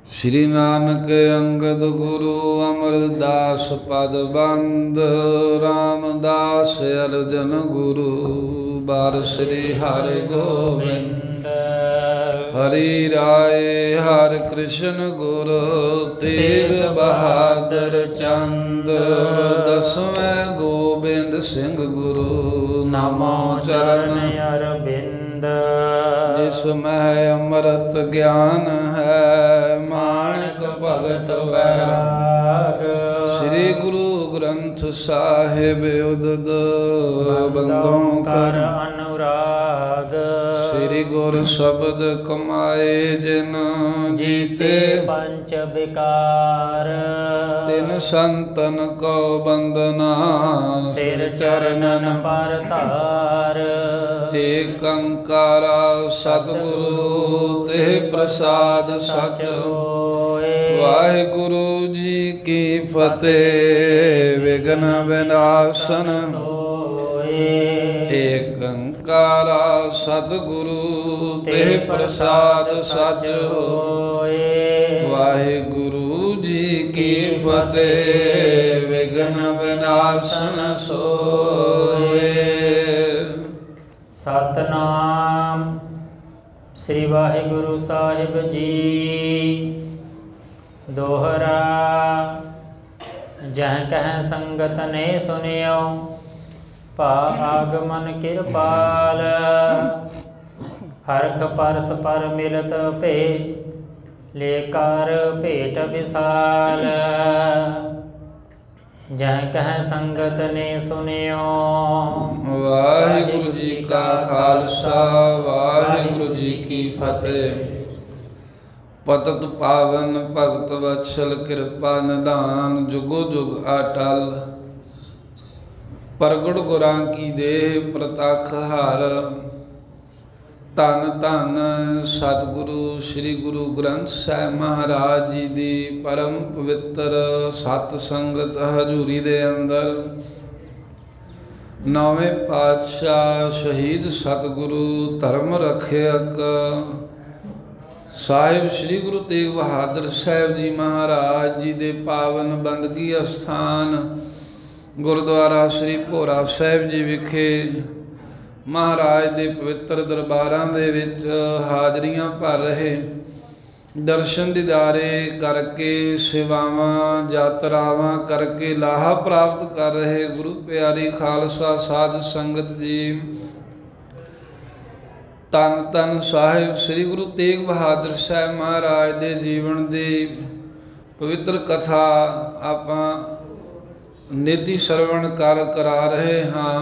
श्री नानक अंगद गुरु अमरदास पद बंद रामदास अर्जन गुरु बार श्री हरि गोविंद हरि राय हर कृष्ण गुरु तेग बहादुर चंद दसवें गोबिंद सिंह गुरु नमो चरण अरविंद जिसमें अमृत ज्ञान है माणक भगत वैराग श्री गुरु ग्रंथ साहिब उदद बंदों कर अनुराग श्री गुरु शब्द कमाए जिन जीते पंच विकार तिन संतन को बंदना सिर चरणन पर तार एक अंकारा सतगुरु ते प्रसाद सच वाहिगुरु जी की फतेह विघ्न विनाशन एक अंकारा सतगुरु ते प्रसाद सच वाहिगुरु जी की फतेह विघ्न विनाशन सोए। सतनाम श्री वाहिगुरु साहिब जी दोहरा जह कह संगत ने सुनियो पा आगमन कृपाल हरख परस पर मिलत पे लेकर भेट विशाल जह कह संगत ने सुनियो। वाहिगुरु जी का खालसा वाहिगुरु जी की फतेह। पतत पावन भगत वत्सल कृपा निधान जुगो जुग अटल प्रगट गुरां की देह प्रतख हर धन धन सतगुरु श्री गुरु ग्रंथ साहिब महाराज जी दी परम पवित्र सत संगत हजूरी दे अंदर नौवें पातशाह शहीद सतगुरु धर्म रखियक साहिब श्री गुरु तेग बहादुर साहिब जी महाराज जी दे पावन बंदगी अस्थान गुरुद्वारा श्री भोरा साहिब जी विखे महाराज दे पवित्र दरबारां दे विच हाजरियां भर रहे दर्शन दीदारे करके सेवावां यात्रावां करके लाहा प्राप्त कर रहे गुरु प्यारी खालसा साध संगत जी तन तन साहिब श्री गुरु तेग बहादुर साहिब महाराज दे जीवन दी पवित्र कथा आपां निति श्रवण करा रहे हाँ।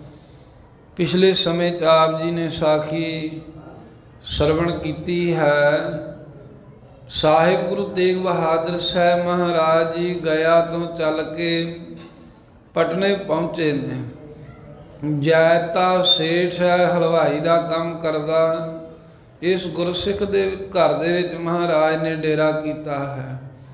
पिछले समय आप जी ने साखी श्रवण की है। साहिब गुरु तेग बहादुर साहिब महाराज जी गया तो चल के पटने पहुँचे ने। जैता सेठ है हलवाई का काम करदा इस गुरसिख दे घर दे विच महाराज ने डेरा किया है।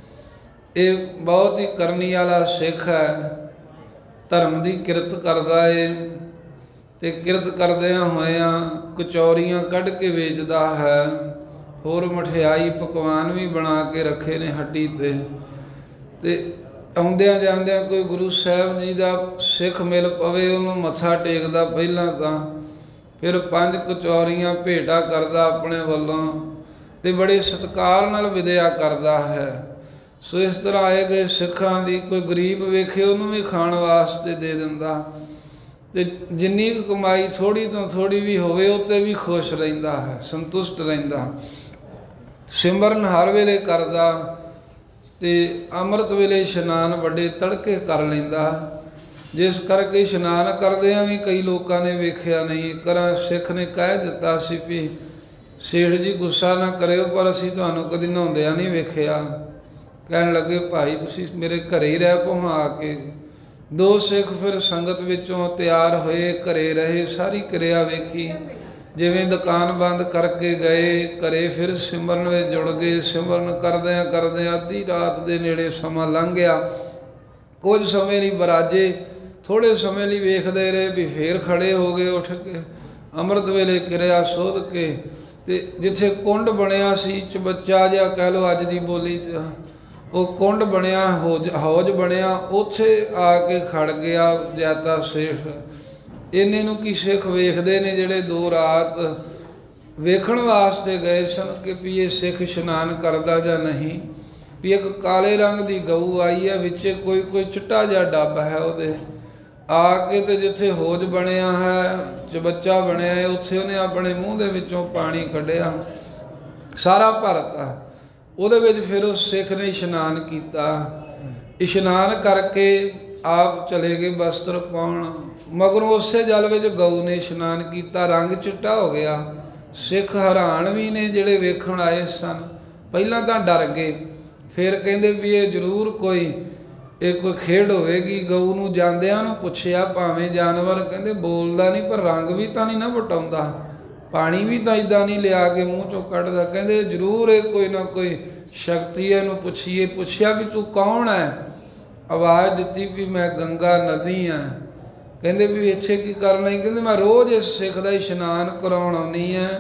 एक बहुत ही करनी वाला सिख है धर्म की किरत करदा है ते किरत करदियां होइयां कचौरियां कढ़ के वेचदा है होर मठियाई पकवान भी बना के रखे ने हड्डी ते आउंदियां जांदियां कोई गुरु साहिब जी का सिख मिल पवे उन्होंने मत्था टेकदा पहलां तां फिर 5 कचौरियां भेटा करदा अपने वल्लों ते बड़े सत्कार नाल विदया करदा है। सो इस तरह आए गए सिखां दी कोई गरीब वेखे उन्होंने भी खाण वास्ते दे दिंदा ते जिन्नी कमाई थोड़ी तो थोड़ी भी होवे उत्ते भी खुश रहिंदा है संतुष्ट रहिंदा। सिमरन हर वेले करदा ते अमृत वेले इशनान बड़े तड़के कर लैंदा जिस करके इशनान करदियां भी कई लोगों ने वेखिया नहीं करा सिख ने कह दिता सी भी सेठ जी गुस्सा ना करियो पर असीं तुहानूं कदी नहाउंदियां नहीं वेखिया। कहण लगे भाई तुसीं मेरे घरे ही रह पो आके। दो सिख फिर संगत विचों तैयार होए घरे रहे सारी क्रिया वेखी जिवें दुकान बंद करके गए घरे फिर सिमरन में जुड़ गए। सिमरन करदियां करदियां अद्धी रात के नेड़े समा लंघ गया। कुछ समय नहीं बराजे थोड़े समय लिए वेखते रहे भी फिर खड़े हो गए उठ के अमृत वेले किरिया सोध के ਤੇ ਜਿੱਥੇ ਕੁੰਡ ਬਣਿਆ ਸੀ ਚਬੱਚਾ ਜਿਹਾ ਕਹਿ ਲਓ ਅੱਜ ਦੀ ਬੋਲੀ 'ਚ, ਉਹ ਕੁੰਡ ਬਣਿਆ, ਹੌਜ ਬਣਿਆ, ਉੱਥੇ ਆ ਕੇ ਖੜ ਗਿਆ ਜੈਤਾ ਸੇਠ। ਇੰਨੇ ਨੂੰ ਕੀ ਸਿੱਖ ਵੇਖਦੇ ਨੇ ਜਿਹੜੇ 2 ਰਾਤ ਵੇਖਣ ਵਾਸਤੇ ਗਏ ਸਨ ਕਿ ਵੀ ਇਹ ਸਿੱਖ ਇਸ਼ਨਾਨ ਕਰਦਾ ਜਾਂ ਨਹੀਂ। ਵੀ ਇੱਕ ਕਾਲੇ ਰੰਗ ਦੀ ਗਊ ਆਈ ਹੈ, ਵਿੱਚ ਕੋਈ ਚਿੱਟਾ ਜਿਹਾ ਡੱਬ ਹੈ, ਉਹਦੇ ਆ ਕੇ ਤੇ ਜਿੱਥੇ ਹੌਜ ਬਣਿਆ ਹੈ, ਚਬੱਚਾ ਬਣਿਆ ਹੈ, ਉੱਥੇ ਉਹਨੇ ਆਪਣੇ ਮੂੰਹ ਦੇ ਵਿੱਚੋਂ ਪਾਣੀ ਕੱਢਿਆ, ਸਾਰਾ ਭਰਤਾ ਉਹਦੇ ਵਿੱਚ। ਫਿਰ ਉਸ ਸਿੱਖ ਨੇ ਇਸ਼ਨਾਨ ਕੀਤਾ। ਇਸ਼ਨਾਨ ਕਰਕੇ ਆਪ ਚਲੇ ਗਏ ਬਸਤਰ ਪਾਉਣ, ਮਗਰੋਂ ਉਸੇ ਜਲ ਵਿੱਚ ਗਊ ਨੇ ਇਸ਼ਨਾਨ ਕੀਤਾ, ਰੰਗ ਚਿੱਟਾ ਹੋ ਗਿਆ। ਸਿੱਖ ਹੈਰਾਨ ਵੀ ਨੇ ਜਿਹੜੇ ਵੇਖਣ ਆਏ ਸਨ, ਪਹਿਲਾਂ ਤਾਂ ਡਰ ਗਏ, ਫਿਰ ਕਹਿੰਦੇ ਵੀ ਇਹ ਜ਼ਰੂਰ ਕੋਈ ਖੇਡ ਹੋਵੇਗੀ। ਗਊ ਨੂੰ ਜਾਂਦਿਆਂ ਨੂੰ ਪੁੱਛਿਆ, ਭਾਵੇਂ ਜਾਨਵਰ ਕਹਿੰਦੇ ਬੋਲਦਾ ਨਹੀਂ ਪਰ ਰੰਗ ਵੀ ਤਾਂ ਨਹੀਂ ਨਾ ਵਟਾਉਂਦਾ, ਪਾਣੀ ਵੀ ਤਾਂ ਇੱਦਾਂ ਨਹੀਂ ਲਿਆ ਕੇ ਮੂੰਹ ਚੋਂ ਕੱਢਦਾ, ਕਹਿੰਦੇ ਜ਼ਰੂਰ ਇਹ ਕੋਈ ਨਾ ਕੋਈ ਸ਼ਕਤੀ ਹੈ, ਇਹਨੂੰ ਪੁੱਛੀਏ। ਪੁੱਛਿਆ ਵੀ ਤੂੰ ਕੌਣ ਹੈ? ਆਵਾਜ਼ ਦਿੱਤੀ ਵੀ ਮੈਂ ਗੰਗਾ ਨਦੀ ਹਾਂ। ਕਹਿੰਦੇ ਵੀ ਇੱਥੇ ਕੀ ਕਰਨਾ? ਕਹਿੰਦੇ ਮੈਂ ਰੋਜ਼ ਇਸ ਸਿੱਖ ਦਾ ਇਸ਼ਨਾਨ ਕਰਾਉਣ ਆਉਂਦੀ ਹਾਂ।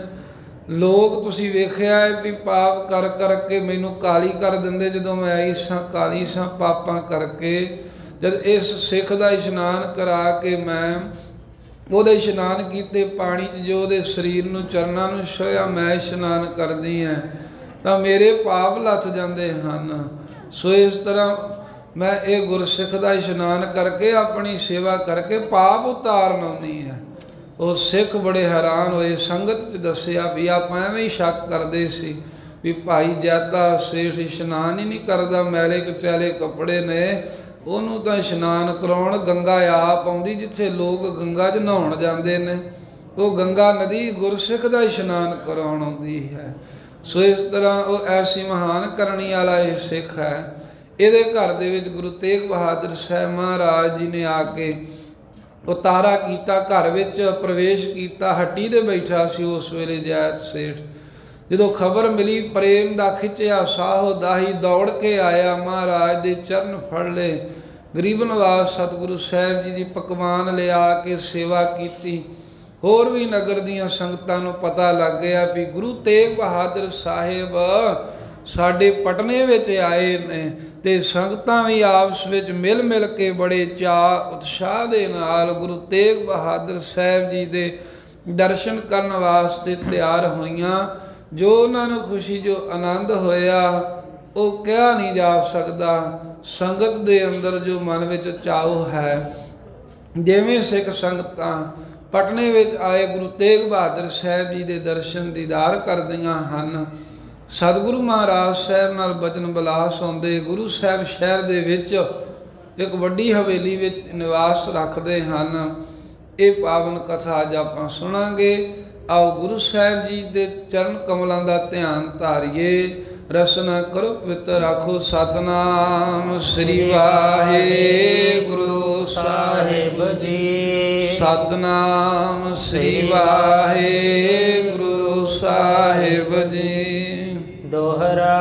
ਲੋਕ ਤੁਸੀਂ ਵੇਖਿਆ ਹੈ ਵੀ ਪਾਪ ਕਰ ਕਰਕੇ ਮੈਨੂੰ ਕਾਲੀ ਕਰ ਦਿੰਦੇ, ਜਦੋਂ ਮੈਂ ਆਈ ਸਾਂ ਕਾਲੀ ਸਾਂ ਪਾਪਾਂ ਕਰਕੇ। ਜਦ ਇਸ ਸਿੱਖ ਦਾ ਇਸ਼ਨਾਨ ਕਰਾ ਕੇ ਮੈਂ ਉਹਦੇ ਇਸ਼ਨਾਨ ਕੀਤੇ ਪਾਣੀ 'ਚ, ਜੋ ਉਹਦੇ ਸਰੀਰ ਨੂੰ ਚਰਨਾਂ ਨੂੰ ਛੋਹਿਆ, ਮੈਂ ਇਸ਼ਨਾਨ ਕਰਦੀ ਹਾਂ ਤਾਂ ਮੇਰੇ ਪਾਪ ਲੱਥ ਜਾਂਦੇ ਹਨ। ਸੋ ਇਸ ਤਰ੍ਹਾਂ ਮੈਂ ਇਹ ਗੁਰਸਿੱਖ ਦਾ ਇਸ਼ਨਾਨ ਕਰਕੇ ਆਪਣੀ ਸੇਵਾ ਕਰਕੇ ਪਾਪ ਉਤਾਰਨ ਆਉਂਦੀ ਹੈ। ਉਹ ਸਿੱਖ ਬੜੇ ਹੈਰਾਨ ਹੋਏ, ਸੰਗਤ 'ਚ ਦੱਸਿਆ ਵੀ ਆਪਾਂ ਐਵੇਂ ਹੀ ਸ਼ੱਕ ਕਰਦੇ ਸੀ ਵੀ ਭਾਈ ਜੈਤਾ ਸੇਠ ਇਸ਼ਨਾਨ ਹੀ ਨਹੀਂ ਕਰਦਾ, ਮੈਲੇ ਕਚੈਲੇ ਕੱਪੜੇ ਨੇ, ਉਹਨੂੰ ਤਾਂ ਇਸ਼ਨਾਨ ਕਰਾਉਣ ਗੰਗਾ ਆਪ ਆਉਂਦੀ, ਜਿੱਥੇ ਲੋਕ ਗੰਗਾ 'ਚ ਨਹਾਉਣ ਜਾਂਦੇ ਨੇ, ਉਹ ਗੰਗਾ ਨਦੀ ਗੁਰਸਿੱਖ ਦਾ ਇਸ਼ਨਾਨ ਕਰਾਉਣ ਆਉਂਦੀ ਹੈ। ਸੋ ਇਸ ਤਰ੍ਹਾਂ ਉਹ ਐਸੀ ਮਹਾਨ ਕਰਨੀ ਵਾਲਾ ਇਹ ਸਿੱਖ ਹੈ। ਇਹਦੇ ਘਰ ਦੇ ਵਿੱਚ ਗੁਰੂ ਤੇਗ ਬਹਾਦਰ ਸਾਹਿਬ ਮਹਾਰਾਜ ਜੀ ਨੇ ਆ ਕੇ ਉਤਾਰਾ ਕੀਤਾ, ਘਰ ਵਿੱਚ ਪ੍ਰਵੇਸ਼ ਕੀਤਾ। ਹੱਟੀ 'ਤੇ ਬੈਠਾ ਸੀ ਉਸ ਵੇਲੇ ਜੈਤ ਸੇਠ। ਜਦੋਂ ਖਬਰ ਮਿਲੀ, ਪ੍ਰੇਮ ਦਾ ਖਿੱਚਿਆ ਸਾਹੋ ਦਾਹੀ ਦੌੜ ਕੇ ਆਇਆ, ਮਹਾਰਾਜ ਦੇ ਚਰਨ ਫੜ ਲਏ। ਗਰੀਬ ਨਵਾਜ਼ ਸਤਿਗੁਰੂ ਸਾਹਿਬ ਜੀ ਦੀ ਪਕਵਾਨ ਲਿਆ ਕੇ ਸੇਵਾ ਕੀਤੀ। ਹੋਰ ਵੀ ਨਗਰ ਦੀਆਂ ਸੰਗਤਾਂ ਨੂੰ ਪਤਾ ਲੱਗ ਗਿਆ ਵੀ ਗੁਰੂ ਤੇਗ ਬਹਾਦਰ ਸਾਹਿਬ ਸਾਡੇ ਪਟਨੇ ਵਿੱਚ ਆਏ ਨੇ, ਤੇ ਸੰਗਤਾਂ ਵੀ ਆਪਸ ਵਿੱਚ ਮਿਲ ਕੇ ਬੜੇ ਚਾਅ ਉਤਸ਼ਾਹ ਦੇ ਨਾਲ ਗੁਰੂ ਤੇਗ ਬਹਾਦਰ ਸਾਹਿਬ ਜੀ ਦੇ ਦਰਸ਼ਨ ਕਰਨ ਵਾਸਤੇ ਤਿਆਰ ਹੋਈਆਂ। ਜੋ ਉਹਨਾਂ ਨੂੰ ਖੁਸ਼ੀ, ਜੋ ਆਨੰਦ ਹੋਇਆ, ਉਹ ਕਿਹਾ ਨਹੀਂ ਜਾ ਸਕਦਾ। ਸੰਗਤ ਦੇ ਅੰਦਰ ਜੋ ਮਨ ਵਿੱਚ ਚਾਅ ਹੈ, ਜਿਵੇਂ ਸਿੱਖ ਸੰਗਤਾਂ ਪਟਨੇ ਵਿੱਚ ਆਏ ਗੁਰੂ ਤੇਗ ਬਹਾਦਰ ਸਾਹਿਬ ਜੀ ਦੇ ਦਰਸ਼ਨ ਦੀਦਾਰ ਕਰਦੀਆਂ ਹਨ, ਸਤਿਗੁਰੂ ਮਹਾਰਾਜ ਸਾਹਿਬ ਨਾਲ ਬਚਨ ਬਿਲਾਸ ਹੁੰਦੇ, ਗੁਰੂ ਸਾਹਿਬ ਸ਼ਹਿਰ ਦੇ ਵਿੱਚ ਇੱਕ ਵੱਡੀ ਹਵੇਲੀ ਵਿੱਚ ਨਿਵਾਸ ਰੱਖਦੇ ਹਨ। ਇਹ ਪਾਵਨ ਕਥਾ ਅੱਜ ਆਪਾਂ ਸੁਣਾਂਗੇ। ਆਓ ਗੁਰੂ ਸਾਹਿਬ ਜੀ ਦੇ ਚਰਨ ਕਮਲਾਂ ਦਾ ਧਿਆਨ ਧਾਰੀਏ। ਰਸਨਾ ਕਰੋ ਪਵਿੱਤਰ ਆਖੋ ਸਤਨਾਮ ਸ੍ਰੀ ਵਾਹਿਗੁਰੂ ਸਾਹਿਬ ਜੀ। ਸਤਨਾਮ ਸ੍ਰੀ ਵਾਹਿਗੁਰੂ ਸਾਹਿਬ ਜੀ। ਦੋਹਰਾ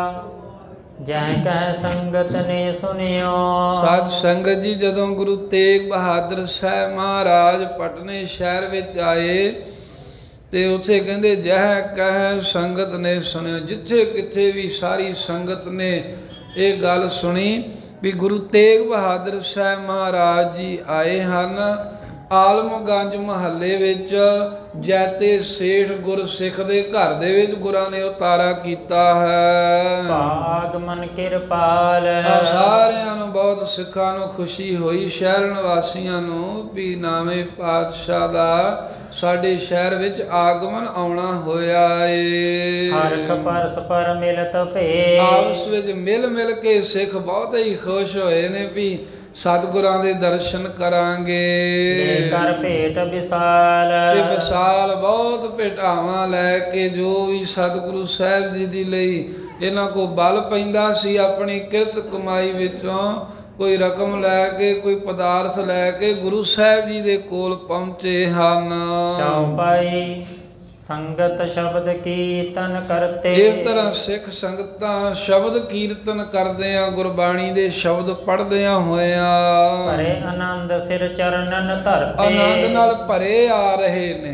ਜੈ ਕਹਿ ਸੰਗਤ ਨੇ ਸੁਨਿਓ। ਸਾਧ ਸੰਗਤ ਜੀ, ਜਦੋਂ ਗੁਰੂ ਤੇਗ ਬਹਾਦਰ ਸਾਹਿਬ ਮਹਾਰਾਜ ਪਟਨੇ ਸ਼ਹਿਰ ਵਿੱਚ ਆਏ ਤੇ ਉੱਥੇ ਕਹਿੰਦੇ ਜੈ ਕਹਿ ਸੰਗਤ ਨੇ ਸੁਣਿਓ। ਜਿੱਥੇ ਕਿੱਥੇ ਵੀ ਸਾਰੀ ਸੰਗਤ ਨੇ ਇਹ ਗੱਲ ਸੁਣੀ ਵੀ ਗੁਰੂ ਤੇਗ ਬਹਾਦਰ ਸਾਹਿਬ ਮਹਾਰਾਜ ਜੀ ਆਏ ਹਨ। ਆਲਮਗੰਜ ਮਹੱਲੇ ਵਿੱਚ ਜੈਤੇ ਸੇਠ ਗੁਰਸਿੱਖ ਦੇ ਘਰ ਦੇ ਵਿੱਚ ਗੁਰਾਂ ਨੇ ਉਤਾਰਾ ਕੀਤਾ ਹੈ। ਆਗਮਨ ਕਿਰਪਾਲ। ਸਾਰਿਆਂ ਨੂੰ, ਬਹੁਤ ਸਿੱਖਾਂ ਨੂੰ ਖੁਸ਼ੀ ਹੋਈ, ਸ਼ਹਿਰ ਨਿਵਾਸੀਆਂ ਨੂੰ ਵੀ ਨਾਵੇਂ ਪਾਤਸ਼ਾਹ ਦਾ ਸਾਡੇ ਸ਼ਹਿਰ ਵਿੱਚ ਆਗਮਨ ਆਉਣਾ ਹੋਇਆ ਏ। ਹਰਖ ਪਰਸਪਰ ਮਿਲਤ ਭੇ। ਆਪਸ ਵਿੱਚ ਮਿਲ ਕੇ ਸਿੱਖ ਬਹੁਤ ਹੀ ਖੁਸ਼ ਹੋਏ ਨੇ ਵੀ ਸਤਿਗੁਰਾਂ ਦੇ ਦਰਸ਼ਨ ਕਰਾਂਗੇ। ਕਰ ਭੇਟ ਵਿਸਾਲ। ਤੇ ਵਿਸਾਲ ਬਹੁਤ ਭੇਟਾਵਾਂ ਲੈ ਕੇ ਜੋ ਵੀ ਸਤਿਗੁਰੂ ਸਾਹਿਬ ਜੀ ਦੀ ਲਈ ਇਹਨਾਂ ਕੋ ਬਲ ਪੈਂਦਾ ਸੀ, ਆਪਣੀ ਕਿਰਤ ਕਮਾਈ ਵਿੱਚੋਂ ਕੋਈ ਰਕਮ ਲੈ ਕੇ, ਕੋਈ ਪਦਾਰਥ ਲੈ ਕੇ ਗੁਰੂ ਸਾਹਿਬ ਜੀ ਦੇ ਕੋਲ ਪਹੁੰਚੇ ਹਨ। ਚੌਪਾਈ ਸੰਗਤ ਸ਼ਬਦ ਕੀਰਤਨ ਕਰਤੇ। ਇਸ ਤਰ੍ਹਾਂ ਸਿੱਖ ਸੰਗਤਾਂ ਸ਼ਬਦ ਕੀਰਤਨ ਕਰਦਿਆਂ, ਗੁਰਬਾਣੀ ਦੇ ਸ਼ਬਦ ਪੜ੍ਹਦਿਆਂ ਹੋਇਆਂ ਭਰੇ ਆਨੰਦ ਸਿਰ ਚਰਨਨ ਧਰਤੇ। ਆਨੰਦ ਨਾਲ ਭਰੇ ਆ ਰਹੇ ਨੇ।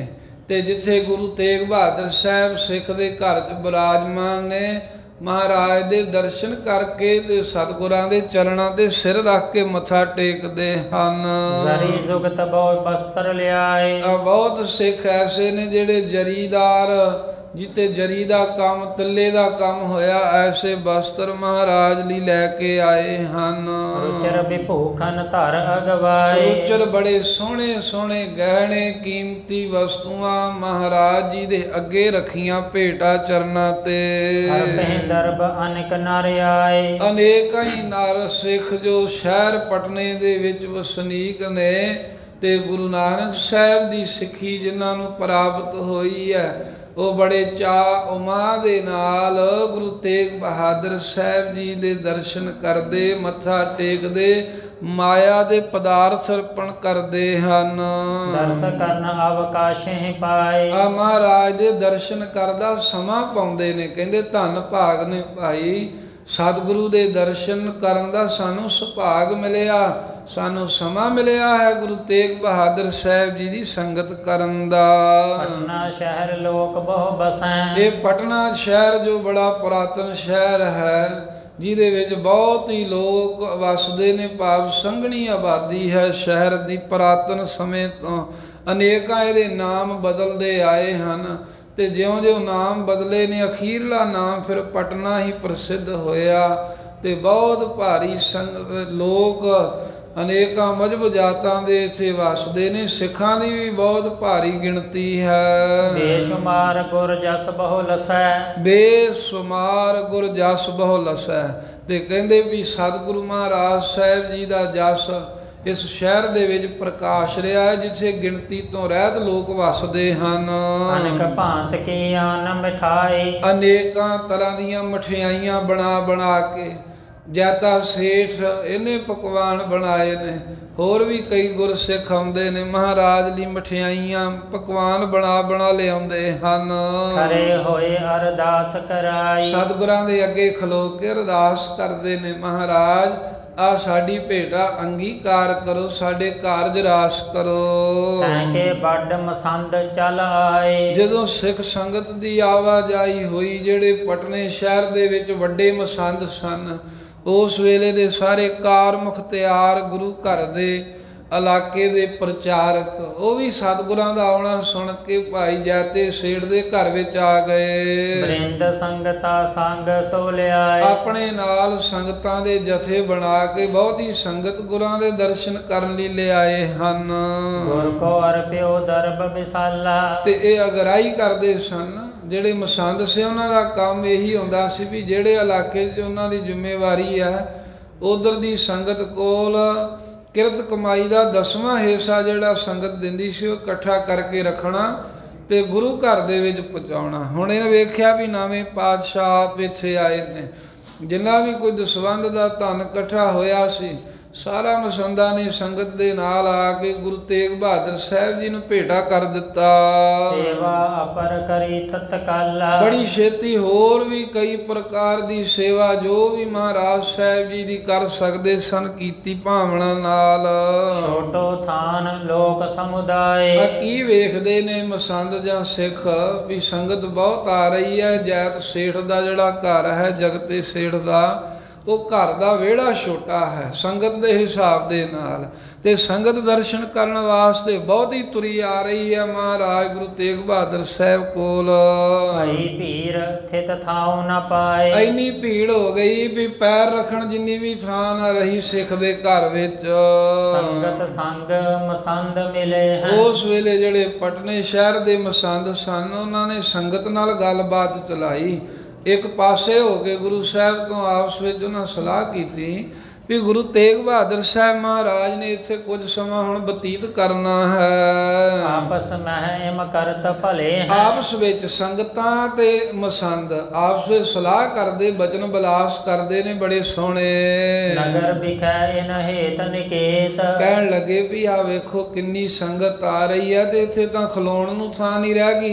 ਤੇ ਜਿੱਥੇ ਗੁਰੂ ਤੇਗ ਬਹਾਦਰ ਸਾਹਿਬ ਸਿੱਖ ਦੇ ਘਰ 'ਚ ਬਿਰਾਜਮਾਨ ਨੇ, ਮਹਾਰਾਜ ਦੇ ਦਰਸ਼ਨ ਕਰਕੇ ਤੇ ਸਤਿਗੁਰਾਂ ਦੇ ਚਰਨਾਂ ਤੇ ਸਿਰ ਰੱਖ ਕੇ ਮੱਥਾ ਟੇਕਦੇ ਹਨ। ਜ਼ਰੀ ਜ਼ੁਗਤ ਬਹੁ ਬਸਤਰ ਲਿਆਏ। ਬਹੁਤ ਸਿੱਖ ਐਸੇ ਨੇ ਜਿਹੜੇ ਜਰੀਦਾਰ, ਜਿੱਤੇ ਜਰੀ ਦਾ ਕੰਮ, ਤੱਲੇ ਦਾ ਕੰਮ ਹੋਇਆ, ਐਸੇ ਬਸਤਰ ਮਹਾਰਾਜ ਲਈ ਲੈ ਕੇ ਆਏ ਹਨ। ਰੁਚਰ ਵਿਭੂਖਨ ਧਰ ਅਗਵਾਏ। ਰੁਚਰ ਬੜੇ ਸੋਹਣੇ ਸੋਹਣੇ ਗਹਿਣੇ ਕੀਮਤੀ ਵਸਤੂਆਂ ਮਹਾਰਾਜ ਜੀ ਦੇ ਅੱਗੇ ਰੱਖੀਆਂ ਭੇਟਾ ਚਰਨਾਂ ਤੇ। ਹਰਪਹਿ ਦਰਬ ਅਨੇਕ ਨਰ ਆਏ। ਅਨੇਕਾਂ ਹੀ ਨਰ ਸਿੱਖ ਜੋ ਸ਼ਹਿਰ ਪਟਨੇ ਦੇ ਵਿੱਚ ਵਸਨੀਕ ਨੇ ਤੇ ਗੁਰੂ ਨਾਨਕ ਸਾਹਿਬ ਦੀ ਸਿੱਖੀ ਜਿਨ੍ਹਾਂ ਨੂੰ ਪ੍ਰਾਪਤ ਹੋਈ ਹੈ, ਉਹ ਬੜੇ ਚਾਅ ਉਮਾ ਦੇ ਨਾਲ ਗੁਰੂ ਤੇਗ ਬਹਾਦਰ ਸਾਹਿਬ ਜੀ ਦੇ ਦਰਸ਼ਨ ਕਰਦੇ, ਮੱਥਾ ਟੇਕਦੇ, ਮਾਇਆ ਦੇ ਪਦਾਰਥ ਅਰਪਣ ਕਰਦੇ ਹਨ। ਦਰਸ ਕਰਨ ਅਵਕਾਸ਼ੇ ਪਾਏ। ਮਹਾਰਾਜ ਦੇ ਦਰਸ਼ਨ ਕਰਦਾ ਸਮਾਂ ਪਾਉਂਦੇ ਨੇ। ਕਹਿੰਦੇ ਧੰਨ ਭਾਗ ਨੇ ਭਾਈ, ਸਤਿਗੁਰੂ ਦੇ ਦਰਸ਼ਨ ਕਰਨ ਦਾ ਸਾਨੂੰ ਸੁਭਾਗ ਮਿਲਿਆ, ਸਾਨੂੰ ਸਮਾਂ ਮਿਲਿਆ ਹੈ ਗੁਰੂ ਤੇਗ ਬਹਾਦਰ ਸਾਹਿਬ ਜੀ ਦੀ ਸੰਗਤ ਕਰਨ ਦਾ। ਪਟਨਾ ਸ਼ਹਿਰ ਲੋਕ ਬਹੁ ਬਸੈ। ਇਹ ਪਟਨਾ ਸ਼ਹਿਰ ਜੋ ਬੜਾ ਪੁਰਾਤਨ ਸ਼ਹਿਰ ਹੈ, ਜਿਹਦੇ ਵਿੱਚ ਬਹੁਤ ਹੀ ਲੋਕ ਵਸਦੇ ਨੇ, ਭਾਵ ਸੰਘਣੀ ਆਬਾਦੀ ਹੈ ਸ਼ਹਿਰ ਦੀ। ਪੁਰਾਤਨ ਸਮੇਂ ਤੋਂ ਅਨੇਕਾਂ ਇਹਦੇ ਨਾਮ ਬਦਲਦੇ ਆਏ ਹਨ ਤੇ ਜਿਉਂ-ਜਿਉਂ ਨਾਮ ਬਦਲੇ ਨੇ, ਅਖੀਰਲਾ ਨਾਮ ਫਿਰ ਪਟਨਾ ਹੀ ਪ੍ਰਸਿੱਧ ਹੋਇਆ ਤੇ ਬਹੁਤ ਭਾਰੀ ਲੋਕ ਅਨੇਕਾਂ ਮਜ਼ਹਬ ਜਾਤਾਂ ਦੇ ਇੱਥੇ ਵਸਦੇ ਨੇ। ਸਿੱਖਾਂ ਦੀ ਵੀ ਬਹੁਤ ਭਾਰੀ ਗਿਣਤੀ ਹੈ। ਬੇਸ਼ੁਮਾਰ ਗੁਰ ਜਸ ਬਹੁ ਲਸੈ। ਬੇਸ਼ੁਮਾਰ ਗੁਰ ਜਸ ਬਹੁ ਲਸੈ। ਤੇ ਕਹਿੰਦੇ ਵੀ ਸਤਿਗੁਰੂ ਮਹਾਰਾਜ ਸਾਹਿਬ ਜੀ ਦਾ ਜਸ ਇਸ ਸ਼ਹਿਰ ਦੇ ਵਿੱਚ ਪ੍ਰਕਾਸ਼ ਰਿਹਾ ਹੈ, ਜਿੱਥੇ ਗਿਣਤੀ ਤੋਂ ਰਹਿਤ ਲੋਕ ਵਸਦੇ ਹਨ। ਅਨੇਕ ਭਾਂਤ ਕੀ ਆਨ ਮਿਠਾਈ। ਅਨੇਕਾਂ ਤਰ੍ਹਾਂ ਦੀਆਂ ਮਠਿਆਈਆਂ ਬਣਾ ਬਣਾ ਕੇ ਜੈਤਾ ਸੇਠ ਇਹਨੇ ਪਕਵਾਨ ਬਣਾਏ ਨੇ। ਹੋਰ ਵੀ ਕਈ ਗੁਰਸਿੱਖ ਆਉਂਦੇ ਨੇ, ਮਹਾਰਾਜ ਲਈ ਮਠਿਆਈਆਂ ਪਕਵਾਨ ਬਣਾ ਬਣਾ ਲਿਆਉਂਦੇ ਹਨ। ਖਰੇ ਹੋਏ ਅਰਦਾਸ ਕਰਾਈ। ਸਤਿਗੁਰਾਂ ਦੇ ਅੱਗੇ ਖਲੋ ਕੇ ਅਰਦਾਸ ਕਰਦੇ ਨੇ, ਮਹਾਰਾਜ ਆ ਸਾਡੀ ਭੇਟਾ ਅੰਗੀਕਾਰ ਕਰੋ, ਸਾਡੇ ਕਾਰਜ ਰਾਸ ਕਰੋ। ਤੈਂਕੇ ਵੱਡ ਮਸੰਦ ਚਲ ਆਏ। ਜਦੋਂ ਸਿੱਖ ਸੰਗਤ ਦੀ ਆਵਾਜਾਈ ਹੋਈ, ਜਿਹੜੇ ਪਟਨੇ ਸ਼ਹਿਰ ਦੇ ਵਿੱਚ ਵੱਡੇ ਮਸੰਦ ਸਨ, ਉਸ ਵੇਲੇ ਦੇ ਸਾਰੇ ਕਾਰ ਮੁਖਤਿਆਰ ਗੁਰੂ ਘਰ ਦੇ ਇਲਾਕੇ ਦੇ ਪ੍ਰਚਾਰਕ, ਉਹ ਵੀ ਸਤਿਗੁਰਾਂ ਦਾ ਆਉਣਾ ਸੁਣ ਕੇ ਭਾਈ ਜੈਤੇ ਸੇਠ ਦੇ ਘਰ ਵਿੱਚ ਆ ਗਏ। ਬ੍ਰਿੰਦ ਸੰਗਤਾ ਸੰਗ ਸੋ ਲਿਆਏ। ਆਪਣੇ ਨਾਲ ਸੰਗਤਾਂ ਦੇ ਜਥੇ ਬਣਾ ਕੇ ਬਹੁਤੀ ਸੰਗਤ ਗੁਰਾਂ ਦੇ ਦਰਸ਼ਨ ਕਰਨ ਲਈ ਲਿਆਏ ਹਨ। ਗੁਰ ਕੋ ਅਰਪਿਓ ਦਰਬ ਵਿਸਾਲਾ। ਤੇ ਇਹ ਅਗਰਾਈ ਕਰਦੇ ਸਨ ਜਿਹੜੇ ਮਸੰਦ ਸੀ। ਉਹਨਾਂ ਦਾ ਕੰਮ ਇਹੀ ਹੁੰਦਾ ਸੀ ਵੀ ਜਿਹੜੇ ਇਲਾਕੇ 'ਚ ਉਹਨਾਂ ਦੀ ਜ਼ਿੰਮੇਵਾਰੀ ਹੈ, ਉਧਰ ਦੀ ਸੰਗਤ ਕੋਲ ਕਿਰਤ ਕਮਾਈ ਦਾ 10ਵਾਂ ਹਿੱਸਾ ਜਿਹੜਾ ਸੰਗਤ ਦਿੰਦੀ ਸੀ, ਉਹ ਇਕੱਠਾ ਕਰਕੇ ਰੱਖਣਾ ਤੇ ਗੁਰੂ ਘਰ ਦੇ ਵਿੱਚ ਪਹੁੰਚਾਉਣਾ। ਹੁਣ ਇਹਨੇ ਵੇਖਿਆ ਵੀ ਨਵੇਂ ਪਾਤਸ਼ਾਹ ਪਿੱਛੇ ਆਏ ਨੇ, ਜਿੰਨਾ ਵੀ ਕੋਈ ਦਸਵੰਧ ਦਾ ਧਨ ਇਕੱਠਾ ਹੋਇਆ ਸੀ, ਸਾਰਾ ਮਸੰਦਾਂ ਨੇ ਸੰਗਤ ਦੇ ਨਾਲ ਆ ਕੇ ਗੁਰੂ ਤੇਗ ਬਹਾਦਰ ਸਾਹਿਬ ਜੀ ਨੂੰ ਭੇਟਾ ਕਰ ਦਿੱਤਾ। ਸੇਵਾ ਅਪਰ ਕਰੀ ਤਤਕਾਲਾ। ਬੜੀ ਛੇਤੀ ਹੋਰ ਵੀ ਕਈ ਪ੍ਰਕਾਰ ਦੀ ਸੇਵਾ ਜੋ ਵੀ ਮਹਾਰਾਜ ਸਾਹਿਬ ਜੀ ਦੀ ਕਰ ਸਕਦੇ ਸਨ, ਕੀਤੀ ਭਾਵਨਾ ਨਾਲ। ਛੋਟੋ ਥਾਨ ਲੋਕ ਸਮੁਦਾਏ। ਕੀ ਵੇਖਦੇ ਨੇ ਮਸੰਦ ਜਾਂ ਸਿੱਖ ਵੀ ਸੰਗਤ ਬਹੁਤ ਆ ਰਹੀ ਹੈ, ਜੈਤ ਸੇਠ ਦਾ ਜਿਹੜਾ ਘਰ ਹੈ, ਜਗਤੇ ਸੇਠ ਦਾ, ਉਹ ਘਰ ਦਾ ਵਿਹੜਾ ਛੋਟਾ ਹੈ ਸੰਗਤ ਦੇ ਹਿਸਾਬ ਦੇ ਨਾਲ, ਤੇ ਸੰਗਤ ਦਰਸ਼ਨ ਕਰਨ ਵਾਸਤੇ ਬਹੁਤੀ ਤੁਰੀ ਆ ਰਹੀ ਹੈ ਮਹਾਰਾਜ ਗੁਰੂ ਤੇਗ ਬਹਾਦਰ ਸਾਹਿਬ ਕੋਲ। ਭਾਈ ਭੀੜ ਥਿਤ ਥਾਉ ਨਾ ਪਾਏ। ਇੰਨੀ ਭੀੜ ਹੋ ਗਈ ਵੀ ਪੈਰ ਰੱਖਣ ਜਿੰਨੀ ਵੀ ਥਾਂ ਨਾ ਰਹੀ ਸਿੱਖ ਦੇ ਘਰ ਵਿੱਚ। ਸੰਗਤ ਸੰਗ ਮਸੰਦ ਮਿਲੇ ਹਨ। ਉਸ ਵੇਲੇ ਜਿਹੜੇ ਪਟਨੇ ਸ਼ਹਿਰ ਦੇ ਮਸੰਦ ਸਨ, ਉਹਨਾਂ ਨੇ ਸੰਗਤ ਨਾਲ ਗੱਲਬਾਤ ਚਲਾਈ। ਇੱਕ ਪਾਸੇ ਹੋ ਕੇ ਗੁਰੂ ਸਾਹਿਬ ਤੋਂ ਆਪਸ ਵਿੱਚ ਉਹਨਾਂ ਸਲਾਹ ਕੀਤੀ ਵੀ ਗੁਰੂ ਤੇਗ ਬਹਾਦਰ ਸਾਹਿਬ ਮਹਾਰਾਜ ਨੇ ਇੱਥੇ ਕੁਝ ਸਮਾਂ ਹੁਣ ਬਤੀਤ ਕਰਨਾ ਹੈ। ਆਪਸ ਮਹਿ ਇਮ ਕਰਤ ਭਲੇ। ਆਪਸ ਵਿੱਚ ਸੰਗਤਾਂ ਤੇ ਮਸੰਦ ਆਪਸ ਵਿੱਚ ਸਲਾਹ ਕਰਦੇ, ਬਚਨ ਬਲਾਸ ਕਰਦੇ ਨੇ ਬੜੇ ਸੋਹਣੇ। ਨਗਰ ਵਿਖੈ ਇਨ ਹੇਤ ਨਿਕੇਤ। ਕਹਿਣ ਲੱਗੇ ਵੀ ਆ ਵੇਖੋ ਕਿੰਨੀ ਸੰਗਤ ਆ ਰਹੀ ਹੈ ਤੇ ਇੱਥੇ ਤਾਂ ਖਲੋਣ ਨੂੰ ਥਾਂ ਨਹੀਂ ਰਹਿ ਗਈ,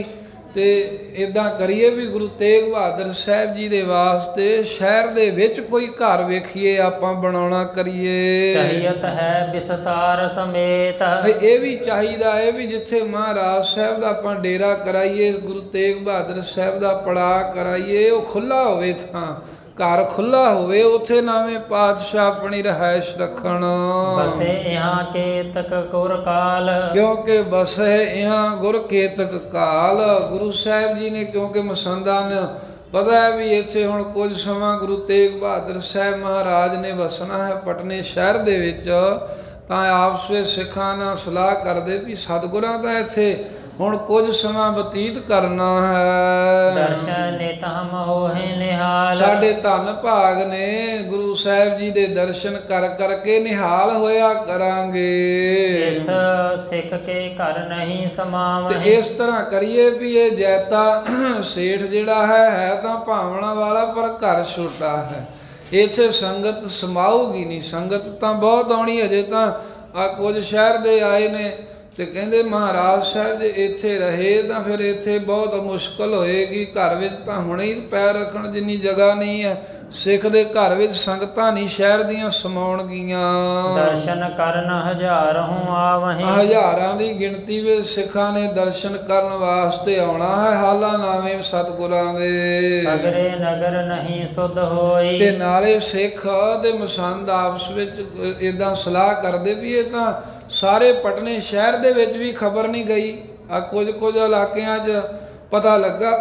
ਤੇ ਇਦਾਂ ਕਰੀਏ ਵੀ ਗੁਰੂ ਤੇਗ ਬਹਾਦਰ ਸਾਹਿਬ ਜੀ ਦੇ ਵਾਸਤੇ ਸ਼ਹਿਰ ਦੇ ਵਿੱਚ ਕੋਈ ਘਰ ਵੇਖੀਏ ਆਪਾਂ ਬਣਾਉਣਾ ਕਰੀਏ। ਚਾਹੀਤ ਹੈ ਵਿਸਤਾਰ ਸਮੇਤ। ਇਹ ਵੀ ਚਾਹੀਦਾ ਹੈ ਵੀ ਜਿੱਥੇ ਮਹਾਰਾਜ ਸਾਹਿਬ ਦਾ ਆਪਾਂ ਡੇਰਾ ਕਰਾਈਏ, ਗੁਰੂ ਤੇਗ ਬਹਾਦਰ ਸਾਹਿਬ ਦਾ ਪੜਾ ਕਰਾਈਏ, ਉਹ ਖੁੱਲਾ ਹੋਵੇ, ਥਾਂ ਘਰ ਖੁੱਲਾ ਹੋਵੇ, ਉੱਥੇ ਨਾਵੇਂ ਪਾਤਸ਼ਾਹ ਆਪਣੀ ਰਿਹਾਇਸ਼ ਰੱਖਣ। ਬਸੇ ਇਹਾਂ ਕੇਤਕ ਗੁਰ ਕਾਲ। ਕਿਉਂਕਿ ਬਸੇ ਇਹਾਂ ਗੁਰ ਕੇਤਕ ਕਾਲ। ਗੁਰੂ ਸਾਹਿਬ ਜੀ ਨੇ ਕਿਉਂਕਿ ਮਸੰਦਾਂ ਨੇ ਪਤਾ ਹੈ ਵੀ ਇੱਥੇ ਹੁਣ ਕੁਝ ਸਮਾਂ ਗੁਰੂ ਤੇਗ ਬਹਾਦਰ ਸਾਹਿਬ ਮਹਾਰਾਜ ਨੇ ਵਸਣਾ ਹੈ ਪਟਨੇ ਸ਼ਹਿਰ ਦੇ ਵਿੱਚ, ਤਾਂ ਆਪਸ ਵਿੱਚ ਸਿੱਖਾਂ ਨਾਲ ਸਲਾਹ ਕਰਦੇ ਵੀ ਸਤਿਗੁਰਾਂ ਦਾ ਇੱਥੇ ਹੁਣ ਕੁਝ ਸਮਾਂ ਬਤੀਤ ਕਰਨਾ ਹੈ। ਦਰਸ਼ਨ ਨਿਤ ਹਮ ਹੋਏ ਨਿਹਾਲ। ਸਾਡੇ ਧੰਨ ਭਾਗ ਨੇ ਗੁਰੂ ਸਾਹਿਬ ਜੀ ਦੇ ਦਰਸ਼ਨ ਕਰ ਕਰਕੇ ਨਿਹਾਲ ਹੋਇਆ ਕਰਾਂਗੇ। ਇਸ ਸਿੱਖ ਕੇ ਘਰ ਨਹੀਂ ਸਮਾਵ। ਤੇ ਇਸ ਤਰ੍ਹਾਂ ਕਰੀਏ ਵੀ ਇਹ ਜੈਤਾ ਸੇਠ ਜਿਹੜਾ ਹੈ ਤਾਂ ਭਾਵਨਾ ਵਾਲਾ ਪਰ ਘਰ ਛੋਟਾ ਹੈ, ਇੱਥੇ ਸੰਗਤ ਸਮਾਊਗੀ ਨਹੀਂ। ਸੰਗਤ ਤਾਂ ਬਹੁਤ ਆਉਣੀ, ਅਜੇ ਤਾਂ ਆ ਕੁਝ ਸ਼ਹਿਰ ਦੇ ਆਏ ਨੇ ਤੇ ਕਹਿੰਦੇ ਮਹਾਰਾਜ ਸਾਹਿਬ ਜੇ ਇੱਥੇ ਰਹੇ ਤਾਂ ਫਿਰ ਇੱਥੇ ਬਹੁਤ ਮੁਸ਼ਕਲ ਹੋਏਗੀ। ਘਰ ਵਿੱਚ ਤਾਂ ਹੁਣੇ ਹੀ ਪੈਰ ਰੱਖਣ ਜਿੰਨੀ ਜਗ੍ਹਾ ਨਹੀਂ ਹੈ। ਸਿੱਖ ਦੇ ਘਰ ਵਿੱਚ ਸੰਗਤਾਂ ਨਹੀਂ ਸ਼ਹਿਰ ਦੀਆਂ ਸਮਾਉਣਗੀਆਂ। ਦਰਸ਼ਨ ਕਰਨ ਹਜ਼ਾਰੋਂ ਆਵਹੀਂ। ਹਜ਼ਾਰਾਂ ਦੀ ਗਿਣਤੀ ਵਿੱਚ ਸਿੱਖਾਂ ਨੇ ਦਰਸ਼ਨ ਕਰਨ ਵਾਸਤੇ ਆਉਣਾ ਹੈ ਹਾਲਾਂ ਨਾਵੇਂ ਸਤਿਗੁਰਾਂ ਦੇ। ਸਗਰੇ ਨਗਰ ਨਹੀਂ ਸੁਧ ਹੋਈ। ਤੇ ਨਾਲੇ ਸਿੱਖ ਤੇ ਮਸੰਦ ਆਪਸ ਵਿੱਚ ਇਦਾਂ ਸਲਾਹ ਕਰਦੇ ਵੀ ਇਹ ਤਾਂ ਸਾਰੇ ਪਟਨੇ ਸ਼ਹਿਰ ਦੇ ਵਿੱਚ ਵੀ ਖਬਰ ਨਹੀਂ ਗਈ। ਆ ਕੁਝ ਇਲਾਕਿਆਂ 'ਚ ਪਤਾ ਲੱਗਾ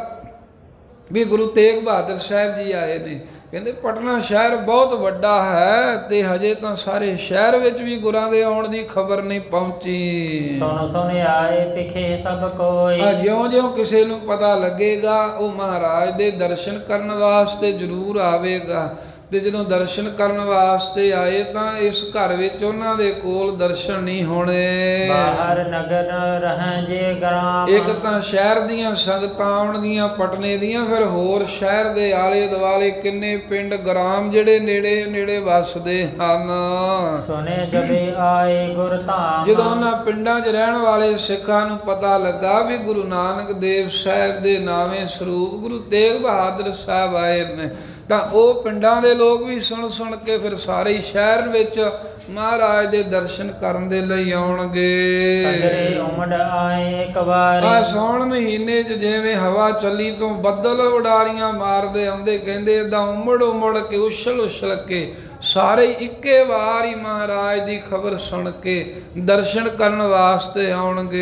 ਵੀ ਗੁਰੂ ਤੇਗ ਬਹਾਦਰ ਸਾਹਿਬ ਜੀ ਆਏ ਨੇ। ਕਹਿੰਦੇ ਪਟਨਾ ਸ਼ਹਿਰ ਬਹੁਤ ਵੱਡਾ ਹੈ ਤੇ ਹਜੇ ਤਾਂ ਸਾਰੇ ਸ਼ਹਿਰ ਵਿੱਚ ਵੀ ਗੁਰਾਂ ਦੇ ਆਉਣ ਦੀ ਖਬਰ ਨਹੀਂ ਪਹੁੰਚੀ। ਸੁਣ ਸੁਣ ਆਏ ਪਿਖੇ ਸਭ ਕੋਈ। ਜਿਉਂ-ਜਿਉਂ ਕਿਸੇ ਨੂੰ ਪਤਾ ਲੱਗੇਗਾ ਉਹ ਮਹਾਰਾਜ ਦੇ ਦਰਸ਼ਨ ਕਰਨ ਵਾਸਤੇ ਜ਼ਰੂਰ ਆਵੇਗਾ। ਤੇ ਜਦੋਂ ਦਰਸ਼ਨ ਕਰਨ ਵਾਸਤੇ ਆਏ ਤਾਂ ਇਸ ਘਰ ਵਿੱਚ ਉਹਨਾਂ ਦੇ ਕੋਲ ਦਰਸ਼ਨ ਨਹੀਂ ਹੋਣੇ। ਬਾਹਰ ਨਗਰ ਰਹਿ ਜੇ ਗ੍ਰਾਮ। ਇੱਕ ਤਾਂ ਸ਼ਹਿਰ ਦੀਆਂ ਸੰਗਤਾਂ ਆਉਣਗੀਆਂ ਪਟਨੇ ਦੀਆਂ, ਫਿਰ ਹੋਰ ਸ਼ਹਿਰ ਦੇ ਆਲੇ ਦੁਆਲੇ ਕਿੰਨੇ ਪਿੰਡ ਗ੍ਰਾਮ ਜਿਹੜੇ ਨੇੜੇ ਨੇੜੇ ਵੱਸਦੇ ਹਨ। ਸੁਨੇ ਜਬੇ ਆਏ ਗੁਰ ਧਾਮ। ਜਦੋਂ ਉਹਨਾਂ ਪਿੰਡਾਂ 'ਚ ਰਹਿਣ ਵਾਲੇ ਸਿੱਖਾਂ ਨੂੰ ਪਤਾ ਲੱਗਾ ਵੀ ਗੁਰੂ ਨਾਨਕ ਦੇਵ ਸਾਹਿਬ ਦੇ ਨਾਵੇਂ ਸਰੂਪ ਗੁਰੂ ਤੇਗ ਬਹਾਦਰ ਸਾਹਿਬ ਆਏ ਨੇ, ਤਾਂ ਉਹ ਪਿੰਡਾਂ ਦੇ ਲੋਕ ਵੀ ਸੁਣ ਸੁਣ ਕੇ ਫਿਰ ਸਾਰੇ ਸ਼ਹਿਰ ਵਿੱਚ ਮਹਾਰਾਜ ਦੇ ਦਰਸ਼ਨ ਕਰਨ ਦੇ ਲਈ ਆਉਣਗੇ। ਸਗਰੇ ਉਮੜ ਆਏ ਇੱਕ ਵਾਰੀ। ਆ ਸੌਣ ਮਹੀਨੇ 'ਚ ਜਿਵੇਂ ਹਵਾ ਚੱਲੀ ਤੋਂ ਬੱਦਲ ਉਡਾਰੀਆਂ ਮਾਰਦੇ ਆਉਂਦੇ, ਕਹਿੰਦੇ ਏਦਾਂ ਉਮੜ ਕੇ ਉਛਲ ਕੇ ਸਾਰੇ ਇੱਕੇ ਵਾਰ ਹੀ ਮਹਾਰਾਜ ਦੀ ਖਬਰ ਸੁਣ ਕੇ ਦਰਸ਼ਨ ਕਰਨ ਵਾਸਤੇ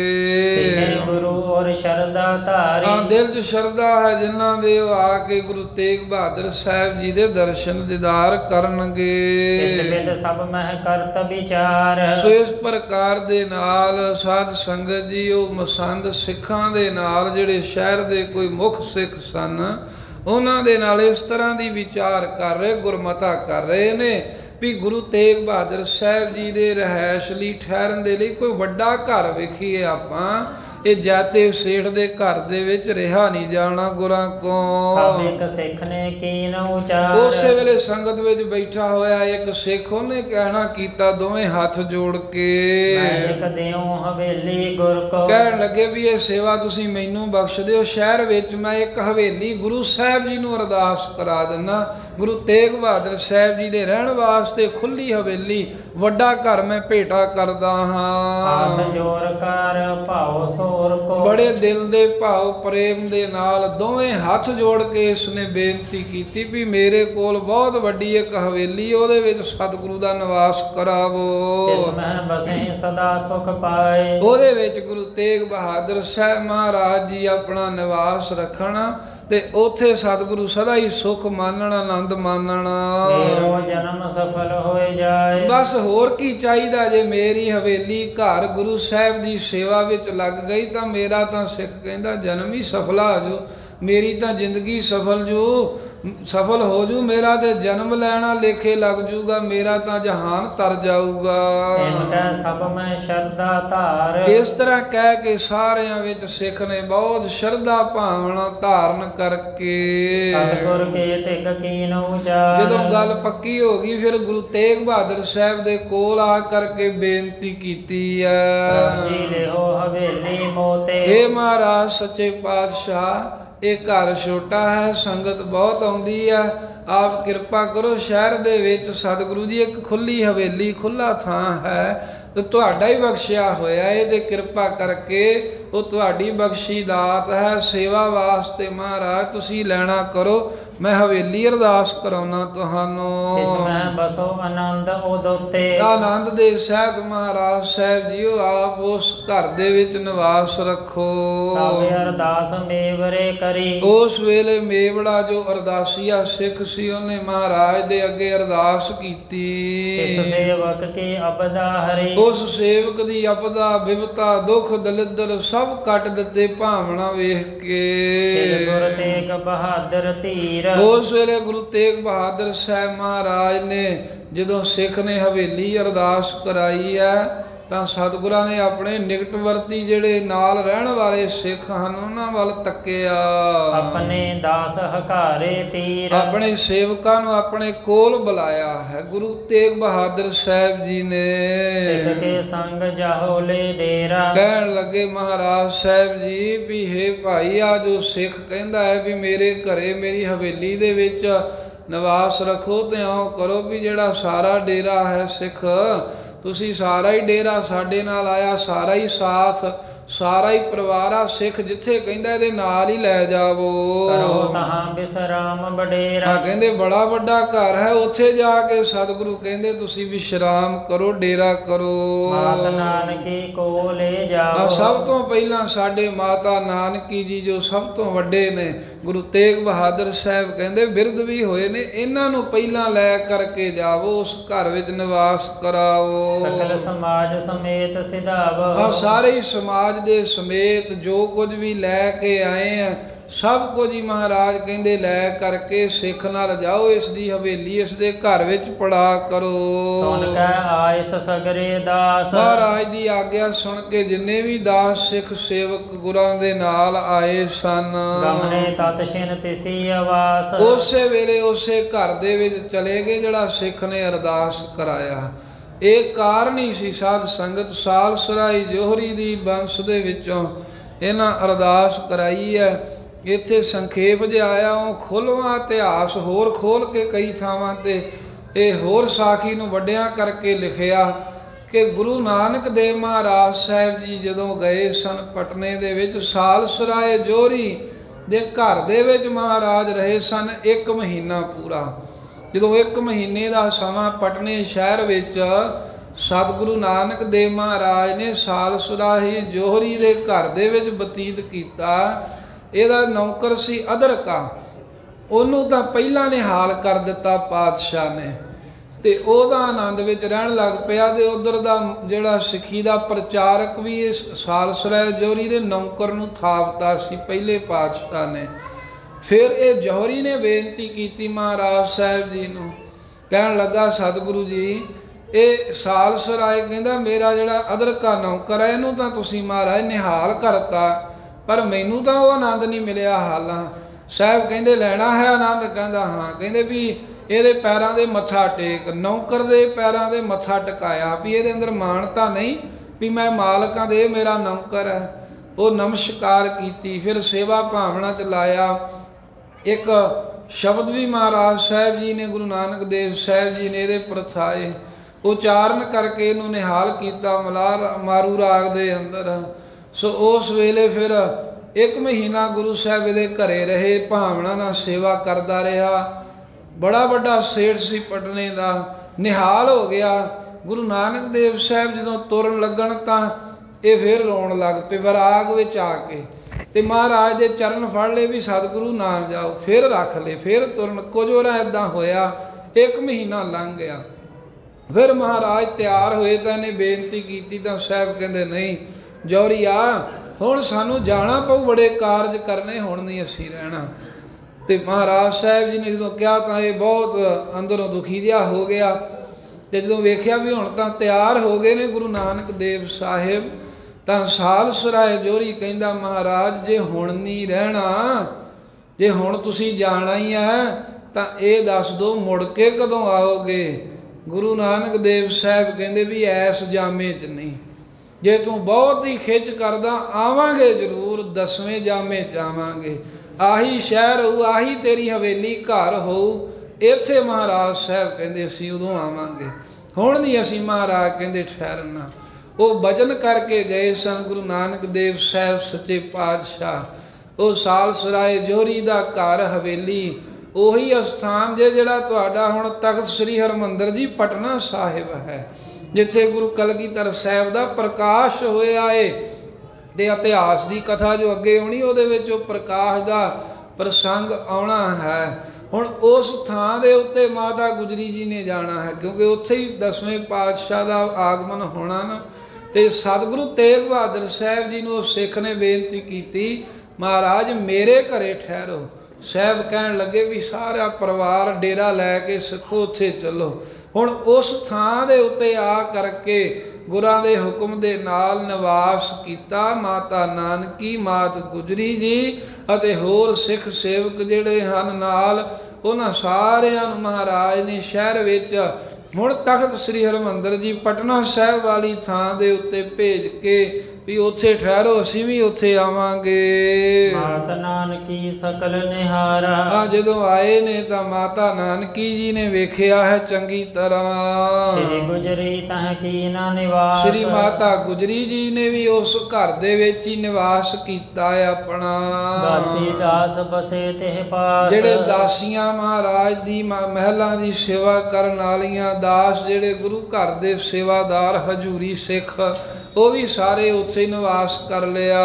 ਆਉਣਗੇ। ਗੁਰੂ ਔਰ ਸ਼ਰਧਾ ਧਾਰੀ। ਹਾਂ, ਦਿਲ 'ਚ ਸ਼ਰਧਾ ਹੈ ਜਿਨ੍ਹਾਂ ਦੇ ਉਹ ਆ ਕੇ ਗੁਰੂ ਤੇਗ ਬਹਾਦਰ ਸਾਹਿਬ ਜੀ ਦੇ ਦਰਸ਼ਨ ਦੀਦਾਰ ਕਰਨਗੇ। ਇਸ ਬਿਦ ਸਭ ਮਹਿ ਕਰਤ ਵਿਚਾਰ। ਸੋ ਇਸ ਪ੍ਰਕਾਰ ਦੇ ਨਾਲ ਸਾਧ ਸੰਗਤ ਜੀ ਉਹ ਮਸੰਦ ਸਿੱਖਾਂ ਦੇ ਨਾਲ ਜਿਹੜੇ ਸ਼ਹਿਰ ਦੇ ਕੋਈ ਮੁੱਖ ਸਿੱਖ ਸਨ ਉਹਨਾਂ ਦੇ ਨਾਲ ਇਸ ਤਰ੍ਹਾਂ ਦੀ ਵਿਚਾਰ ਕਰ ਰਹੇ, ਗੁਰਮਤਾ ਕਰ ਰਹੇ ਨੇ ਵੀ ਗੁਰੂ ਤੇਗ ਬਹਾਦਰ ਸਾਹਿਬ ਜੀ ਦੇ ਰਿਹਾਇਸ਼ ਲਈ ਠਹਿਰਨ ਦੇ ਲਈ ਕੋਈ ਵੱਡਾ ਘਰ ਵੇਖੀਏ ਆਪਾਂ। ਇਹ ਜਾਤੇ ਸੇਠ ਦੇ ਘਰ ਦੇ ਵਿੱਚ ਰਿਹਾ ਨਹੀਂ ਜਾਣਾ ਗੁਰਾਂ ਕੋਲ। ਇੱਕ ਸਿੱਖ ਨੇ ਕੀਨ ਉਚਾਰ। ਉਸੇ ਵੇਲੇ ਸੰਗਤ ਵਿੱਚ ਬੈਠਾ ਹੋਇਆ ਇੱਕ ਸਿੱਖ ਉਹਨੇ ਕਹਿਣਾ ਕੀਤਾ ਦੋਵੇਂ ਹੱਥ ਜੋੜ ਕੇ, ਮੈਂ ਇੱਕ ਦਿਉ ਹਵੇਲੀ ਗੁਰ ਕੋ। ਕਹਿਣ ਲੱਗੇ ਵੀ ਇਹ ਸੇਵਾ ਤੁਸੀਂ ਮੈਨੂੰ ਬਖਸ਼ ਦਿਓ, ਸ਼ਹਿਰ ਵਿੱਚ ਮੈਂ ਇੱਕ ਹਵੇਲੀ ਗੁਰੂ ਸਾਹਿਬ ਜੀ ਨੂੰ ਅਰਦਾਸ ਕਰਾ ਦਿੰਦਾ। ਗੁਰੂ ਤੇਗ ਬਹਾਦਰ ਸਾਹਿਬ ਜੀ ਦੇ ਰਹਿਣ ਵਾਸਤੇ ਖੁੱਲੀ ਹਵੇਲੀ, ਵੱਡਾ ਘਰ ਮੈਂ ਭੇਟਾ ਕਰਦਾ ਹਾਂ। ਹੱਥ ਜੋੜ ਕਰ ਭਾਉ ਸੋਰ ਕੋ। ਬੜੇ ਦਿਲ ਦੇ ਭਾਵ ਪ੍ਰੇਮ ਦੇ ਨਾਲ ਦੋਵੇਂ ਹੱਥ ਜੋੜ ਕੇ ਇਸਨੇ ਬੇਨਤੀ ਕੀਤੀ ਵੀ ਮੇਰੇ ਕੋਲ ਬਹੁਤ ਵੱਡੀ ਇੱਕ ਹਵੇਲੀ, ਉਹਦੇ ਵਿੱਚ ਸਤਿਗੁਰੂ ਦਾ ਨਿਵਾਸ ਕਰਾਵੋ। ਇਸ ਮਹਿ ਬਸੇ ਸਦਾ ਸੁਖ ਪਾਏ। ਉਹਦੇ ਵਿੱਚ ਗੁਰੂ ਤੇਗ ਬਹਾਦਰ ਸਾਹਿਬ ਮਹਾਰਾਜ ਜੀ ਆਪਣਾ ਨਿਵਾਸ ਰੱਖਣਾ ਤੇ ਉੱਥੇ ਸਤਿਗੁਰੂ ਸਦਾ ਹੀ ਸੁਖ ਮਾਨਣਾ, ਆਨੰਦ ਮਾਨਣਾ। ਮੇਰੋ ਜਨਮ ਸਫਲ ਹੋਏ ਜਾਏ। ਬਸ ਹੋਰ ਕੀ ਚਾਹੀਦਾ? ਜੇ ਮੇਰੀ ਹਵੇਲੀ ਘਰ ਗੁਰੂ ਸਾਹਿਬ ਦੀ ਸੇਵਾ ਵਿੱਚ ਲੱਗ ਗਈ ਤਾਂ ਮੇਰਾ ਤਾਂ ਸਿੱਖ ਕਹਿੰਦਾ ਜਨਮ ਹੀ ਸਫਲਾ ਜੋ, ਮੇਰੀ ਤਾਂ ਜ਼ਿੰਦਗੀ ਸਫਲ ਜੋ। ਸਫਲ ਹੋ ਜੂ, ਮੇਰਾ ਤੇ ਜਨਮ ਲੈਣਾ ਲੇਖੇ ਲੱਗ ਜੂਗਾ, ਮੇਰਾ ਤਾਂ ਜਹਾਨ ਤਰ ਜਾਊਗਾ। ਤਿਨ ਕੈ ਸਭ ਮੈਂ ਸ਼ਰਧਾ ਧਾਰ। ਇਸ ਤਰ੍ਹਾਂ ਕਹਿ ਕੇ ਸਾਰਿਆਂ ਵਿੱਚ ਸਿੱਖ ਨੇ ਬਹੁਤ ਸ਼ਰਧਾ ਭਾਵਨਾ ਧਾਰਨ ਕਰਕੇ ਸਤਿਗੁਰ ਕੇ ਟਿਕ ਕੀਨ ਉਚਾਰ। ਜਦੋਂ ਗੱਲ ਪੱਕੀ ਹੋ ਗਈ ਫਿਰ ਗੁਰੂ ਤੇਗ ਬਹਾਦਰ ਸਾਹਿਬ ਦੇ ਕੋਲ ਆ ਕਰਕੇ ਬੇਨਤੀ ਕੀਤੀ ਹੈ, ਜੀ ਲਿਓ ਹਵੇਲੀ ਮੋਤੇ। ਇਹ ਮਹਾਰਾਜ ਸੱਚੇ ਪਾਤਸ਼ਾਹ, ਇਹ ਘਰ ਛੋਟਾ ਹੈ, ਸੰਗਤ ਬਹੁਤ ਆਉਂਦੀ ਹੈ, ਆਪ ਕਿਰਪਾ ਕਰੋ, ਸ਼ਹਿਰ ਦੇ ਵਿੱਚ ਸਤਿਗੁਰੂ ਜੀ ਇੱਕ ਖੁੱਲੀ ਹਵੇਲੀ, ਖੁੱਲਾ ਥਾਂ ਹੈ, ਤੇ ਤੁਹਾਡਾ ਹੀ ਬਖਸ਼ਿਆ ਹੋਇਆ, ਇਹਦੇ ਕਿਰਪਾ ਕਰਕੇ ਉਹ ਤੁਹਾਡੀ ਬਖਸ਼ੀ ਦਾਤ ਹੈ, ਸੇਵਾ ਵਾਸਤੇ ਮਹਾਰਾਜ ਤੁਸੀਂ ਲੈਣਾ ਕਰੋ, ਮੈਂ ਹਵੇਲੀ ਅਰਦਾਸ ਕਰਾਉਣਾ ਤੁਹਾਨੂੰ। ਤਿਸ ਮੈਂ ਬਸੋ ਆਨੰਦ ਉਦੋਤੇ। ਆਨੰਦ ਦੇ ਸਹਿਤ ਮਹਾਰਾਜ ਸਾਹਿਬ ਜੀਓ ਆਪ ਉਸ ਘਰ ਦੇ ਵਿੱਚ ਨਿਵਾਸ ਰੱਖੋ। ਤਵੇ ਅਰਦਾਸ ਮੇਵਰੇ ਕਰੀ। ਉਸ ਵੇਲੇ ਮੇਵੜਾ ਜੋ ਅਰਦਾਸੀਆ ਸਿੱਖ ਸੀ ਉਹਨੇ ਮਹਾਰਾਜ ਦੇ ਅੱਗੇ ਅਰਦਾਸ ਕੀਤੀ। ਇਸ ਸੇਵਕ ਕੀ ਅਬਦਾ ਹਰੀ। ਉਸ ਸੇਵਕ ਦੀ ਅਪਦਾ ਬਿਪਤਾ ਦੁੱਖ ਦਲਿੱਦਰ ਸਭ ਕੱਟ ਦਿੱਤੇ ਭਾਵਨਾ ਵੇਖ ਕੇ। ਗੁਰੂ ਤੇਗ ਬਹਾਦਰ ਧੀਰ। ਉਸ ਵੇਲੇ ਗੁਰੂ ਤੇਗ ਬਹਾਦਰ ਸਾਹਿਬ ਮਹਾਰਾਜ ਨੇ ਜਦੋਂ ਸਿੱਖ ਨੇ ਹਵੇਲੀ ਅਰਦਾਸ ਕਰਾਈ ਹੈ ਤਾਂ ਸਤਿਗੁਰਾਂ ਨੇ ਆਪਣੇ ਨਿਕਟਵਰਤੀ ਜਿਹੜੇ ਨਾਲ ਰਹਿਣ ਵਾਲੇ ਸਿੱਖ ਹਨ ਉਹਨਾਂ ਵੱਲ ਤੱਕਿਆ। ਆਪਣੇ ਦਾਸ ਹਕਾਰੇ ਤੀਰ। ਆਪਣੇ ਸੇਵਕਾਂ ਨੂੰ ਆਪਣੇ ਕੋਲ ਬੁਲਾਇਆ ਹੈ ਗੁਰੂ ਤੇਗ ਬਹਾਦਰ ਸਾਹਿਬ ਜੀ ਨੇ। ਸਿੱਖ ਕੇ ਸੰਗ ਜਾਹੋ ਲੈ ਡੇਰਾ। ਕਹਿਣ ਲੱਗੇ ਮਹਾਰਾਜ ਸਾਹਿਬ ਜੀ ਵੀ ਹੇ ਭਾਈ, ਆ ਜੋ ਸਿੱਖ ਕਹਿੰਦਾ ਹੈ ਵੀ ਮੇਰੇ ਘਰੇ ਮੇਰੀ ਹਵੇਲੀ ਦੇ ਵਿੱਚ ਨਿਵਾਸ ਰੱਖੋ, ਤੇ ਇਉਂ ਕਰੋ ਵੀ ਜਿਹੜਾ ਸਾਰਾ ਡੇਰਾ ਹੈ ਸਿੱਖ, ਤੁਸੀਂ ਸਾਰਾ ਹੀ ਡੇਰਾ ਸਾਡੇ ਨਾਲ ਆਇਆ, ਸਾਰਾ ਹੀ ਸਾਥ, ਸਾਰਾ ਹੀ ਪਰਿਵਾਰ ਆ ਸਿੱਖ, ਜਿੱਥੇ ਕਹਿੰਦਾ ਇਹਦੇ ਨਾਲ ਹੀ ਲੈ ਜਾਵੋ। ਕਰੋ ਤਹਾਂ ਬਿਸਰਾਮ ਬਡੇਰਾ। ਕਹਿੰਦੇ ਬੜਾ ਵੱਡਾ ਘਰ ਹੈ, ਉੱਥੇ ਜਾ ਕੇ ਸਤਿਗੁਰੂ ਕਹਿੰਦੇ ਤੁਸੀਂ ਵਿਸ਼ਰਾਮ ਕਰੋ, ਡੇਰਾ ਕਰੋ। ਮਾਤ ਨਾਨਕੀ ਕੋ ਲੈ ਜਾਓ। ਸਭ ਤੋਂ ਪਹਿਲਾਂ ਸਾਡੇ ਮਾਤਾ ਨਾਨਕੀ ਜੀ ਜੋ ਸਭ ਤੋਂ ਵੱਡੇ ਨੇ, ਗੁਰੂ ਤੇਗ ਬਹਾਦਰ ਸਾਹਿਬ ਕਹਿੰਦੇ ਬਿਰਧ ਵੀ ਹੋਏ ਨੇ, ਇਹਨਾਂ ਨੂੰ ਪਹਿਲਾਂ ਲੈ ਕਰਕੇ ਜਾਵੋ, ਉਸ ਘਰ ਵਿੱਚ ਨਿਵਾਸ ਕਰਾਓ। ਸਕਲ ਸਮਾਜ ਸਮੇਤ ਸਿਧਾਵੋ। ਸਾਰੇ ਹੀ ਸਮਾਜ ਦੇ ਸਮੇਤ ਜੋ ਕੁਝ ਵੀ ਲੈ ਕੇ ਆਏ ਆ ਸਭ ਕੁਝ ਹੀ ਮਹਾਰਾਜ ਕਹਿੰਦੇ ਲੈ ਕਰਕੇ ਸਿੱਖ ਨਾਲ ਜਾਓ, ਇਸ ਦੀ ਹਵੇਲੀ, ਇਸ ਦੇ ਘਰ ਵਿੱਚ ਪੜਾ ਕਰੋ। ਸੁਣ ਕੇ ਆਇਸ ਸਗਰੇ ਦਾਸ। ਮਹਾਰਾਜ ਦੀ ਆਗਿਆ ਸੁਣ ਕੇ ਜਿੰਨੇ ਵੀ ਦਾਸ ਸਿੱਖ ਸੇਵਕ ਗੁਰਾਂ ਦੇ ਨਾਲ ਆਏ ਸਨ, ਗਮਨੇ ਤਤ ਛਿਨ ਤਿਸੀ ਆਵਾਸ। ਉਸੇ ਵੇਲੇ ਉਸੇ ਘਰ ਦੇ ਵਿੱਚ ਚਲੇ ਗਏ ਜਿਹੜਾ ਸਿੱਖ ਨੇ ਅਰਦਾਸ ਕਰਾਇਆ। ਇਹ ਕਾਰਨ ਹੀ ਸੀ ਸਾਧ ਸੰਗਤ, ਸਾਲਸਰਾਈ ਜੋਹਰੀ ਦੀ ਬੰਸ ਦੇ ਵਿੱਚੋਂ ਇਹਨਾਂ ਅਰਦਾਸ ਕਰਾਈ ਹੈ। ਇੱਥੇ ਸੰਖੇਪ ਜਿਹਾ ਆਇਆ, ਉਹ ਖੋਲ੍ਹਵਾਂ ਇਤਿਹਾਸ ਹੋਰ ਖੋਲ੍ਹ ਕੇ ਕਈ ਥਾਵਾਂ ਤੇ ਇਹ ਹੋਰ ਸਾਖੀ ਨੂੰ ਵੱਡਿਆਂ ਕਰਕੇ ਲਿਖਿਆ ਕਿ ਗੁਰੂ ਨਾਨਕ ਦੇਵ ਮਹਾਰਾਜ ਸਾਹਿਬ ਜੀ ਜਦੋਂ ਗਏ ਸਨ ਪਟਨੇ ਦੇ ਵਿੱਚ, ਸਾਲਸਰਾਏ ਜੋਹਰੀ ਦੇ ਘਰ ਦੇ ਵਿੱਚ ਮਹਾਰਾਜ ਰਹੇ ਸਨ 1 ਮਹੀਨਾ ਪੂਰਾ। ਜਦੋਂ 1 ਮਹੀਨੇ ਦਾ ਸਮਾਂ ਪਟਨੇ ਸ਼ਹਿਰ ਵਿੱਚ ਸਤਿਗੁਰੂ ਨਾਨਕ ਦੇਵ ਮਹਾਰਾਜ ਨੇ ਸਾਲਸਰਾਏ ਜੋਹਰੀ ਦੇ ਘਰ ਦੇ ਵਿੱਚ ਬਤੀਤ ਕੀਤਾ, ਇਹਦਾ ਨੌਕਰ ਸੀ ਅਦਰਕਾ, ਉਹਨੂੰ ਤਾਂ ਪਹਿਲਾਂ ਨਿਹਾਲ ਕਰ ਦਿੱਤਾ ਪਾਤਸ਼ਾਹ ਨੇ, ਤੇ ਉਹਦਾ ਆਨੰਦ ਵਿੱਚ ਰਹਿਣ ਲੱਗ ਪਿਆ। ਤੇ ਉਧਰ ਦਾ ਜਿਹੜਾ ਸਿੱਖੀ ਦਾ ਪ੍ਰਚਾਰਕ ਵੀ ਇਸ ਸਾਲਸਰਾਏ ਜੋਹਰੀ ਦੇ ਨੌਕਰ ਨੂੰ ਥਾਪਤਾ ਸੀ ਪਹਿਲੇ ਪਾਤਸ਼ਾਹ ਨੇ। ਫਿਰ ਇਹ ਜੋਹਰੀ ਨੇ ਬੇਨਤੀ ਕੀਤੀ ਮਹਾਰਾਜ ਸਾਹਿਬ ਜੀ ਨੂੰ, ਕਹਿਣ ਲੱਗਾ ਸਤਿਗੁਰੂ ਜੀ, ਇਹ ਸਾਲਸਰਾਏ ਕਹਿੰਦਾ ਮੇਰਾ ਜਿਹੜਾ ਅਦਰਕਾ ਨੌਕਰ ਹੈ ਇਹਨੂੰ ਤਾਂ ਤੁਸੀਂ ਮਹਾਰਾਜ ਨਿਹਾਲ ਕਰਤਾ, ਪਰ ਮੈਨੂੰ ਤਾਂ ਉਹ ਆਨੰਦ ਨਹੀਂ ਮਿਲਿਆ। ਹਾਲਾਂ ਸਾਹਿਬ ਕਹਿੰਦੇ ਲੈਣਾ ਹੈ ਆਨੰਦ? ਕਹਿੰਦਾ ਹਾਂ। ਕਹਿੰਦੇ ਵੀ ਇਹਦੇ ਪੈਰਾਂ ਦੇ ਮੱਥਾ ਟੇਕ। ਨੌਕਰ ਦੇ ਪੈਰਾਂ ਦੇ ਮੱਥਾ ਟਿਕਾਇਆ ਵੀ ਇਹਦੇ ਅੰਦਰ ਮਾਣਤਾ ਨਹੀਂ ਵੀ ਮੈਂ ਮਾਲਕਾਂ ਦੇ ਮੇਰਾ ਨੌਕਰ ਹੈ। ਉਹ ਨਮਸਕਾਰ ਕੀਤੀ, ਫਿਰ ਸੇਵਾ ਭਾਵਨਾ ਚ ਲਾਇਆ। ਇੱਕ ਸ਼ਬਦ ਵੀ ਮਹਾਰਾਜ ਸਾਹਿਬ ਜੀ ਨੇ, ਗੁਰੂ ਨਾਨਕ ਦੇਵ ਸਾਹਿਬ ਜੀ ਨੇ ਇਹਦੇ ਪ੍ਰਥਾਏ ਉਚਾਰਨ ਕਰਕੇ ਇਹਨੂੰ ਨਿਹਾਲ ਕੀਤਾ ਮਲਾਰ ਮਾਰੂ ਰਾਗ ਦੇ ਅੰਦਰ। ਸੋ ਉਸ ਵੇਲੇ ਫਿਰ 1 ਮਹੀਨਾ ਗੁਰੂ ਸਾਹਿਬ ਇਹਦੇ ਘਰੇ ਰਹੇ, ਭਾਵਨਾ ਨਾਲ ਸੇਵਾ ਕਰਦਾ ਰਿਹਾ। ਬੜਾ ਵੱਡਾ ਸੇਠ ਸੀ ਪਟਨੇ ਦਾ, ਨਿਹਾਲ ਹੋ ਗਿਆ। ਗੁਰੂ ਨਾਨਕ ਦੇਵ ਸਾਹਿਬ ਜਦੋਂ ਤੁਰਨ ਲੱਗਣ ਤਾਂ ਇਹ ਫਿਰ ਰੋਣ ਲੱਗ ਪਏ ਵਿਰਾਗ ਵਿੱਚ ਆ ਕੇ, ਤੇ ਮਹਾਰਾਜ ਦੇ ਚਰਨ ਫੜ ਲਏ ਵੀ ਸਤਿਗੁਰੂ ਨਾ ਜਾਓ, ਫਿਰ ਰੱਖ ਲਏ, ਫਿਰ ਤੁਰਨ। ਕੁਝ ਹੋਰਾਂ ਇੱਦਾਂ ਹੋਇਆ, 1 ਮਹੀਨਾ ਲੰਘ ਗਿਆ। ਫਿਰ ਮਹਾਰਾਜ ਤਿਆਰ ਹੋਏ ਤਾਂ ਇਹਨੇ ਬੇਨਤੀ ਕੀਤੀ ਤਾਂ ਸਾਹਿਬ ਕਹਿੰਦੇ ਨਹੀਂ ਜੌਹਰੀ ਆ, ਹੁਣ ਸਾਨੂੰ ਜਾਣਾ ਪਊ, ਬੜੇ ਕਾਰਜ ਕਰਨੇ, ਹੁਣ ਨਹੀਂ ਅਸੀਂ ਰਹਿਣਾ। ਤੇ ਮਹਾਰਾਜ ਸਾਹਿਬ ਜੀ ਨੇ ਜਦੋਂ ਕਿਹਾ ਤਾਂ ਇਹ ਬਹੁਤ ਅੰਦਰੋਂ ਦੁਖੀ ਜਿਹਾ ਹੋ ਗਿਆ। ਤੇ ਜਦੋਂ ਵੇਖਿਆ ਵੀ ਹੁਣ ਤਾਂ ਤਿਆਰ ਹੋ ਗਏ ਨੇ ਗੁਰੂ ਨਾਨਕ ਦੇਵ ਸਾਹਿਬ, ਤਾਂ ਸਾਲਸਰਾਏ ਜੋਰੀ ਕਹਿੰਦਾ ਮਹਾਰਾਜ ਜੇ ਹੁਣ ਨਹੀਂ ਰਹਿਣਾ, ਜੇ ਹੁਣ ਤੁਸੀਂ ਜਾਣਾ ਹੀ ਹੈ ਤਾਂ ਇਹ ਦੱਸ ਦਿਓ ਮੁੜ ਕੇ ਕਦੋਂ ਆਓਗੇ। ਗੁਰੂ ਨਾਨਕ ਦੇਵ ਸਾਹਿਬ ਕਹਿੰਦੇ ਵੀ ਐਸ ਜਾਮੇ 'ਚ ਨਹੀਂ, ਜੇ ਤੂੰ ਬਹੁਤ ਹੀ ਖਿੱਚ ਕਰਦਾ ਆਵਾਂਗੇ ਜ਼ਰੂਰ, 10ਵੇਂ ਜਾਮੇ 'ਚ ਆਵਾਂਗੇ, ਆਹੀ ਸ਼ਹਿਰ ਹੋਊ, ਆਹੀ ਤੇਰੀ ਹਵੇਲੀ ਘਰ ਹੋਊ, ਇੱਥੇ ਮਹਾਰਾਜ ਸਾਹਿਬ ਕਹਿੰਦੇ ਅਸੀਂ ਉਦੋਂ ਆਵਾਂਗੇ, ਹੁਣ ਨਹੀਂ ਅਸੀਂ ਮਹਾਰਾਜ ਕਹਿੰਦੇ ਠਹਿਰਨਾ। ਉਹ ਵਚਨ ਕਰਕੇ ਗਏ ਸਨ ਗੁਰੂ ਨਾਨਕ ਦੇਵ ਸਾਹਿਬ ਸੱਚੇ ਪਾਤਸ਼ਾਹ। ਉਹ ਸਾਲਸਰਾਏ ਜੋਰੀ ਦਾ ਘਰ ਹਵੇਲੀ ਉਹੀ ਅਸਥਾਨ ਜੇ ਜਿਹੜਾ ਤੁਹਾਡਾ ਹੁਣ ਤਖਤ ਸ੍ਰੀ ਹਰਿਮੰਦਰ ਜੀ ਪਟਨਾ ਸਾਹਿਬ ਹੈ, ਜਿੱਥੇ ਗੁਰੂ ਕਲਗੀਧਰ ਸਾਹਿਬ ਦਾ ਪ੍ਰਕਾਸ਼ ਹੋਇਆ ਏ। ਤੇ ਇਤਿਹਾਸ ਦੀ ਕਥਾ ਜੋ ਅੱਗੇ ਆਉਣੀ ਉਹਦੇ ਵਿੱਚ ਉਹ ਪ੍ਰਕਾਸ਼ ਦਾ ਪ੍ਰਸੰਗ ਆਉਣਾ ਹੈ। ਹੁਣ ਉਸ ਥਾਂ ਦੇ ਉੱਤੇ ਮਾਤਾ ਗੁਜਰੀ ਜੀ ਨੇ ਜਾਣਾ ਹੈ, ਕਿਉਂਕਿ ਉੱਥੇ ਹੀ 10ਵੇਂ ਪਾਤਸ਼ਾਹ ਦਾ ਆਗਮਨ ਹੋਣਾ ਨਾ। ਤੇ ਸਤਿਗੁਰੂ ਤੇਗ ਬਹਾਦਰ ਸਾਹਿਬ ਜੀ ਨੂੰ ਉਹ ਸਿੱਖ ਨੇ ਬੇਨਤੀ ਕੀਤੀ, ਮਹਾਰਾਜ ਮੇਰੇ ਘਰੇ ਠਹਿਰੋ। ਸਾਹਿਬ ਕਹਿਣ ਲੱਗੇ ਵੀ ਸਾਰਾ ਪਰਿਵਾਰ ਡੇਰਾ ਲੈ ਕੇ ਸਿੱਖੋ ਉੱਥੇ ਚੱਲੋ। ਹੁਣ ਉਸ ਥਾਂ ਦੇ ਉੱਤੇ ਆ ਕਰਕੇ ਗੁਰਾਂ ਦੇ ਹੁਕਮ ਦੇ ਨਾਲ ਨਿਵਾਸ ਕੀਤਾ ਮਾਤਾ ਨਾਨਕੀ, ਮਾਤ ਗੁਜਰੀ ਜੀ ਅਤੇ ਹੋਰ ਸਿੱਖ ਸੇਵਕ ਜਿਹੜੇ ਹਨ ਨਾਲ, ਉਹਨਾਂ ਸਾਰਿਆਂ ਨੂੰ ਮਹਾਰਾਜ ਨੇ ਸ਼ਹਿਰ ਵਿੱਚ ਹੁਣ ਤਖਤ ਸ੍ਰੀ ਹਰਿਮੰਦਰ ਜੀ ਪਟਨਾ ਸਾਹਿਬ ਵਾਲੀ ਥਾਂ ਦੇ ਉੱਤੇ ਭੇਜ ਕੇ ਵੀ ਉੱਥੇ ਠਹਿਰੋ, ਅਸੀਂ ਵੀ ਉੱਥੇ ਆਵਾਂਗੇ। ਮਾਤਾ ਨਾਨਕੀ ਸਕਲ ਨਿਹਾਰਾ। ਆ ਜਦੋਂ ਆਏ ਨੇ ਤਾਂ ਮਾਤਾ ਨਾਨਕੀ ਜੀ ਨੇ ਵੇਖਿਆ ਹੈ ਚੰਗੀ ਤਰ੍ਹਾਂ। ਸ੍ਰੀ ਗੁਜਰੀ ਤਹ ਕੀਨਾ ਨਿਵਾਸ। ਸ੍ਰੀ ਮਾਤਾ ਗੁਜਰੀ ਜੀ ਨੇ ਵੀ ਉਸ ਘਰ ਦੇ ਵਿੱਚ ਹੀ ਨਿਵਾਸ ਕੀਤਾ ਹੈ ਆਪਣਾ। ਦਾਸੀ ਦਾਸ ਬਸੇ ਤਿਹ ਪਾਸ। ਜਿਹੜੇ ਦਾਸੀਆਂ ਮਹਾਰਾਜ ਦੀ ਮਹਿਲਾਂ ਦੀ ਸੇਵਾ ਕਰਨ ਵਾਲੀਆਂ ਦਾਸ, ਜਿਹੜੇ ਗੁਰੂ ਘਰ ਦੇ ਸੇਵਾਦਾਰ ਹਜੂਰੀ ਸਿੱਖ, ਉਹ ਵੀ ਸਾਰੇ ਉੱਥੇ ਨਿਵਾਸ ਕਰ ਲਿਆ।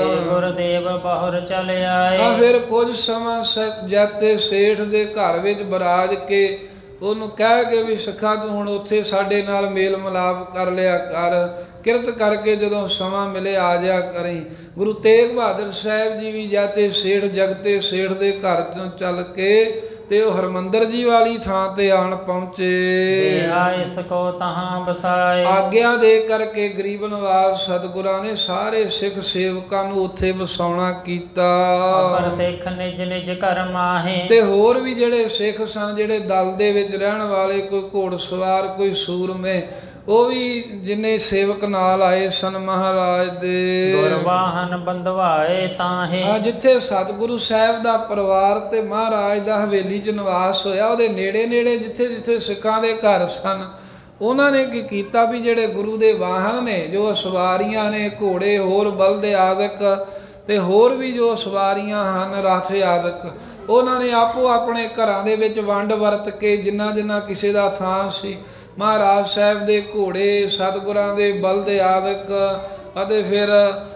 ਗੁਰਦੇਵ ਬਾਹਰ ਚਲ ਆਏ। ਫਿਰ ਕੁਝ ਸਮਾਂ ਜੈਤੇ ਸੇਠ ਦੇ ਘਰ ਵਿੱਚ ਬਰਾਜ ਕੇ ਉਹਨੂੰ ਕਹਿ ਕੇ ਵੀ ਸਿੱਖਾ ਤੂੰ ਹੁਣ ਉੱਥੇ ਸਾਡੇ ਨਾਲ ਮੇਲ ਮਿਲਾਪ ਕਰ ਲਿਆ ਕਰ, ਕਿਰਤ ਕਰਕੇ ਜਦੋਂ ਸਮਾਂ ਮਿਲੇ ਆ ਜਾ ਕਰੀਂ। ਗੁਰੂ ਤੇਗ ਬਹਾਦਰ ਸਾਹਿਬ ਜੀ ਵੀ ਜੈਤੇ ਸੇਠ ਜਗਤੇ ਸੇਠ ਦੇ ਘਰ ਤੋਂ ਚੱਲ ਕੇ ਤੇ ਉਹ ਹਰਮੰਦਰ ਜੀ ਵਾਲੀ ਥਾਂ ਤੇ ਆਣ ਪਹੁੰਚੇ। ਇਸ ਕੋ ਤਹਾਂ ਬਸਾਏ। ਆਗਿਆ ਦੇ ਕਰਕੇ ਗਰੀਬ ਨਵਾਜ਼ ਸਤਿਗੁਰਾਂ ਨੇ ਸਾਰੇ ਸਿੱਖ ਸੇਵਕਾਂ ਨੂੰ ਉੱਥੇ ਵਸਾਉਣਾ ਕੀਤਾ। ਪਰ ਸਿੱਖ ਨਿਜ ਨਿਜ ਘਰ ਮਾਹੇ। ਤੇ ਹੋਰ ਵੀ ਜਿਹੜੇ ਸਿੱਖ ਸਨ, ਜਿਹੜੇ ਦਲ ਦੇ ਵਿੱਚ ਰਹਿਣ ਵਾਲੇ, ਕੋਈ ਘੋੜਸਵਾਰ, ਕੋਈ ਸੂਰਮੇ, ਉਹ ਵੀ ਜਿੰਨੇ ਸੇਵਕ ਨਾਲ ਆਏ ਸਨ ਮਹਾਰਾਜ ਦੇ। ਗੁਰਵਾਹਨ ਬੰਦਵਾਏ ਤਾਹੇ। ਜਿੱਥੇ ਸਤਿਗੁਰੂ ਸਾਹਿਬ ਦਾ ਪਰਿਵਾਰ ਤੇ ਮਹਾਰਾਜ ਦਾ ਹਵੇਲੀ 'ਚ ਨਿਵਾਸ ਹੋਇਆ, ਉਹਦੇ ਨੇੜੇ ਨੇੜੇ ਜਿੱਥੇ ਜਿੱਥੇ ਸਿੱਖਾਂ ਦੇ ਘਰ ਸਨ, ਉਹਨਾਂ ਨੇ ਕੀ ਕੀਤਾ ਵੀ ਜਿਹੜੇ ਗੁਰੂ ਦੇ ਵਾਹਨ ਨੇ, ਜੋ ਸਵਾਰੀਆਂ ਨੇ, ਘੋੜੇ ਹੋਰ ਬਲਦ ਆਦਿਕ ਤੇ ਹੋਰ ਵੀ ਜੋ ਸਵਾਰੀਆਂ ਹਨ ਰਥ ਆਦਿਕ, ਉਹਨਾਂ ਨੇ ਆਪੋ ਆਪਣੇ ਘਰਾਂ ਦੇ ਵਿੱਚ ਵੰਡ ਵਰਤ ਕੇ ਜਿੰਨਾ ਜਿੰਨਾ ਕਿਸੇ ਦਾ ਥਾਂ ਸੀ, ਮਹਾਰਾਜ ਸਾਹਿਬ ਦੇ ਘੋੜੇ, ਸਤਿਗੁਰਾਂ ਦੇ ਬਲਦ ਆਦਿਕ ਅਤੇ ਫਿਰ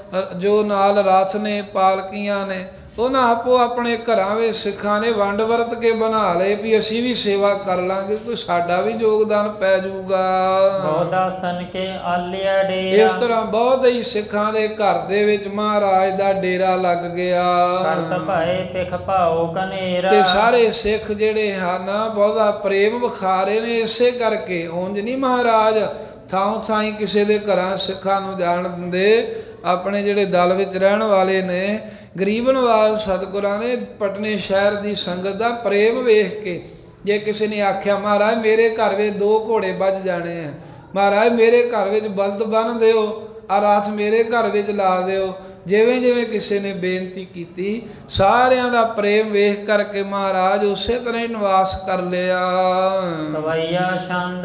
ਜੋ ਨਾਲ ਰਥ ਨੇ, ਪਾਲਕੀਆਂ ਨੇ, ਉਹਨਾਂ ਆਪੋ ਆਪਣੇ ਘਰਾਂ ਵਿੱਚ ਸਿੱਖਾਂ ਨੇ ਵੰਡ ਵਰਤ ਕੇ ਬਣਾ ਲਏ ਵੀ ਅਸੀਂ ਵੀ ਸੇਵਾ ਕਰ ਲਾਂਗੇ, ਕੋਈ ਸਾਡਾ ਵੀ ਯੋਗਦਾਨ ਪੈ ਜਾਊਗਾ। ਬਹੁਦਾਸਨ ਕੇ ਆਲਿਆ ਡੇਰਾ। ਇਸ ਤਰ੍ਹਾਂ ਬਹੁਤ ਹੀ ਸਿੱਖਾਂ ਦੇ ਘਰ ਦੇ ਵਿੱਚ ਮਹਾਰਾਜ ਦਾ ਡੇਰਾ ਲੱਗ ਗਿਆ। ਕਰਤ ਭਾਏ ਪਿਖ ਭਾਓ ਕਨੇਰਾ। ਤੇ ਸਾਰੇ ਸਿੱਖ ਜਿਹੜੇ ਹਨ ਬਹੁਤਾ ਪ੍ਰੇਮ ਵਿਖਾ ਰਹੇ ਨੇ ਇਸੇ ਕਰਕੇ। ਉਂਝ ਨਹੀਂ ਮਹਾਰਾਜ ਥਾਂ ਥਾਈਂ ਕਿਸੇ ਦੇ ਘਰਾਂ ਸਿੱਖਾਂ ਨੂੰ ਜਾਣ ਦਿੰਦੇ। ਆਪਣੇ ਜਿਹੜੇ ਦਲ ਵਿੱਚ ਰਹਿਣ ਵਾਲੇ ਨੇ, ਗਰੀਬ ਨਵਾਜ਼ ਸਤਿਗੁਰਾਂ ਨੇ ਪਟਨੇ ਸ਼ਹਿਰ ਦੀ ਸੰਗਤ ਦਾ ਪ੍ਰੇਮ ਵੇਖ ਕੇ, ਜੇ ਕਿਸੇ ਨੇ ਆਖਿਆ ਮਹਾਰਾਜ ਮੇਰੇ ਘਰ ਵਿੱਚ 2 ਘੋੜੇ ਵੱਜ ਜਾਣੇ ਆ, ਮਹਾਰਾਜ ਮੇਰੇ ਘਰ ਵਿੱਚ ਬਲਦ ਬੰਨ੍ਹ ਦਿਓ, ਆ ਰਾਤ ਮੇਰੇ ਘਰ ਵਿੱਚ ਲਾ ਦਿਓ, ਜਿਵੇਂ ਜਿਵੇਂ ਕਿਸੇ ਨੇ ਬੇਨਤੀ ਕੀਤੀ, ਸਾਰਿਆਂ ਦਾ ਪ੍ਰੇਮ ਵੇਖ ਕਰਕੇ ਮਹਾਰਾਜ ਉਸੇ ਤਰ੍ਹਾਂ ਹੀ ਨਿਵਾਸ ਕਰ ਲਿਆ। ਸਵਈਆ ਛੰਦ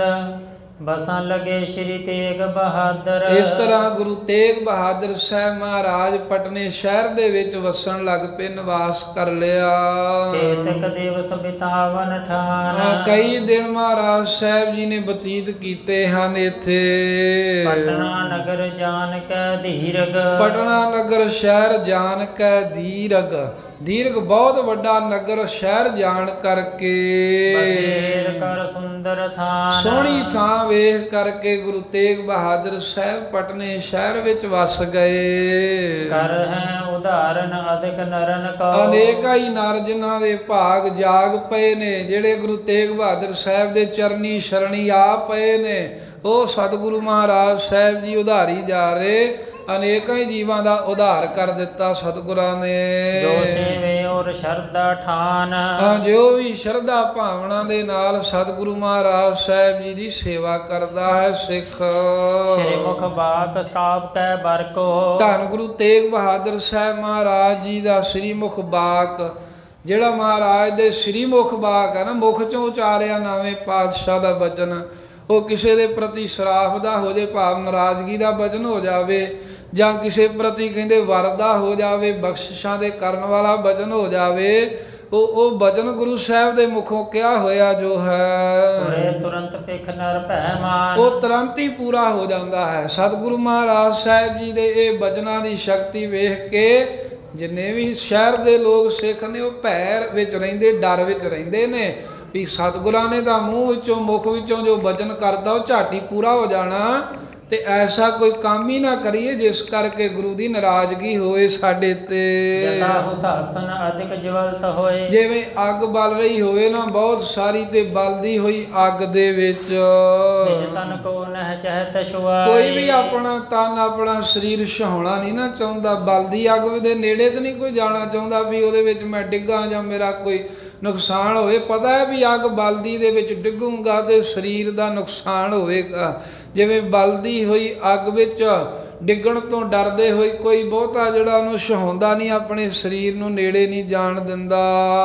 ਬਸਣ ਲਗੇ ਸ਼੍ਰੀ ਤੇਗ ਬਹਾਦਰ। ਇਸ ਤਰ੍ਹਾਂ ਗੁਰੂ ਤੇਗ ਬਹਾਦਰ ਸਾਹਿਬ ਮਹਾਰਾਜ ਪਟਨੇ ਸ਼ਹਿਰ ਦੇ ਵਿੱਚ ਵਸਣ ਲੱਗ ਪਏ, ਨਿਵਾਸ ਕਰ ਲਿਆ। ਕੇਤਕ ਦਿਵਸ ਬਿਤਾਵਨ ਠਾਨ। ਕਈ ਦਿਨ ਮਹਾਰਾਜ ਸਾਹਿਬ ਜੀ ਨੇ ਬਤੀਤ ਕੀਤੇ ਹਨ ਇੱਥੇ। ਪਟਨਾ ਨਗਰ ਜਾਨ ਕੈ ਧੀਰਗ। ਪਟਨਾ ਨਗਰ ਸ਼ਹਿਰ ਜਾਣ ਕੈ ਧੀਰਗ। ਧੀਰਗ ਬਹੁਤ ਵੱਡਾ ਨਗਰ ਸ਼ਹਿਰ ਜਾਣ ਕਰਕੇ। ਬਸੇਰ ਕਰ ਸੁੰਦਰ ਸੁੰਦਰ ਥਾਨ। ਸੋਹਣੀ ਥਾਂ ਵੇਖ ਕਰਕੇ ਗੁਰੂ ਤੇਗ ਬਹਾਦਰ ਸਾਹਿਬ ਪਟਨੇ ਸ਼ਹਿਰ ਵਿੱਚ ਵਸ ਗਏ। ਕਰ ਹੈ ਉਦਾਹਰਨ ਅਧਿਕ ਨਰਨ ਕੋ। ਅਨੇਕਾਂ ਹੀ ਨਰ ਜਿਨ੍ਹਾਂ ਦੇ ਭਾਗ ਜਾਗ ਪਏ ਨੇ, ਜਿਹੜੇ ਗੁਰੂ ਤੇਗ ਬਹਾਦਰ ਸਾਹਿਬ ਦੇ ਚਰਨੀ ਸ਼ਰਣੀ ਆ ਪਏ ਨੇ, ਉਹ ਸਤਿਗੁਰੂ ਮਹਾਰਾਜ ਸਾਹਿਬ ਜੀ ਉਧਾਰੀ ਜਾ ਰਹੇ। ਅਨੇਕਾਂ ਹੀ ਜੀਵਾਂ ਦਾ ਉਧਾਰ ਕਰ ਦਿੱਤਾ ਸਤਿਗੁਰਾਂ ਨੇ। ਜੋ ਸੇਵੇ ਔਰ ਸ਼ਰਧਾ ਠਾਨ। ਜੋ ਵੀ ਸ਼ਰਧਾ ਭਾਵਨਾ ਦੇ ਨਾਲ ਸਤਿਗੁਰੂ ਮਹਾਰਾਜ ਸਾਹਿਬ ਜੀ ਦੀ ਸੇਵਾ ਕਰਦਾ ਹੈ ਸਿੱਖ। ਸ਼੍ਰੀ ਮੁਖ ਬਾਕ ਸਾਪ ਕੈ ਬਰ ਕੋ। ਧੰਨ ਗੁਰੂ ਤੇਗ ਬਹਾਦਰ ਸਾਹਿਬ ਮਹਾਰਾਜ ਜੀ ਦਾ ਸ੍ਰੀ ਮੁਖ ਬਾਕ, ਜਿਹੜਾ ਮਹਾਰਾਜ ਦੇ ਸ੍ਰੀ ਮੁਖ ਬਾਕ ਹੈ ਨਾ, ਮੁਖ ਚੋਂ ਉਚਾਰਿਆ ਨਾਵੇਂ ਪਾਤਸ਼ਾਹ ਦਾ ਬਚਨ, ਉਹ ਕਿਸੇ ਦੇ ਪ੍ਰਤੀ ਸ਼ਰਾਫ ਦਾ ਹੋ ਜੇ, ਭਾਵ ਨਾਰਾਜ਼ਗੀ ਦਾ ਬਚਨ ਹੋ ਜਾਵੇ, ਜਾਂ ਕਿਸੇ ਪ੍ਰਤੀ ਕਹਿੰਦੇ ਵਰ ਦਾ ਹੋ ਜਾਵੇ, ਬਖਸ਼ਿਸ਼ਾਂ ਦੇ ਕਰਨ ਵਾਲਾ ਬਚਨ ਹੋ ਜਾਵੇ, ਉਹ ਬਚਨ ਗੁਰੂ ਸਾਹਿਬ ਦੇ ਮੁਖੋਂ ਕਿਹਾ ਹੋਇਆ ਜੋ ਹੈ ਤੁਰੰਤ ਪਿਖ ਨਰ ਭੈ ਮਾਨ। ਉਹ ਤੁਰੰਤ ਹੀ ਪੂਰਾ ਹੋ ਜਾਂਦਾ ਹੈ। ਸਤਿਗੁਰੂ ਮਹਾਰਾਜ ਸਾਹਿਬ ਜੀ ਦੇ ਇਹ ਬਚਨਾਂ ਦੀ ਸ਼ਕਤੀ ਵੇਖ ਕੇ ਜਿੰਨੇ ਵੀ ਸ਼ਹਿਰ ਦੇ ਲੋਕ ਸਿੱਖ ਨੇ, ਉਹ ਭੈ ਵਿੱਚ ਰਹਿੰਦੇ, ਡਰ ਵਿੱਚ ਰਹਿੰਦੇ ਨੇ ਵੀ ਸਤਿਗੁਰਾਂ ਨੇ ਤਾਂ ਮੂੰਹ ਵਿੱਚੋਂ ਮੁਖ ਵਿੱਚੋਂ ਜੋ ਬਚਨ ਕਰਦਾ ਉਹ ਝਾਟੀ ਪੂਰਾ ਹੋ ਜਾਣਾ, ਤੇ ਐਸਾ ਕੋਈ ਕੰਮ ਹੀ ਨਾ ਕਰੀਏ ਜਿਸ ਕਰਕੇ ਗੁਰੂ ਦੀ ਨਾਰਾਜ਼ਗੀ ਹੋਏ ਸਾਡੇ ਤੇ। ਜਤਾ ਹੁਤਾਸਨ ਅਧਿਕ ਜਵਲਤ ਹੋਏ। ਜਿਵੇਂ ਅੱਗ ਬਲ ਰਹੀ ਹੋਵੇ ਨਾ ਬਹੁਤ ਸਾਰੀ, ਤੇ ਬਲਦੀ ਹੋਈ ਅੱਗ ਦੇ ਵਿੱਚ ਨਿਜ ਤਨ ਕੋ ਨਹਿ ਚਹਿਤ ਛੁਆਏ। ਕੋਈ ਵੀ ਆਪਣਾ ਤਨ ਆਪਣਾ ਸਰੀਰ ਛਹਾਉਣਾ ਨਹੀਂ ਨਾ ਚਾਹੁੰਦਾ, ਬਲਦੀ ਅੱਗ ਦੇ ਨੇੜੇ ਤੇ ਨਹੀਂ ਕੋਈ ਜਾਣਾ ਚਾਹੁੰਦਾ ਵੀ ਉਹਦੇ ਵਿੱਚ ਮੈਂ ਡਿੱਗਾ ਜਾਂ ਮੇਰਾ ਕੋਈ ਨੁਕਸਾਨ ਹੋਵੇ। ਪਤਾ ਹੈ ਵੀ ਅੱਗ ਬਲਦੀ ਦੇ ਵਿੱਚ ਡਿੱਗੂਗਾ ਤੇ ਸਰੀਰ ਦਾ ਨੁਕਸਾਨ ਹੋਵੇਗਾ। ਜਿਵੇਂ ਬਲਦੀ ਹੋਈ ਅੱਗ ਵਿੱਚ ਡਿੱਗਣ ਤੋਂ ਡਰਦੇ ਹੋਏ ਕੋਈ ਬਹੁਤਾ ਜਿਹੜਾ ਉਹਨੂੰ ਛਹਾਉਂਦਾ ਨਹੀਂ, ਆਪਣੇ ਸਰੀਰ ਨੂੰ ਨੇੜੇ ਨਹੀਂ ਜਾਣ ਦਿੰਦਾ।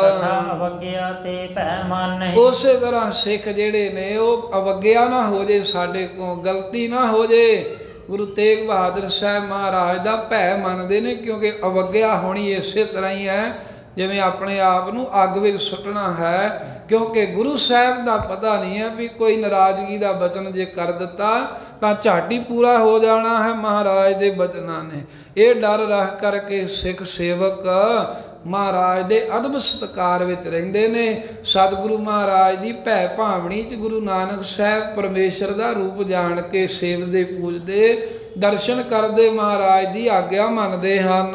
ਅਵਗਿਆ ਤੇ ਭੈ ਮਨ ਨਹੀਂ। ਉਸੇ ਤਰ੍ਹਾਂ ਸਿੱਖ ਜਿਹੜੇ ਨੇ ਉਹ ਅਵਗਿਆ ਨਾ ਹੋ ਜੇ, ਸਾਡੇ ਕੋਲ ਗਲਤੀ ਨਾ ਹੋ ਜੇ। ਗੁਰੂ ਤੇਗ ਬਹਾਦਰ ਸਾਹਿਬ ਮਹਾਰਾਜ ਦਾ ਭੈ ਮੰਨਦੇ ਨੇ, ਕਿਉਂਕਿ ਅਵਗਿਆ ਹੋਣੀ ਇਸੇ ਤਰ੍ਹਾਂ ਹੀ ਹੈ ਜਿਵੇਂ ਆਪਣੇ ਆਪ ਨੂੰ ਅੱਗ ਵਿੱਚ ਸੁੱਟਣਾ ਹੈ। ਕਿਉਂਕਿ ਗੁਰੂ ਸਾਹਿਬ ਦਾ ਪਤਾ ਨਹੀਂ ਹੈ ਵੀ ਕੋਈ ਨਾਰਾਜ਼ਗੀ ਦਾ ਬਚਨ ਜੇ ਕਰ ਦਿੱਤਾ ਤਾਂ ਝਾਟੀ ਪੂਰਾ ਹੋ ਜਾਣਾ ਹੈ ਮਹਾਰਾਜ ਦੇ ਬਚਨਾਂ ਨੇ। ਇਹ ਡਰ ਰੱਖ ਕਰਕੇ ਸਿੱਖ ਸੇਵਕ ਮਹਾਰਾਜ ਦੇ ਅਦਬ ਸਤਿਕਾਰ ਵਿੱਚ ਰਹਿੰਦੇ ਨੇ। ਸਤਿਗੁਰੂ ਮਹਾਰਾਜ ਦੀ ਭੈ ਭਾਵਨੀ ਚ ਗੁਰੂ ਨਾਨਕ ਸਾਹਿਬ ਪਰਮੇਸ਼ਰ ਦਾ ਰੂਪ ਜਾਣ ਕੇ ਸੇਵਦੇ ਪੂਜਦੇ, ਦਰਸ਼ਨ ਕਰਦੇ, ਮਹਾਰਾਜ ਦੀ ਆਗਿਆ ਮੰਨਦੇ ਹਨ।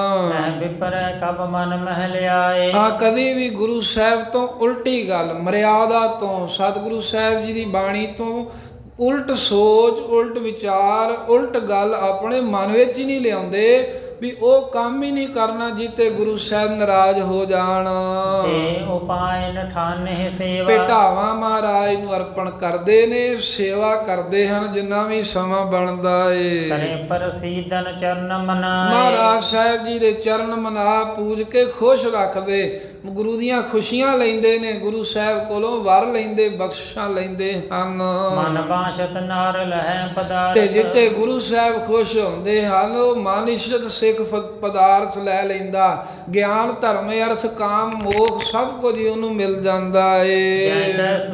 ਵਿਪਰੈ ਕਬ ਮਨ ਮਹਿ ਲਿਆਏ। ਕਦੀ ਵੀ ਗੁਰੂ ਸਾਹਿਬ ਤੋਂ ਉਲਟੀ ਗੱਲ, ਮਰਿਆਦਾ ਤੋਂ, ਸਤਿਗੁਰੂ ਸਾਹਿਬ ਜੀ ਦੀ ਬਾਣੀ ਤੋਂ ਉਲਟ ਸੋਚ, ਉਲਟ ਵਿਚਾਰ, ਉਲਟ ਗੱਲ ਆਪਣੇ ਮਨ ਵਿੱਚ ਹੀ ਨਹੀਂ ਲਿਆਉਂਦੇ ਵੀ ਉਹ ਕੰਮ ਹੀ ਨਹੀਂ ਕਰਨਾ ਜਿੱਤੇ ਗੁਰੂ ਸਾਹਿਬ ਨਾਰਾਜ਼ ਹੋ ਜਾਣ। ਤੇ ਉਪਾਇ ਨ ਠਾਨਹਿ ਸੇਵਾ। ਭੇਟਾਵਾਂ ਮਹਾਰਾਜ ਨੂੰ ਅਰਪਣ ਕਰਦੇ ਨੇ, ਸੇਵਾ ਕਰਦੇ ਹਨ ਜਿੰਨਾ ਵੀ ਸਮਾਂ ਬਣਦਾ ਏ। ਕਰੇ ਪ੍ਰਸੀਦਨ ਚਰਨ ਮਨਾਏ। ਮਹਾਰਾਜ ਸਾਹਿਬ ਜੀ ਦੇ ਚਰਨ ਮਨਾ ਪੂਜ ਕੇ ਖੁਸ਼ ਰੱਖਦੇ, ਗੁਰੂ ਦੀਆਂ ਖੁਸ਼ੀਆਂ ਲੈਂਦੇ ਨੇ, ਗੁਰੂ ਸਾਹਿਬ ਕੋਲੋਂ ਵਰ ਲੈਂਦੇ, ਬਖਸ਼ਿਸ਼ਾਂ ਲੈਂਦੇ ਹਨ। ਮਨ ਬਾਸ਼ਤ ਨਾਰ ਲਹੈ ਪਦਾਰਥ। ਤੇ ਜਿੱਤੇ ਗੁਰੂ ਸਾਹਿਬ ਖੁਸ਼ ਹੁੰਦੇ ਹਨ ਉਹ ਮਨ ਇਸ਼ਤ ਸਿੱਖ ਪਦਾਰਥ ਲੈ ਲੈਂਦਾ। ਗਿਆਨ, ਧਰਮ, ਅਰਥ, ਕਾਮ, ਮੋਖ ਸਭ ਕੁਝ ਉਹਨੂੰ ਮਿਲ ਜਾਂਦਾ ਏ।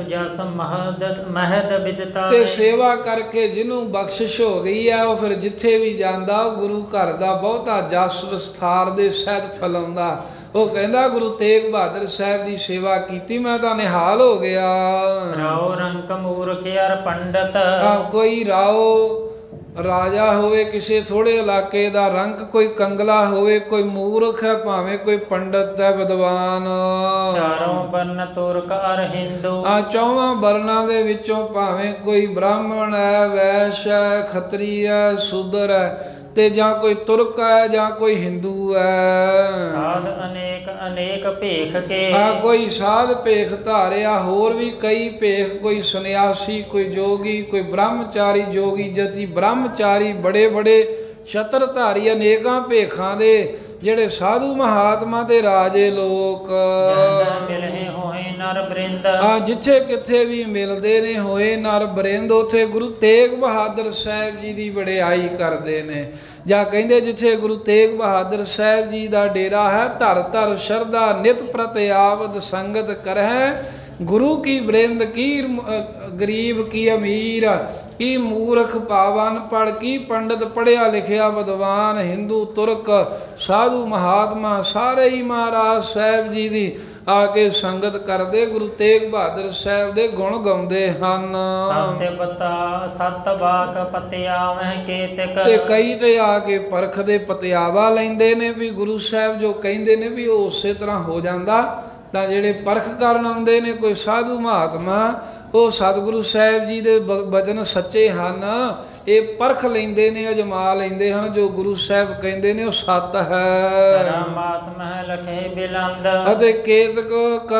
ਤੇ ਸੇਵਾ ਕਰਕੇ ਜਿਹਨੂੰ ਬਖਸ਼ਿਸ਼ ਹੋ ਗਈ ਹੈ ਉਹ ਫਿਰ ਜਿੱਥੇ ਵੀ ਜਾਂਦਾ ਉਹ ਗੁਰੂ ਘਰ ਦਾ ਬਹੁਤਾ ਜਸ ਵਿਸਥਾਰ ਦੇ ਸਹਿਤ ਫੈਲਾਉਂਦਾ। ਉਹ ਕਹਿੰਦਾ ਗੁਰੂ ਤੇਗ ਬਹਾਦਰ ਸਾਹਿਬ ਦੀ ਸੇਵਾ ਕੀਤੀ ਮੈਂ ਤਾਂ ਨਿਹਾਲ ਹੋ ਗਿਆ। ਰਾਓ ਰੰਕ ਮੂਰਖ ਅਰ ਪੰਡਤ। ਕੋਈ ਰਾਓ ਰਾਜਾ ਹੋਵੇ ਕਿਸੇ ਥੋੜੇ ਇਲਾਕੇ ਦਾ, ਰੰਕ ਕੋਈ ਕੰਗਲਾ ਹੋਵੇ, ਕੋਈ ਮੂਰਖ ਹੈ, ਭਾਵੇਂ ਕੋਈ ਪੰਡਤ ਹੈ, ਵਿਦਵਾਨ। ਚਾਰੋਂ ਵਰਨ ਤੁਰਕ ਅਰ ਹਿੰਦੂ। ਚੌਵਾਂ ਵਰਨਾਂ ਦੇ ਵਿੱਚੋਂ ਭਾਵੇਂ ਕੋਈ ਬ੍ਰਾਹਮਣ ਹੈ, ਵੈਸ਼ ਹੈ, ਖੱਤਰੀ ਹੈ, ਸ਼ੂਦਰ ਹੈ, ਤੇ ਜਾਂ ਕੋਈ ਤੁਰਕ ਹੈ ਜਾਂ ਕੋਈ ਹਿੰਦੂ ਹੈ। ਸਾਧ ਅਨੇਕ ਅਨੇਕ ਭੇਖ ਕੇ। ਕੋਈ ਸਾਧ ਭੇਖ ਧਾਰਿਆ, ਹੋਰ ਵੀ ਕਈ ਭੇਖ, ਕੋਈ ਸੰਨਿਆਸੀ, ਕੋਈ ਜੋਗੀ, ਕੋਈ ਬ੍ਰਹਮਚਾਰੀ, ਜੋਗੀ ਜਤੀ, ਬ੍ਰਹਮਚਾਰੀ, ਬੜੇ ਬੜੇ ਛਤਰਧਾਰੀ, ਅਨੇਕਾਂ ਭੇਖਾਂ ਦੇ ਜਿਹੜੇ ਸਾਧੂ ਮਹਾਤਮਾ ਤੇ ਰਾਜੇ ਲੋਕ। ਮਿਲਹਿ ਹੋਏ ਨਰ ਬ੍ਰਿੰਦ। ਜਿੱਥੇ ਕਿੱਥੇ ਵੀ ਮਿਲਦੇ ਨੇ ਹੋਏ ਨਰ ਬ੍ਰਿੰਦ, ਉੱਥੇ ਗੁਰੂ ਤੇਗ ਬਹਾਦਰ ਸਾਹਿਬ ਜੀ ਦੀ ਵਡਿਆਈ ਕਰਦੇ ਨੇ। ਜਾਂ ਕਹਿੰਦੇ ਜਿੱਥੇ ਗੁਰੂ ਤੇਗ ਬਹਾਦਰ ਸਾਹਿਬ ਜੀ ਦਾ ਡੇਰਾ ਹੈ, ਧਰ ਧਰ ਸ਼ਰਧਾ ਨਿਤ ਪ੍ਰਤਿ ਆਵਦ ਸੰਗਤ ਕਰਹਿ। ਗੁਰੂ ਕੀ ਬ੍ਰਿੰਦ ਕੀ ਗਰੀਬ ਕੀ ਅਮੀਰ, ਕੀ ਮੂਰਖ ਪਾਵਨ ਪੜ, ਕੀ ਪੰਡਤ ਪੜ੍ਹਿਆ ਲਿਖਿਆ ਵਿਦਵਾਨ, ਹਿੰਦੂ ਤੁਰਕ ਸਾਧੂ ਮਹਾਤਮਾ ਸਾਰੇ ਹੀ ਮਹਾਰਾਜ ਸਾਹਿਬ ਜੀ ਦੀ ਆ ਕੇ ਸੰਗਤ ਕਰਦੇ ਗੁਰੂ ਤੇਗ ਬਹਾਦਰ ਸਾਹਿਬ ਦੇ ਗੁਣ ਗਾਉਂਦੇ ਹਨ। ਸਤਿ ਬਤਾ ਸਤ ਬਾਕ ਪਤਿਆਵਹਿ ਕੇਤਕ। ਤੇ ਕਈ ਤੇ ਆ ਕੇ ਪਰਖ ਦੇ ਪਤਿਆਵਾ ਲੈਂਦੇ ਨੇ ਵੀ ਗੁਰੂ ਸਾਹਿਬ ਜੋ ਕਹਿੰਦੇ ਨੇ ਵੀ ਉਹ ਉਸੇ ਤਰ੍ਹਾਂ ਹੋ ਜਾਂਦਾ। ਤਾਂ ਜਿਹੜੇ ਪਰਖ ਕਰਨ ਆਉਂਦੇ ਨੇ ਕੋਈ ਸਾਧੂ ਮਹਾਤਮਾ, ਉਹ ਸਤਿਗੁਰੂ ਸਾਹਿਬ ਜੀ ਦੇ ਬਚਨ ਸੱਚੇ ਹਨ, ਇਹ ਪਰਖ ਲੈਂਦੇ ਨੇ, ਅਜਮਾ ਲੈਂਦੇ ਹਨ ਜੋ ਗੁਰੂ ਸਾਹਿਬ ਕਹਿੰਦੇ ਨੇ ਉਹ ਸੱਤ ਹੈ। ਕਰਾਮਾਤਮਹਿ ਲਖੇ ਬਿਲੰਦ। ਅਤੇ ਕੇਤਕ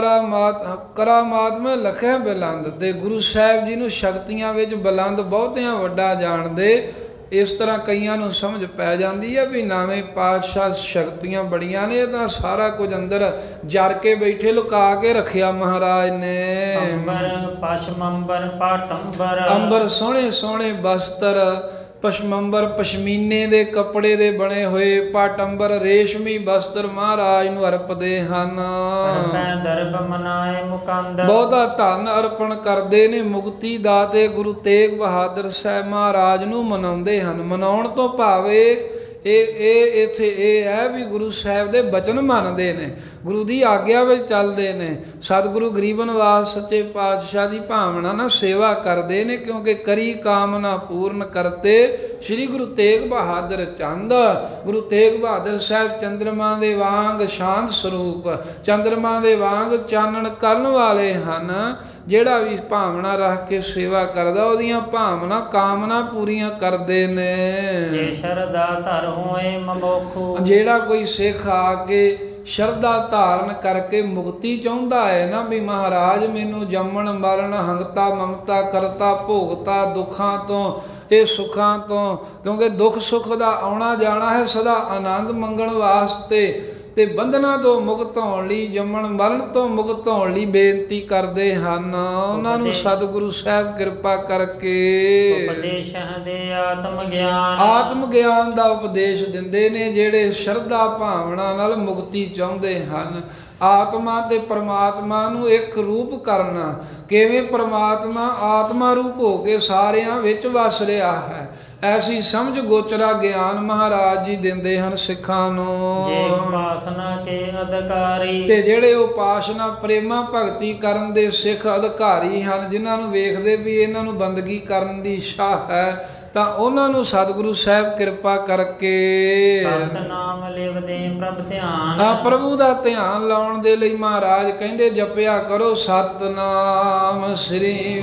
ਕਰਾਮਾਤ ਮੈਂ ਲਖੇ ਬਿਲੰਦ। ਤੇ ਗੁਰੂ ਸਾਹਿਬ ਜੀ ਨੂੰ ਸ਼ਕਤੀਆਂ ਵਿੱਚ ਬੁਲੰਦ ਬਹੁਤਿਆਂ ਵੱਡਾ ਜਾਣਦੇ। ਇਸ ਤਰ੍ਹਾਂ ਕਈਆਂ ਨੂੰ ਸਮਝ ਪੈ ਜਾਂਦੀ ਹੈ ਵੀ ਨਾਵੇਂ ਪਾਤਸ਼ਾਹ ਸ਼ਕਤੀਆਂ ਬੜੀਆਂ ਨੇ, ਤਾਂ ਸਾਰਾ ਕੁਝ ਅੰਦਰ ਜਰ ਕੇ ਬੈਠੇ ਲੁਕਾ ਕੇ ਰੱਖਿਆ ਮਹਾਰਾਜ ਨੇ। ਅੰਬਰ ਪਸ਼ਮੰਬਰ ਪਾਟੰਬਰ। ਅੰਬਰ ਸੋਹਣੇ ਸੋਹਣੇ ਬਸਤਰ, ਪਸ਼ਮੰਬਰ ਪਸ਼ਮੀਨੇ ਦੇ ਕੱਪੜੇ ਦੇ ਬਣੇ ਹੋਏ, ਪਾਟੰਬਰ ਰੇਸ਼ਮੀ ਬਸਤਰ ਮਹਾਰਾਜ ਨੂੰ ਅਰਪਦੇ ਹਨ। ਦਰਬ ਮਨਾਏ ਮੁਕੰਦ। ਬਹੁਤਾ ਧਨ ਅਰਪਣ ਕਰਦੇ ਨੇ, ਮੁਕਤੀ ਦਾਤੇ ਗੁਰੂ ਤੇਗ ਬਹਾਦਰ ਸਾਹਿਬ ਮਹਾਰਾਜ ਨੂੰ ਮਨਾਉਂਦੇ ਹਨ। ਮਨਾਉਣ ਤੋਂ ਭਾਵੇਂ ਇਹ ਇੱਥੇ ਇਹ ਹੈ ਵੀ ਗੁਰੂ ਸਾਹਿਬ ਦੇ ਬਚਨ ਮੰਨਦੇ ਨੇ, ਗੁਰੂ ਦੀ ਆਗਿਆ ਵਿੱਚ ਚੱਲਦੇ ਨੇ। ਸਤਿਗੁਰੂ ਗਰੀਬ ਨਿਵਾਸ ਸੱਚੇ ਪਾਤਸ਼ਾਹ ਦੀ ਭਾਵਨਾ ਨਾਲ ਸੇਵਾ ਕਰਦੇ ਨੇ, ਕਿਉਂਕਿ ਕਰੀ ਕਾਮਨਾ ਪੂਰਨ ਕਰਤੇ ਸ੍ਰੀ ਗੁਰੂ ਤੇਗ ਬਹਾਦਰ ਚੰਦ। ਗੁਰੂ ਤੇਗ ਬਹਾਦਰ ਸਾਹਿਬ ਚੰਦਰਮਾ ਦੇ ਵਾਂਗ ਸ਼ਾਂਤ ਸਰੂਪ, ਚੰਦਰਮਾ ਦੇ ਵਾਂਗ ਚਾਨਣ ਕਰਨ ਵਾਲੇ ਹਨ। ਜਿਹੜਾ ਵੀ ਭਾਵਨਾ ਰੱਖ ਕੇ ਸੇਵਾ ਕਰਦਾ ਉਹਦੀਆਂ ਭਾਵਨਾ ਕਾਮਨਾ ਪੂਰੀਆਂ ਕਰਦੇ ਨੇ। ਜੇ ਸ਼ਰਧਾ ਧਰ ਹੋਏ ਮਮੋਖੂ। ਜਿਹੜਾ ਕੋਈ ਸਿੱਖ ਆ ਕੇ ਸ਼ਰਧਾ ਧਾਰਨ ਕਰਕੇ ਮੁਕਤੀ ਚਾਹੁੰਦਾ ਹੈ ਨਾ, ਵੀ ਮਹਾਰਾਜ ਮੈਨੂੰ ਜੰਮਣ ਮਰਨ ਹੰਗਤਾ ਮਮਤਾ ਕਰਤਾ ਭੋਗਤਾ ਦੁੱਖਾਂ ਤੋਂ ਇਹ ਸੁੱਖਾਂ ਤੋਂ, ਕਿਉਂਕਿ ਦੁੱਖ ਸੁੱਖ ਦਾ ਆਉਣਾ ਜਾਣਾ ਹੈ ਸਦਾ ਆਨੰਦ ਮੰਗਣ ਵਾਸਤੇ, ਤੇ ਬੰਧਨਾਂ ਤੋਂ ਮੁਕਤ ਹੋਣ ਲਈ, ਜੰਮਣ ਮਰਨ ਤੋਂ ਮੁਕਤ ਹੋਣ ਲਈ ਬੇਨਤੀ ਕਰਦੇ ਹਨ। ਉਹਨਾਂ ਨੂੰ ਸਤਿਗੁਰੂ ਸਾਹਿਬ ਕਿਰਪਾ ਕਰਕੇ ਉਪਦੇਸ਼ ਦੇ ਆਤਮ ਗਿਆਨ। ਆਤਮ ਗਿਆਨ ਦਾ ਉਪਦੇਸ਼ ਦਿੰਦੇ ਨੇ, ਜਿਹੜੇ ਸ਼ਰਧਾ ਭਾਵਨਾ ਨਾਲ ਮੁਕਤੀ ਚਾਹੁੰਦੇ ਹਨ। ਆਤਮਾ ਤੇ ਪਰਮਾਤਮਾ ਨੂੰ ਇੱਕ ਰੂਪ ਕਰਨਾ, ਕਿਵੇਂ ਪਰਮਾਤਮਾ ਆਤਮਾ ਰੂਪ ਹੋ ਕੇ ਸਾਰਿਆਂ ਵਿੱਚ ਵਸ ਰਿਹਾ ਹੈ, ਐਸੀ ਸਮਝ ਗੋਚਰਾ ਗਿਆਨ ਮਹਾਰਾਜ ਜੀ ਦਿੰਦੇ ਹਨ ਸਿੱਖਾਂ ਨੂੰ। ਜੇ ਉਪਾਸਨਾ ਕੇ ਅਧਿਕਾਰੀ। ਤੇ ਜਿਹੜੇ ਉਪਾਸਨਾ ਪ੍ਰੇਮਾ ਭਗਤੀ ਕਰਨ ਦੇ ਸਿੱਖ ਅਧਿਕਾਰੀ ਹਨ, ਜਿਨ੍ਹਾਂ ਨੂੰ ਵੇਖਦੇ ਵੀ ਇਹਨਾਂ ਨੂੰ ਬੰਦਗੀ ਕਰਨ ਦੀ ਇੱਛਾ ਹੈ, ਤਾਂ ਉਹਨਾਂ ਨੂੰ ਸਤਿਗੁਰੂ ਸਾਹਿਬ ਕਿਰਪਾ ਕਰਕੇ ਸਤਿਨਾਮ ਲਿਵਦੇ ਪ੍ਰਭ ਧਿਆਨ। ਪ੍ਰਭੂ ਦਾ ਧਿਆਨ ਲਾਉਣ ਦੇ ਲਈ ਮਹਾਰਾਜ ਕਹਿੰਦੇ ਜਪਿਆ ਕਰੋ ਸਤਿਨਾਮ ਸ੍ਰੀ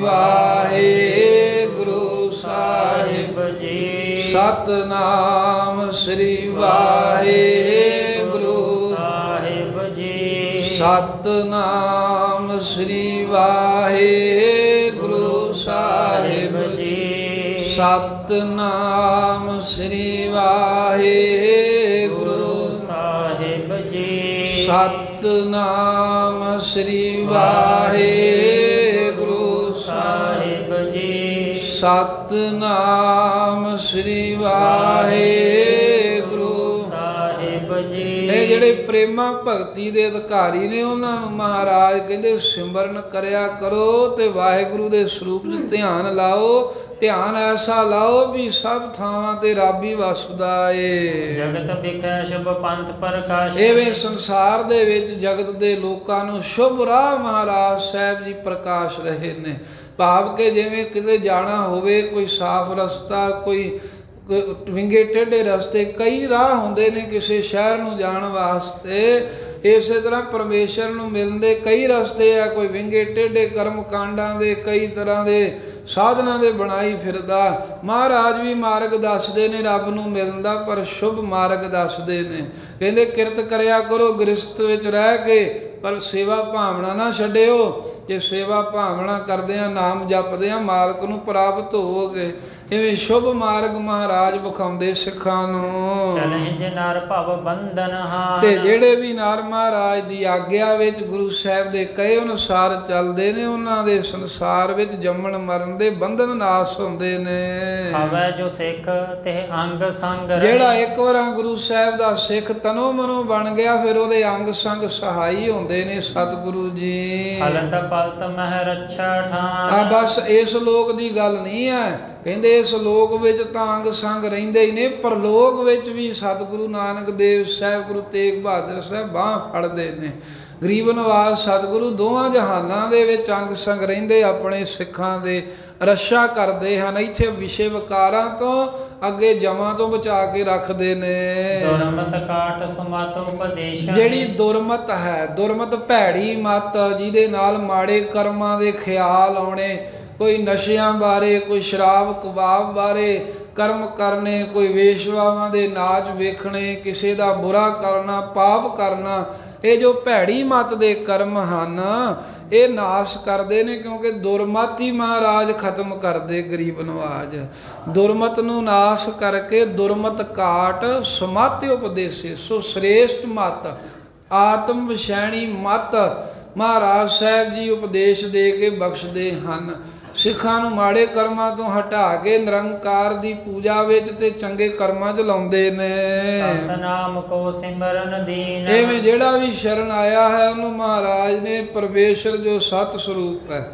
ਵਾਹਿਗੁਰੂ ਸਾਹਿਬ ਜੀ। ਸਤਿਨਾਮ ਸ੍ਰੀ ਵਾਹਿਗੁਰੂ ਸਾਹਿਬ ਜੀ। ਸਤਿਨਾਮ ਸ੍ਰੀ ਵਾਹਿਗੁਰੂ ਸਾਹਿਬ ਜੀ। ਸਤਿਨਾਮ ਸ੍ਰੀ ਵਾਹਿਗੁਰੂ ਸਾਹਿਬ ਜੀ। ਸਤਿਨਾਮ ਸ੍ਰੀ ਵਾਹਿਗੁਰੂ ਸਾਹਿਬ ਜੀ। ਸਤਿਨਾਮ ਸ੍ਰੀ ਵਾਹਿਗੁਰੂ ਸਾਹਿਬ ਜੀ। ਇਹ ਜਿਹੜੇ ਪ੍ਰੇਮਾ ਭਗਤੀ ਦੇ ਅਧਿਕਾਰੀ ਨੇ, ਉਹਨਾਂ ਨੂੰ ਮਹਾਰਾਜ ਕਹਿੰਦੇ ਸਿਮਰਨ ਕਰਿਆ ਕਰੋ ਤੇ ਵਾਹਿਗੁਰੂ ਦੇ ਸਰੂਪ 'ਚ ਧਿਆਨ ਲਾਓ। ਧਿਆਨ ਐਸਾ ਲਾਓ ਵੀ ਸਭ ਥਾਵਾਂ ਤੇ ਰੱਬ ਹੀ ਵਸਦਾ ਏ। ਜਗਤ ਵਿਖੇ ਸ਼ੁਭ ਪੰਥ ਪ੍ਰਕਾਸ਼। ਐਵੇਂ ਸੰਸਾਰ ਦੇ ਵਿੱਚ ਜਗਤ ਦੇ ਲੋਕਾਂ ਨੂੰ ਸ਼ੁਭ ਰਾਹ ਮਹਾਰਾਜ ਸਾਹਿਬ ਜੀ ਪ੍ਰਕਾਸ਼ ਰਹੇ ਨੇ। ਭਾਵ ਕਿ ਜਿਵੇਂ ਕਿਤੇ ਜਾਣਾ ਹੋਵੇ, ਕੋਈ ਸਾਫ਼ ਰਸਤਾ, ਕੋਈ ਵਿੰਗੇ ਟੇਢੇ ਰਸਤੇ, ਕਈ ਰਾਹ ਹੁੰਦੇ ਨੇ ਕਿਸੇ ਸ਼ਹਿਰ ਨੂੰ ਜਾਣ ਵਾਸਤੇ। ਇਸੇ ਤਰ੍ਹਾਂ ਪਰਮੇਸ਼ਰ ਨੂੰ ਮਿਲਣ ਦੇ ਕਈ ਰਸਤੇ ਆ, ਕੋਈ ਵਿੰਗੇ ਟੇਢੇ ਕਰਮ ਕਾਂਡਾਂ ਦੇ, ਕਈ ਤਰ੍ਹਾਂ ਦੇ ਸਾਧਨਾਂ ਦੇ ਬਣਾਈ ਫਿਰਦਾ। ਮਹਾਰਾਜ ਵੀ ਮਾਰਗ ਦੱਸਦੇ ਨੇ ਰੱਬ ਨੂੰ ਮਿਲਣ ਦਾ, ਪਰ ਸ਼ੁਭ ਮਾਰਗ ਦੱਸਦੇ ਨੇ। ਕਹਿੰਦੇ ਕਿਰਤ ਕਰਿਆ ਕਰੋ ਗ੍ਰਸਥ ਵਿੱਚ ਰਹਿ ਕੇ, ਪਰ ਸੇਵਾ ਭਾਵਨਾ ਨਾ ਛੱਡਿਓ। ਜੇ ਸੇਵਾ ਭਾਵਨਾ ਕਰਦਿਆਂ ਨਾਮ ਜਪਦਿਆਂ ਮਾਲਕ ਨੂੰ ਪ੍ਰਾਪਤ ਹੋਵੋਗੇ। ਇਵੇਂ ਸ਼ੁਭ ਮਾਰਗ ਮਹਾਰਾਜ ਵਿਖਾਉਂਦੇ ਸਿੱਖਾਂ ਨੂੰ। ਚਲੇ ਜੇ ਨਰ ਭਵ ਬੰਧਨ ਹਾਨ। ਤੇ ਜਿਹੜੇ ਵੀ ਨਰ ਮਹਾਰਾਜ ਦੀ ਆਗਿਆ ਵਿੱਚ ਗੁਰੂ ਸਾਹਿਬ ਦੇ ਕਹੇ ਅਨੁਸਾਰ ਚੱਲਦੇ ਨੇ, ਉਹਨਾਂ ਦੇ ਸੰਸਾਰ ਵਿੱਚ ਜੰਮਣ ਮਰਨ ਦੇ ਬੰਧਨ ਨਾਸ ਹੁੰਦੇ ਨੇ। ਹਵੈ ਜੋ ਸਿੱਖ ਤੇ ਅੰਗ ਸੰਗ। ਜਿਹੜਾ ਇੱਕ ਵਾਰ ਗੁਰੂ ਸਾਹਿਬ ਦਾ ਸਿੱਖ ਤਨੋ ਮਨੋ ਬਣ ਗਿਆ, ਫਿਰ ਉਹਦੇ ਅੰਗ ਸੰਗ ਸਹਾਈ ਹੁੰਦੇ ਨੇ ਸਤਿਗੁਰੂ ਜੀ। ਹਲਤ ਪਲਤ ਮਹਿ ਰੱਛਾ ਠਾਨ। ਬਸ ਇਸ ਲੋਕ ਦੀ ਗੱਲ ਨਹੀਂ ਹੈ, ਕਹਿੰਦੇ ਇਸ ਲੋਕ ਵਿੱਚ ਤਾਂ ਅੰਗ ਸੰਗ ਰਹਿੰਦੇ ਹੀ ਨੇ, ਪਰਲੋਕ ਵਿੱਚ ਵੀ ਸਤਿਗੁਰੂ ਨਾਨਕ ਦੇਵ ਸਾਹਿਬ, ਗੁਰੂ ਤੇਗ ਬਹਾਦਰ ਸਾਹਿਬ ਬਾਂਹ ਫੜਦੇ ਨੇ। ਗਰੀਬ ਨਿਵਾਜ ਸਤਿਗੁਰੂ ਦੋਵਾਂ ਜਹਾਨਾਂ ਦੇ ਵਿੱਚ ਅੰਗ ਸੰਗ ਰਹਿੰਦੇ ਆਪਣੇ ਸਿੱਖਾਂ ਦੇ ਰੱਛਾ ਕਰਦੇ ਹਨ। ਇੱਥੇ ਵਿਸ਼ੇ ਵਿਕਾਰਾਂ ਤੋਂ ਅੱਗੇ ਜਮਾਂ ਤੋਂ ਬਚਾ ਕੇ ਰੱਖਦੇ ਨੇ। ਦੁਰਮਤ ਕਾਟ ਸਮਤ ਉਪਦੇਸ਼, ਜਿਹੜੀ ਦੁਰਮਤ ਹੈ, ਦੁਰਮਤ ਭੈੜੀ ਮਤ, ਜਿਹਦੇ ਨਾਲ ਮਾੜੇ ਕਰਮਾਂ ਦੇ ਖਿਆਲ ਆਉਣੇ, ਕੋਈ ਨਸ਼ਿਆਂ ਬਾਰੇ, ਕੋਈ ਸ਼ਰਾਬ ਕਬਾਬ ਬਾਰੇ ਕਰਮ ਕਰਨੇ, ਕੋਈ ਵੇਸ਼ਵਾਵਾਂ ਦੇ ਨਾਚ ਵੇਖਣੇ, ਕਿਸੇ ਦਾ ਬੁਰਾ ਕਰਨਾ, ਪਾਪ ਕਰਨਾ, ਇਹ ਜੋ ਭੈੜੀ ਮਤ ਦੇ ਕਰਮ ਹਨ ਇਹ ਨਾਸ਼ ਕਰਦੇ ਨੇ। ਕਿਉਂਕਿ ਦੁਰਮਤ ਹੀ ਮਹਾਰਾਜ ਖਤਮ ਕਰਦੇ ਗਰੀਬ ਨਿਵਾਜ। ਦੁਰਮਤ ਨੂੰ ਨਾਸ਼ ਕਰਕੇ ਦੁਰਮਤ ਕਾਟ ਸਮਤ ਉਪਦੇਸੇ, ਸੋ ਸ੍ਰੇਸ਼ਟ ਮਤ ਆਤਮ ਵਿਸ਼ੈਣੀ ਮਤ ਮਹਾਰਾਜ ਸਾਹਿਬ ਜੀ ਉਪਦੇਸ਼ ਦੇ ਕੇ ਬਖਸ਼ਦੇ ਹਨ। ਸਿੱਖਾਂ ਨੂੰ ਮਾੜੇ ਕਰਮਾਂ ਤੋਂ ਹਟਾ ਕੇ ਨਿਰੰਕਾਰ ਦੀ ਪੂਜਾ ਵਿੱਚ ਤੇ ਚੰਗੇ ਕਰਮਾਂ 'ਚ ਲਾਉਂਦੇ ਨੇ। ਸਤਨਾਮ ਕੋ ਸਿਮਰਨ ਦੀਨ, ਐਵੇਂ ਜਿਹੜਾ ਵੀ ਸ਼ਰਨ ਆਇਆ ਹੈ ਉਹਨੂੰ ਮਹਾਰਾਜ ਨੇ ਪਰਮੇਸ਼ਰ ਜੋ ਸਤ ਸਰੂਪ ਹੈ,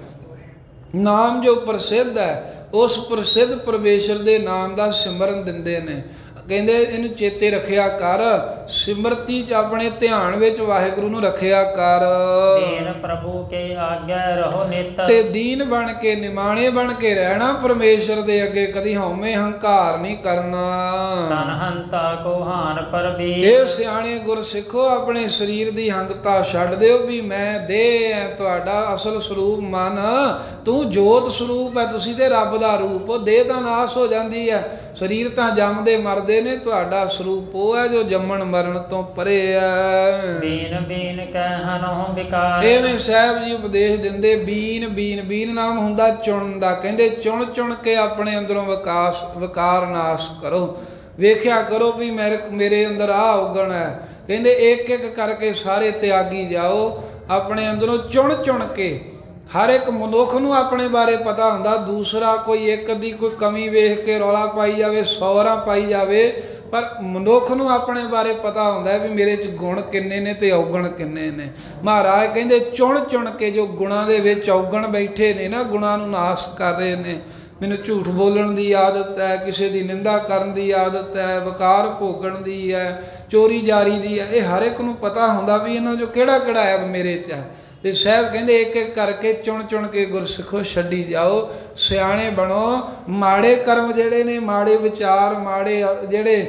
ਨਾਮ ਜੋ ਪ੍ਰਸਿੱਧ ਹੈ, ਉਸ ਪ੍ਰਸਿੱਧ ਪਰਮੇਸ਼ਰ ਦੇ ਨਾਮ ਦਾ ਸਿਮਰਨ ਦਿੰਦੇ ਨੇ। ਕਹਿੰਦੇ ਇਹਨੂੰ ਚੇਤੇ ਰੱਖਿਆ ਕਰ, ਸਿਮਰਤੀ 'ਚ ਆਪਣੇ ਧਿਆਨ ਵਿੱਚ ਵਾਹਿਗੁਰੂ ਨੂੰ ਰੱਖਿਆ ਕਰ। ਦੀਨ ਪ੍ਰਭੂ ਕੇ ਆਗਿਆ ਰਹੋ ਨਿਤ, ਤੇ ਦੀਨ ਬਣ ਕੇ ਨਿਮਾਣੇ ਬਣ ਕੇ ਰਹਿਣਾ ਪਰਮੇਸ਼ਰ ਦੇ ਅੱਗੇ, ਕਦੀ ਹਉਮੈ ਹੰਕਾਰ ਨਹੀਂ ਕਰਨਾ। ਤਨ ਹੰਤਾ ਕੋ ਹਾਨ ਪਰਬੀਰ, ਇਹ ਸਿਆਣੇ ਗੁਰਸਿੱਖੋ ਆਪਣੇ ਸਰੀਰ ਦੀ ਹੰਗਤਾ ਛੱਡ ਦਿਓ ਵੀ ਮੈਂ ਦੇਹ ਹੈ, ਤੁਹਾਡਾ ਅਸਲ ਸਰੂਪ ਮਨ, ਤੂੰ ਜੋਤ ਸਰੂਪ ਹੈ, ਤੁਸੀਂ ਤੇ ਰੱਬ ਦਾ ਰੂਪ ਹੋ। ਦੇਹ ਤਾਂ ਨਾਸ ਹੋ ਜਾਂਦੀ ਹੈ, ਸਰੀਰ ਤਾਂ ਜੰਮਦੇ ਮਰਦੇ ਨੇ, ਤੁਹਾਡਾ ਸਰੂਪ ਉਹ ਹੈ ਜੋ ਜੰਮਣ ਮਰਨ ਤੋਂ ਪਰੇ ਹੈ। ਬੀਨ ਬੀਨ ਕਹਿਨਹੁ ਵਿਕਾਰ, ਐਵੇਂ ਸਾਹਿਬ ਜੀ ਉਪਦੇਸ਼ ਦਿੰਦੇ। ਬੀਨ ਬੀਨ, ਬੀਨ ਨਾਮ ਹੁੰਦਾ ਚੁਣਨ ਦਾ। ਕਹਿੰਦੇ ਚੁਣ ਚੁਣ ਕੇ ਆਪਣੇ ਅੰਦਰੋਂ ਵਿਕਾਰ ਨਾਸ਼ ਕਰੋ। ਵੇਖਿਆ ਕਰੋ ਵੀ ਮੇਰੇ ਅੰਦਰ ਆਹ ਔਗਣ ਹੈ। ਕਹਿੰਦੇ ਇੱਕ ਇੱਕ ਕਰਕੇ ਸਾਰੇ ਤਿਆਗੀ ਜਾਓ, ਆਪਣੇ ਅੰਦਰੋਂ ਚੁਣ ਚੁਣ ਕੇ। ਹਰ ਇੱਕ ਮਨੁੱਖ ਨੂੰ ਆਪਣੇ ਬਾਰੇ ਪਤਾ ਹੁੰਦਾ, ਦੂਸਰਾ ਕੋਈ ਇੱਕ ਦੀ ਕੋਈ ਕਮੀ ਵੇਖ ਕੇ ਰੌਲਾ ਪਾਈ ਜਾਵੇ, ਸੌਰਾਂ ਪਾਈ ਜਾਵੇ, ਪਰ ਮਨੁੱਖ ਨੂੰ ਆਪਣੇ ਬਾਰੇ ਪਤਾ ਹੁੰਦਾ ਵੀ ਮੇਰੇ 'ਚ ਗੁਣ ਕਿੰਨੇ ਨੇ ਤੇ ਔਗਣ ਕਿੰਨੇ ਨੇ। ਮਹਾਰਾਜ ਕਹਿੰਦੇ ਚੁਣ ਚੁਣ ਕੇ ਜੋ ਗੁਣਾਂ ਦੇ ਵਿੱਚ ਔਗਣ ਬੈਠੇ ਨੇ ਨਾ, ਗੁਣਾਂ ਨੂੰ ਨਾਸ਼ ਕਰ ਰਹੇ ਨੇ। ਮੈਨੂੰ ਝੂਠ ਬੋਲਣ ਦੀ ਆਦਤ ਹੈ, ਕਿਸੇ ਦੀ ਨਿੰਦਾ ਕਰਨ ਦੀ ਆਦਤ ਹੈ, ਵਕਾਰ ਭੋਗਣ ਦੀ ਹੈ, ਚੋਰੀ ਜਾਰੀ ਦੀ ਹੈ। ਇਹ ਹਰ ਇੱਕ ਨੂੰ ਪਤਾ ਹੁੰਦਾ ਵੀ ਇਹਨਾਂ 'ਚੋਂ ਕਿਹੜਾ ਕਿਹੜਾ ਹੈ ਮੇਰੇ 'ਚ ਹੈ। ਤੇ ਸਾਹਿਬ ਕਹਿੰਦੇ ਇੱਕ ਇੱਕ ਕਰਕੇ ਚੁਣ ਚੁਣ ਕੇ ਗੁਰਸਿੱਖੋ ਛੱਡੀ ਜਾਓ, ਸਿਆਣੇ ਬਣੋ। ਮਾੜੇ ਕਰਮ ਜਿਹੜੇ ਨੇ, ਮਾੜੇ ਵਿਚਾਰ, ਮਾੜੇ ਜਿਹੜੇ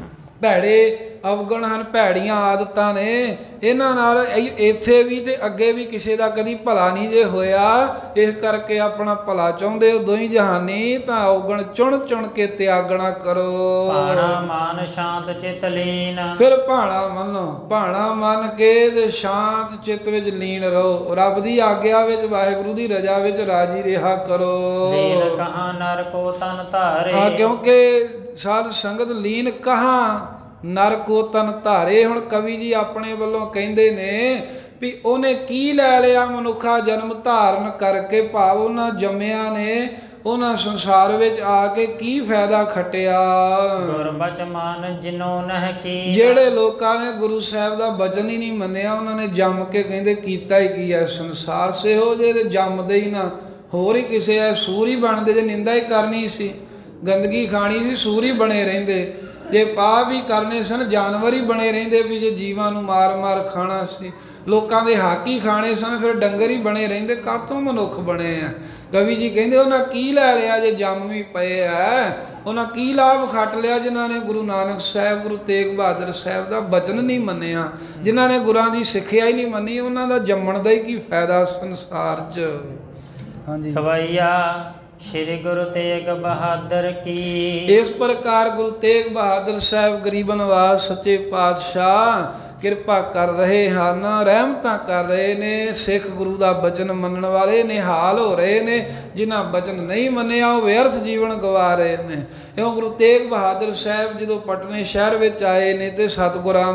ਭੈੜੇ ਅਵਗੁਣ ਹਨ, ਭੈੜੀਆਂ ਆਦਤਾਂ ਨੇ, ਇਹਨਾਂ ਨਾਲ ਇੱਥੇ ਵੀ ਤੇ ਅੱਗੇ ਵੀ ਕਿਸੇ ਦਾ ਕਦੀ ਭਲਾ ਨਹੀਂ ਜੇ ਹੋਇਆ। ਇਸ ਕਰਕੇ ਆਪਣਾ ਭਲਾ ਚਾਹੁੰਦੇ ਹੋ ਦੋਈ ਜਹਾਨੀ, ਤਾਂ ਔਗਣ ਚੁਣ ਚੁਣ ਕੇ ਤਿਆਗਣਾ ਕਰੋ। ਭਾਣਾ ਮਨ ਸ਼ਾਂਤ ਚਿਤ ਲੀਨ, ਫਿਰ ਭਾਣਾ ਮੰਨੋ, ਭਾਣਾ ਮੰਨ ਕੇ ਤੇ ਸ਼ਾਂਤ ਚਿੱਤ ਵਿੱਚ ਲੀਨ ਰਹੋ। ਰੱਬ ਦੀ ਆਗਿਆ ਵਿੱਚ, ਵਾਹਿਗੁਰੂ ਦੀ ਰਜ਼ਾ ਵਿੱਚ ਰਾਜੀ ਰਿਹਾ ਕਰੋ। ਲੀਨ ਕਹਾ ਨਰ ਕੋ ਤਨ ਧਾਰੇ, ਹਾਂ, ਕਿਉਂਕਿ ਸਾਧ ਸੰਗਤ ਲੀਨ ਕਹਾ ਨਰ ਕੋ ਤਨ ਧਾਰੇ। ਹੁਣ ਕਵੀ ਜੀ ਆਪਣੇ ਵੱਲੋਂ ਕਹਿੰਦੇ ਨੇ ਵੀ ਉਹਨੇ ਕੀ ਲੈ ਲਿਆ ਮਨੁੱਖਾ ਜਨਮ ਧਾਰਨ ਕਰਕੇ, ਭਾਵ ਉਹਨਾਂ ਜੰਮਿਆਂ ਨੇ, ਉਹਨਾਂ ਸੰਸਾਰ ਵਿੱਚ ਆ ਕੇ ਕੀ ਫਾਇਦਾ ਖੱਟਿਆ। ਗੁਰਬਚਨ ਮਨ ਜਿਨੋ ਨਹਿ ਕੀ, ਜਿਹੜੇ ਲੋਕਾਂ ਨੇ ਗੁਰੂ ਸਾਹਿਬ ਦਾ ਬਚਨ ਹੀ ਨਹੀਂ ਮੰਨਿਆ, ਉਹਨਾਂ ਨੇ ਜੰਮ ਕੇ ਕਹਿੰਦੇ ਕੀਤਾ ਹੀ ਕੀ ਹੈ ਸੰਸਾਰ ਸੇਹੋ ਜੇ, ਤੇ ਜੰਮਦੇ ਹੀ ਨਾ, ਹੋਰ ਹੀ ਕਿਸੇ ਐ ਸੂਰ ਹੀ ਬਣਦੇ। ਜੇ ਨਿੰਦਾ ਹੀ ਕਰਨੀ ਸੀ, ਗੰਦਗੀ ਖਾਣੀ ਸੀ, ਸੂਰ ਹੀ ਬਣੇ ਰਹਿੰਦੇ। ਜੇ ਪਾਪ ਵੀ ਕਰਨੇ ਸਨ, ਜਾਨਵਰ ਹੀ ਬਣੇ ਰਹਿੰਦੇ। ਵੀ ਜੇ ਜੀਵਾਂ ਨੂੰ ਮਾਰ ਮਾਰ ਖਾਣਾ ਸੀ, ਲੋਕਾਂ ਦੇ ਹੱਕ ਹੀ ਖਾਣੇ ਸਨ, ਫਿਰ ਡੰਗਰ ਹੀ ਬਣੇ ਰਹਿੰਦੇ। ਕਾਹਤੋਂ ਮਨੁੱਖ ਬਣੇ ਆ? ਕਵੀ ਜੀ ਕਹਿੰਦੇ ਉਹਨਾਂ ਕੀ ਲੈ ਲਿਆ ਜੇ ਜੰਮ ਵੀ ਪਏ ਆ? ਉਹਨਾਂ ਕੀ ਲਾਭ ਖੱਟ ਲਿਆ ਜਿਨ੍ਹਾਂ ਨੇ ਗੁਰੂ ਨਾਨਕ ਸਾਹਿਬ, ਗੁਰੂ ਤੇਗ ਬਹਾਦਰ ਸਾਹਿਬ ਦਾ ਬਚਨ ਨਹੀਂ ਮੰਨਿਆ, ਜਿਨ੍ਹਾਂ ਨੇ ਗੁਰਾਂ ਦੀ ਸਿੱਖਿਆ ਹੀ ਨਹੀਂ ਮੰਨੀ, ਉਹਨਾਂ ਦਾ ਜੰਮਣ ਦਾ ਹੀ ਕੀ ਫਾਇਦਾ ਸੰਸਾਰ 'ਚ। ਹਾਂਜੀ, ਸਵਈਆ ਸ਼੍ਰੀ ਗੁਰੂ ਤੇਗ ਬਹਾਦਰ ਕੀ। ਇਸ ਪ੍ਰਕਾਰ ਗੁਰੂ ਤੇਗ ਬਹਾਦਰ ਸਾਹਿਬ ਗਰੀਬ ਨਿਵਾਜ ਸੱਚੇ ਪਾਤਸ਼ਾਹ ਕਿਰਪਾ ਕਰ ਰਹੇ ਹਨ, ਰਹਿਮਤਾਂ ਕਰ ਰਹੇ ਨੇ। ਸਿੱਖ ਗੁਰੂ ਦਾ ਬਚਨ ਮੰਨਣ ਵਾਲੇ ਨਿਹਾਲ ਹੋ ਰਹੇ ਨੇ, ਜਿਨ੍ਹਾਂ ਬਚਨ ਨਹੀਂ ਮੰਨਿਆ ਉਹ ਵਿਅਰਥ ਜੀਵਨ ਗਵਾ ਰਹੇ ਨੇ। ਇਉਂ ਗੁਰੂ ਤੇਗ ਬਹਾਦਰ ਸਾਹਿਬ ਜਦੋਂ ਪਟਨੇ ਸ਼ਹਿਰ ਵਿੱਚ ਆਏ ਨੇ ਤੇ ਸਤਿਗੁਰਾਂ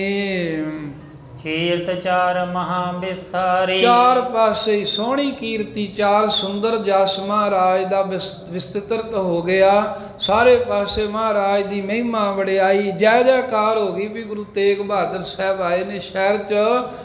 ਦੀ ਕੀਰਤ ਚਾਰ ਮਹਾ ਵਿਸਥਾਰੀ, ਚਾਰ ਪਾਸੇ ਸੋਹਣੀ ਕੀਰਤੀ, ਚਾਰ ਸੁੰਦਰ ਜਸ ਮਹਾਰਾਜ ਦਾ ਵਿਸਤ੍ਰਿਤ ਹੋ ਗਿਆ। ਸਾਰੇ ਪਾਸੇ ਮਹਾਰਾਜ ਦੀ ਮਹਿਮਾ ਵਡਿਆਈ ਜੈ ਜੈਕਾਰ ਹੋ ਗਈ ਵੀ ਗੁਰੂ ਤੇਗ ਬਹਾਦਰ ਸਾਹਿਬ ਆਏ ਨੇ ਸ਼ਹਿਰ 'ਚ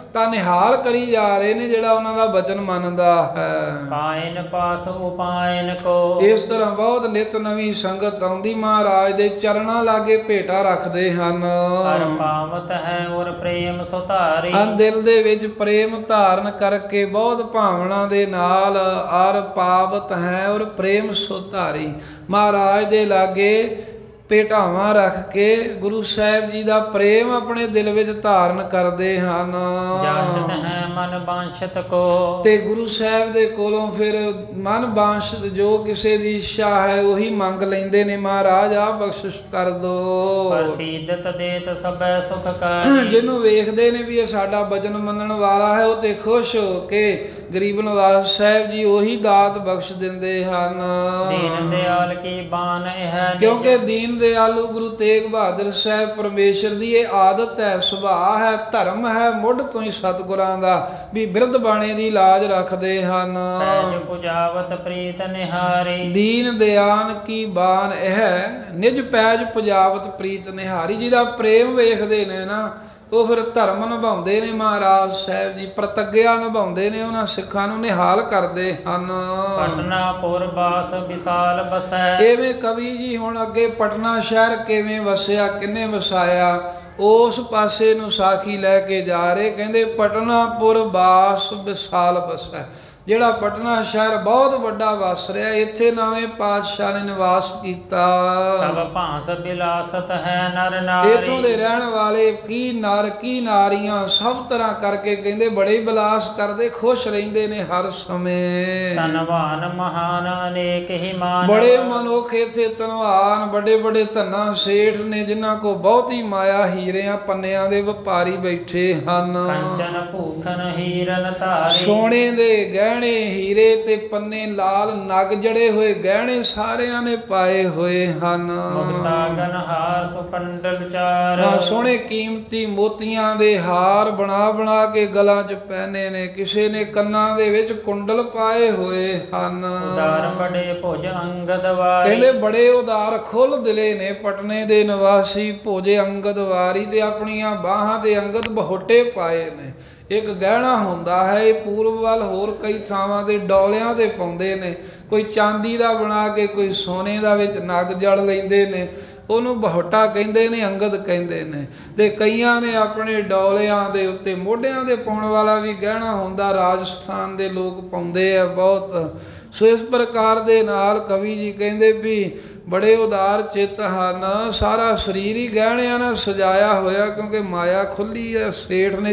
ਤਾਂ ਨਿਹਾਲ ਕਰੀ ਜਾ ਰਹੇ ਨੇ ਜਿਹੜਾ ਉਹਨਾਂ ਦਾ ਬਚਨ ਮੰਨਦਾ ਹੈ। ਪਾਇਨ ਪਾਸ ਉਪਾਇਨ ਕੋ, ਇਸ ਤਰ੍ਹਾਂ ਬਹੁਤ ਨਿਤ ਨਵੀਂ ਸੰਗਤ ਆਉਂਦੀ ਮਹਾਰਾਜ ਦੇ ਚਰਨਾਂ ਲਾਗੇ ਭੇਟਾ ਰੱਖਦੇ ਹਨ। ਹਰ ਪਾਵਤ ਹੈ ਔਰ ਪ੍ਰੇਮ ਸੁਧਾਰੀ, ਦਿਲ ਦੇ ਵਿੱਚ ਪ੍ਰੇਮ ਧਾਰਨ ਕਰਕੇ ਬਹੁਤ ਭਾਵਨਾ ਦੇ ਨਾਲ ਅਰ ਪਾਵਤ ਹੈ ਔਰ ਪ੍ਰੇਮ ਸੁਧਾਰੀ ਮਹਾਰਾਜ ਦੇ ਲਾਗੇ ਭੇਟਾਵਾਂ ਰੱਖ ਕੇ ਗੁਰੂ ਸਾਹਿਬ ਜੀ ਦਾ ਪ੍ਰੇਮ ਆਪਣੇ ਦਿਲ ਵਿੱਚ ਧਾਰਨ ਕਰਦੇ ਹਨ। ਜਾਂਚਤ ਹੈ ਮਨ ਬਾਂਛਤ ਕੋ, ਤੇ ਗੁਰੂ ਸਾਹਿਬ ਦੇ ਕੋਲੋਂ ਫਿਰ ਮਨ ਬਾਂਛਤ ਜੋ ਕਿਸੇ ਦੀ ਇੱਛਾ ਹੈ ਉਹੀ ਮੰਗ ਲੈਂਦੇ ਨੇ, ਮਹਾਰਾਜ ਆ ਬਖਸ਼ਿਸ਼ ਕਰ ਦੋ। ਪ੍ਰਸੀਦਤ ਦੇਤ ਸਭੈ ਸੁਖ ਕਾਰੀ, ਜਿਹਨੂੰ ਵੇਖਦੇ ਨੇ ਵੀ ਇਹ ਸਾਡਾ ਬਚਨ ਮੰਨਣ ਵਾਲਾ ਹੈ ਉਹ ਤੇ ਖੁਸ਼ ਹੋ ਕੇ ਗਰੀਬ ਨਿਵਾਸ ਸਾਹਿਬ ਜੀ ਉਹੀ ਦਾਤ ਬਖਸ਼ ਦਿੰਦੇ ਹਨ। ਦੀਨ ਦਿਆਲ ਕੀ ਬਾਣ ਹੈ, ਕਿਉਂਕਿ ਦੀਨ ਦਿਆਲੂ ਗੁਰੂ ਤੇਗ ਬਹਾਦਰ ਸਾਹਿਬ ਪਰਮੇਸ਼ਰ ਦੀ ਇਹ ਆਦਤ ਹੈ, ਸੁਭਾਅ ਹੈ, ਧਰਮ ਹੈ ਮੁੱਢ ਤੋਂ ਹੀ ਸਤਿਗੁਰਾਂ ਦਾ ਵੀ ਬਿਰਧ ਬਾਣੇ ਦੀ ਲਾਜ ਰੱਖਦੇ ਹਨ। ਪੈਜ ਪੁਜਾਵਤ ਪ੍ਰੀਤ ਨਿਹਾਰੀ, ਦੀਨ ਦਿਆਨ ਕੀ ਬਾਣ ਇਹ ਨਿਜ ਪੈਜ ਪੁਜਾਵਤ ਪ੍ਰੀਤ ਨਿਹਾਰੀ, ਜਿਹਦਾ ਪ੍ਰੇਮ ਵੇਖਦੇ ਨੇ ਨਾ ਉਹ ਫਿਰ ਧਰਮ ਨਿਭਾਉਂਦੇ ਨੇ। ਮਹਾਰਾਜ ਸਾਹਿਬ ਜੀ ਪ੍ਰਤੱਗਿਆ ਨਿਭਾਉਂਦੇ ਨੇ, ਉਹਨਾਂ ਸਿੱਖਾਂ ਨੂੰ ਨਿਹਾਲ ਕਰਦੇ ਹਨ। ਪਟਨਾ ਪੁਰ ਬਾਸ ਵਿਸਾਲ ਬਸੈ, ਐਵੇਂ ਕਵੀ ਜੀ ਹੁਣ ਅੱਗੇ ਪਟਨਾ ਸ਼ਹਿਰ ਕਿਵੇਂ ਵਸਿਆ, ਕਿੰਨੇ ਵਸਾਇਆ, ਉਸ ਪਾਸੇ ਨੂੰ ਸਾਖੀ ਲੈ ਕੇ ਜਾ ਰਹੇ। ਕਹਿੰਦੇ ਪਟਨਾ ਪੁਰ ਬਾਸ ਵਿਸਾਲ ਬਸੈ, ਜਿਹੜਾ ਪਟਨਾ ਸ਼ਹਿਰ ਬਹੁਤ ਵੱਡਾ ਵਸ ਰਿਹਾ, ਇੱਥੇ ਨਵੇਂ ਪਾਤਸ਼ਾਹ ਨੇ ਨਿਵਾਸ ਕੀਤਾ। ਸਭ ਭਾਂਸ ਬਿਲਾਸਤ ਹੈ ਨਰ ਨਾਰੀ, ਇੱਥੋਂ ਦੇ ਰਹਿਣ ਵਾਲੇ ਕੀ ਨਰ ਕੀ ਨਾਰੀਆਂ ਸਭ ਤਰ੍ਹਾਂ ਕਰਕੇ ਕਹਿੰਦੇ ਬੜੇ ਬਿਲਾਸ ਕਰਦੇ, ਖੁਸ਼ ਰਹਿੰਦੇ ਨੇ ਹਰ ਸਮੇਂ। ਧਨਵਾਨ ਮਹਾਨ ਅਨੇਕ ਹੀ ਮਾਨ, ਬੜੇ ਮਨੁੱਖ ਇੱਥੇ ਧਨਵਾਨ ਵੱਡੇ ਵੱਡੇ ਧੰਨਾ ਸੇਠ ਨੇ, ਜਿਨ੍ਹਾਂ ਕੋ ਬਹੁਤੀ ਮਾਇਆ, ਹੀਰਿਆਂ ਪੰਨਿਆਂ ਦੇ ਵਪਾਰੀ ਬੈਠੇ ਹਨ। ਕੰਚਨ ਭੂਖਨ ਹੀਰਨ ਧਾਰੀ, ਸੋਨੇ ਦੇ ਗਹਿਣੇ ਹੀਰੇ ਤੇ ਪੰਨੇ ਲਾਲ ਨਗ ਜੜੇ ਹੋਏ ਗਹਿਣੇ ਸਾਰਿਆਂ ਨੇ ਪਾਏ ਹੋਏ ਹਨ। ਮੁਕਤਾ ਗਨਹਾਰ ਸੁਕੰਡਲ ਚਾਰ, ਸੋਹਣੇ ਕੀਮਤੀ ਮੋਤੀਆਂ ਦੇ ਹਾਰ ਬਣਾ ਬਣਾ ਕੇ ਗਲਾਂ 'ਚ ਪਹਿਨੇ ਨੇ, ਕਿਸੇ ਨੇ ਕੰਨਾਂ ਦੇ ਵਿੱਚ ਕੁੰਡਲ ਪਾਏ ਹੋਏ ਹਨ। ਉਦਾਰ ਬੜੇ ਭੁਜ ਅੰਗਦ ਵਾਰੀ, ਕਹਿੰਦੇ ਬੜੇ ਉਦਾਰ ਖੁੱਲ ਦਿਲੇ ਨੇ ਪਟਨੇ ਦੇ ਨਿਵਾਸੀ ਭੋਜੇ ਅੰਗਦ ਵਾਰੀ, ਤੇ ਆਪਣੀਆਂ ਬਾਹਾਂ ਤੇ ਅੰਗਦ ਬਹੋਟੇ ਪਾਏ ਨੇ। ਇੱਕ ਗਹਿਣਾ ਹੁੰਦਾ ਹੈ, ਇਹ ਪੂਰਬ ਵੱਲ ਹੋਰ ਕਈ ਥਾਵਾਂ ਦੇ ਡੋਲਿਆਂ ਤੇ ਪਾਉਂਦੇ ਨੇ, ਕੋਈ ਚਾਂਦੀ ਦਾ ਬਣਾ ਕੇ, ਕੋਈ ਸੋਨੇ ਦਾ ਵਿੱਚ ਨਗ ਜੜ ਲੈਂਦੇ ਨੇ, ਉਹਨੂੰ ਬਹੋਟਾ ਕਹਿੰਦੇ ਨੇ, ਅੰਗਦ ਕਹਿੰਦੇ ਨੇ। ਤੇ ਕਈਆਂ ਨੇ ਆਪਣੇ ਡੋਲਿਆਂ ਦੇ ਉੱਤੇ ਮੋਢਿਆਂ ਦੇ ਪਾਉਣ ਵਾਲਾ ਵੀ ਗਹਿਣਾ ਹੁੰਦਾ, ਰਾਜਸਥਾਨ ਦੇ ਲੋਕ ਪਾਉਂਦੇ ਆ ਬਹੁਤ। ਸੋ ਇਸ ਪ੍ਰਕਾਰ ਦੇ ਨਾਲ ਕਵੀ ਜੀ ਕਹਿੰਦੇ ਵੀ ਬੜੇ ਉਦਾਰ ਚਿੱਤ ਹਨ, ਸਾਰਾ ਸਰੀਰ ਹੀ ਗਹਿਣਿਆਂ ਨਾਲ ਸਜਾਇਆ ਹੋਇਆ, ਕਿਉਂਕਿ ਮਾਇਆ ਖੁੱਲੀ ਹੈ, ਸੇਠ ਨੇ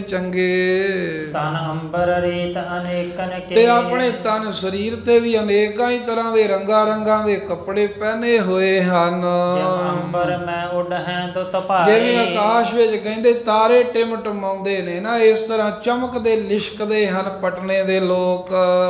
ਚੰਗੇ। ਤਨ ਅੰਬਰ ਰੀਤ ਅਨੇਕਨ ਕੇ, ਤੇ ਆਪਣੇ ਤਨ ਸਰੀਰ ਤੇ ਵੀ ਅਨੇਕਾਂ ਹੀ ਤਰ੍ਹਾਂ ਦੇ ਰੰਗਾਂ ਰੰਗਾਂ ਦੇ ਕੱਪੜੇ ਪਹਿਨੇ ਹੋਏ ਹਨ। ਜਿਵੇਂ ਅੰਬਰ ਮੈਂ ਉੱਡ ਹੈ ਦੁੱਤ ਭਾਈ, ਜਿਵੇਂ ਆਕਾਸ਼ ਵਿੱਚ ਕਹਿੰਦੇ ਤਾਰੇ ਟਿਮਟਮਾਉਂਦੇ ਨੇ ਨਾ, ਇਸ ਤਰ੍ਹਾਂ ਚਮਕਦੇ ਲਿਸ਼ਕਦੇ ਹਨ ਪਟਨੇ ਦੇ ਲੋਕ।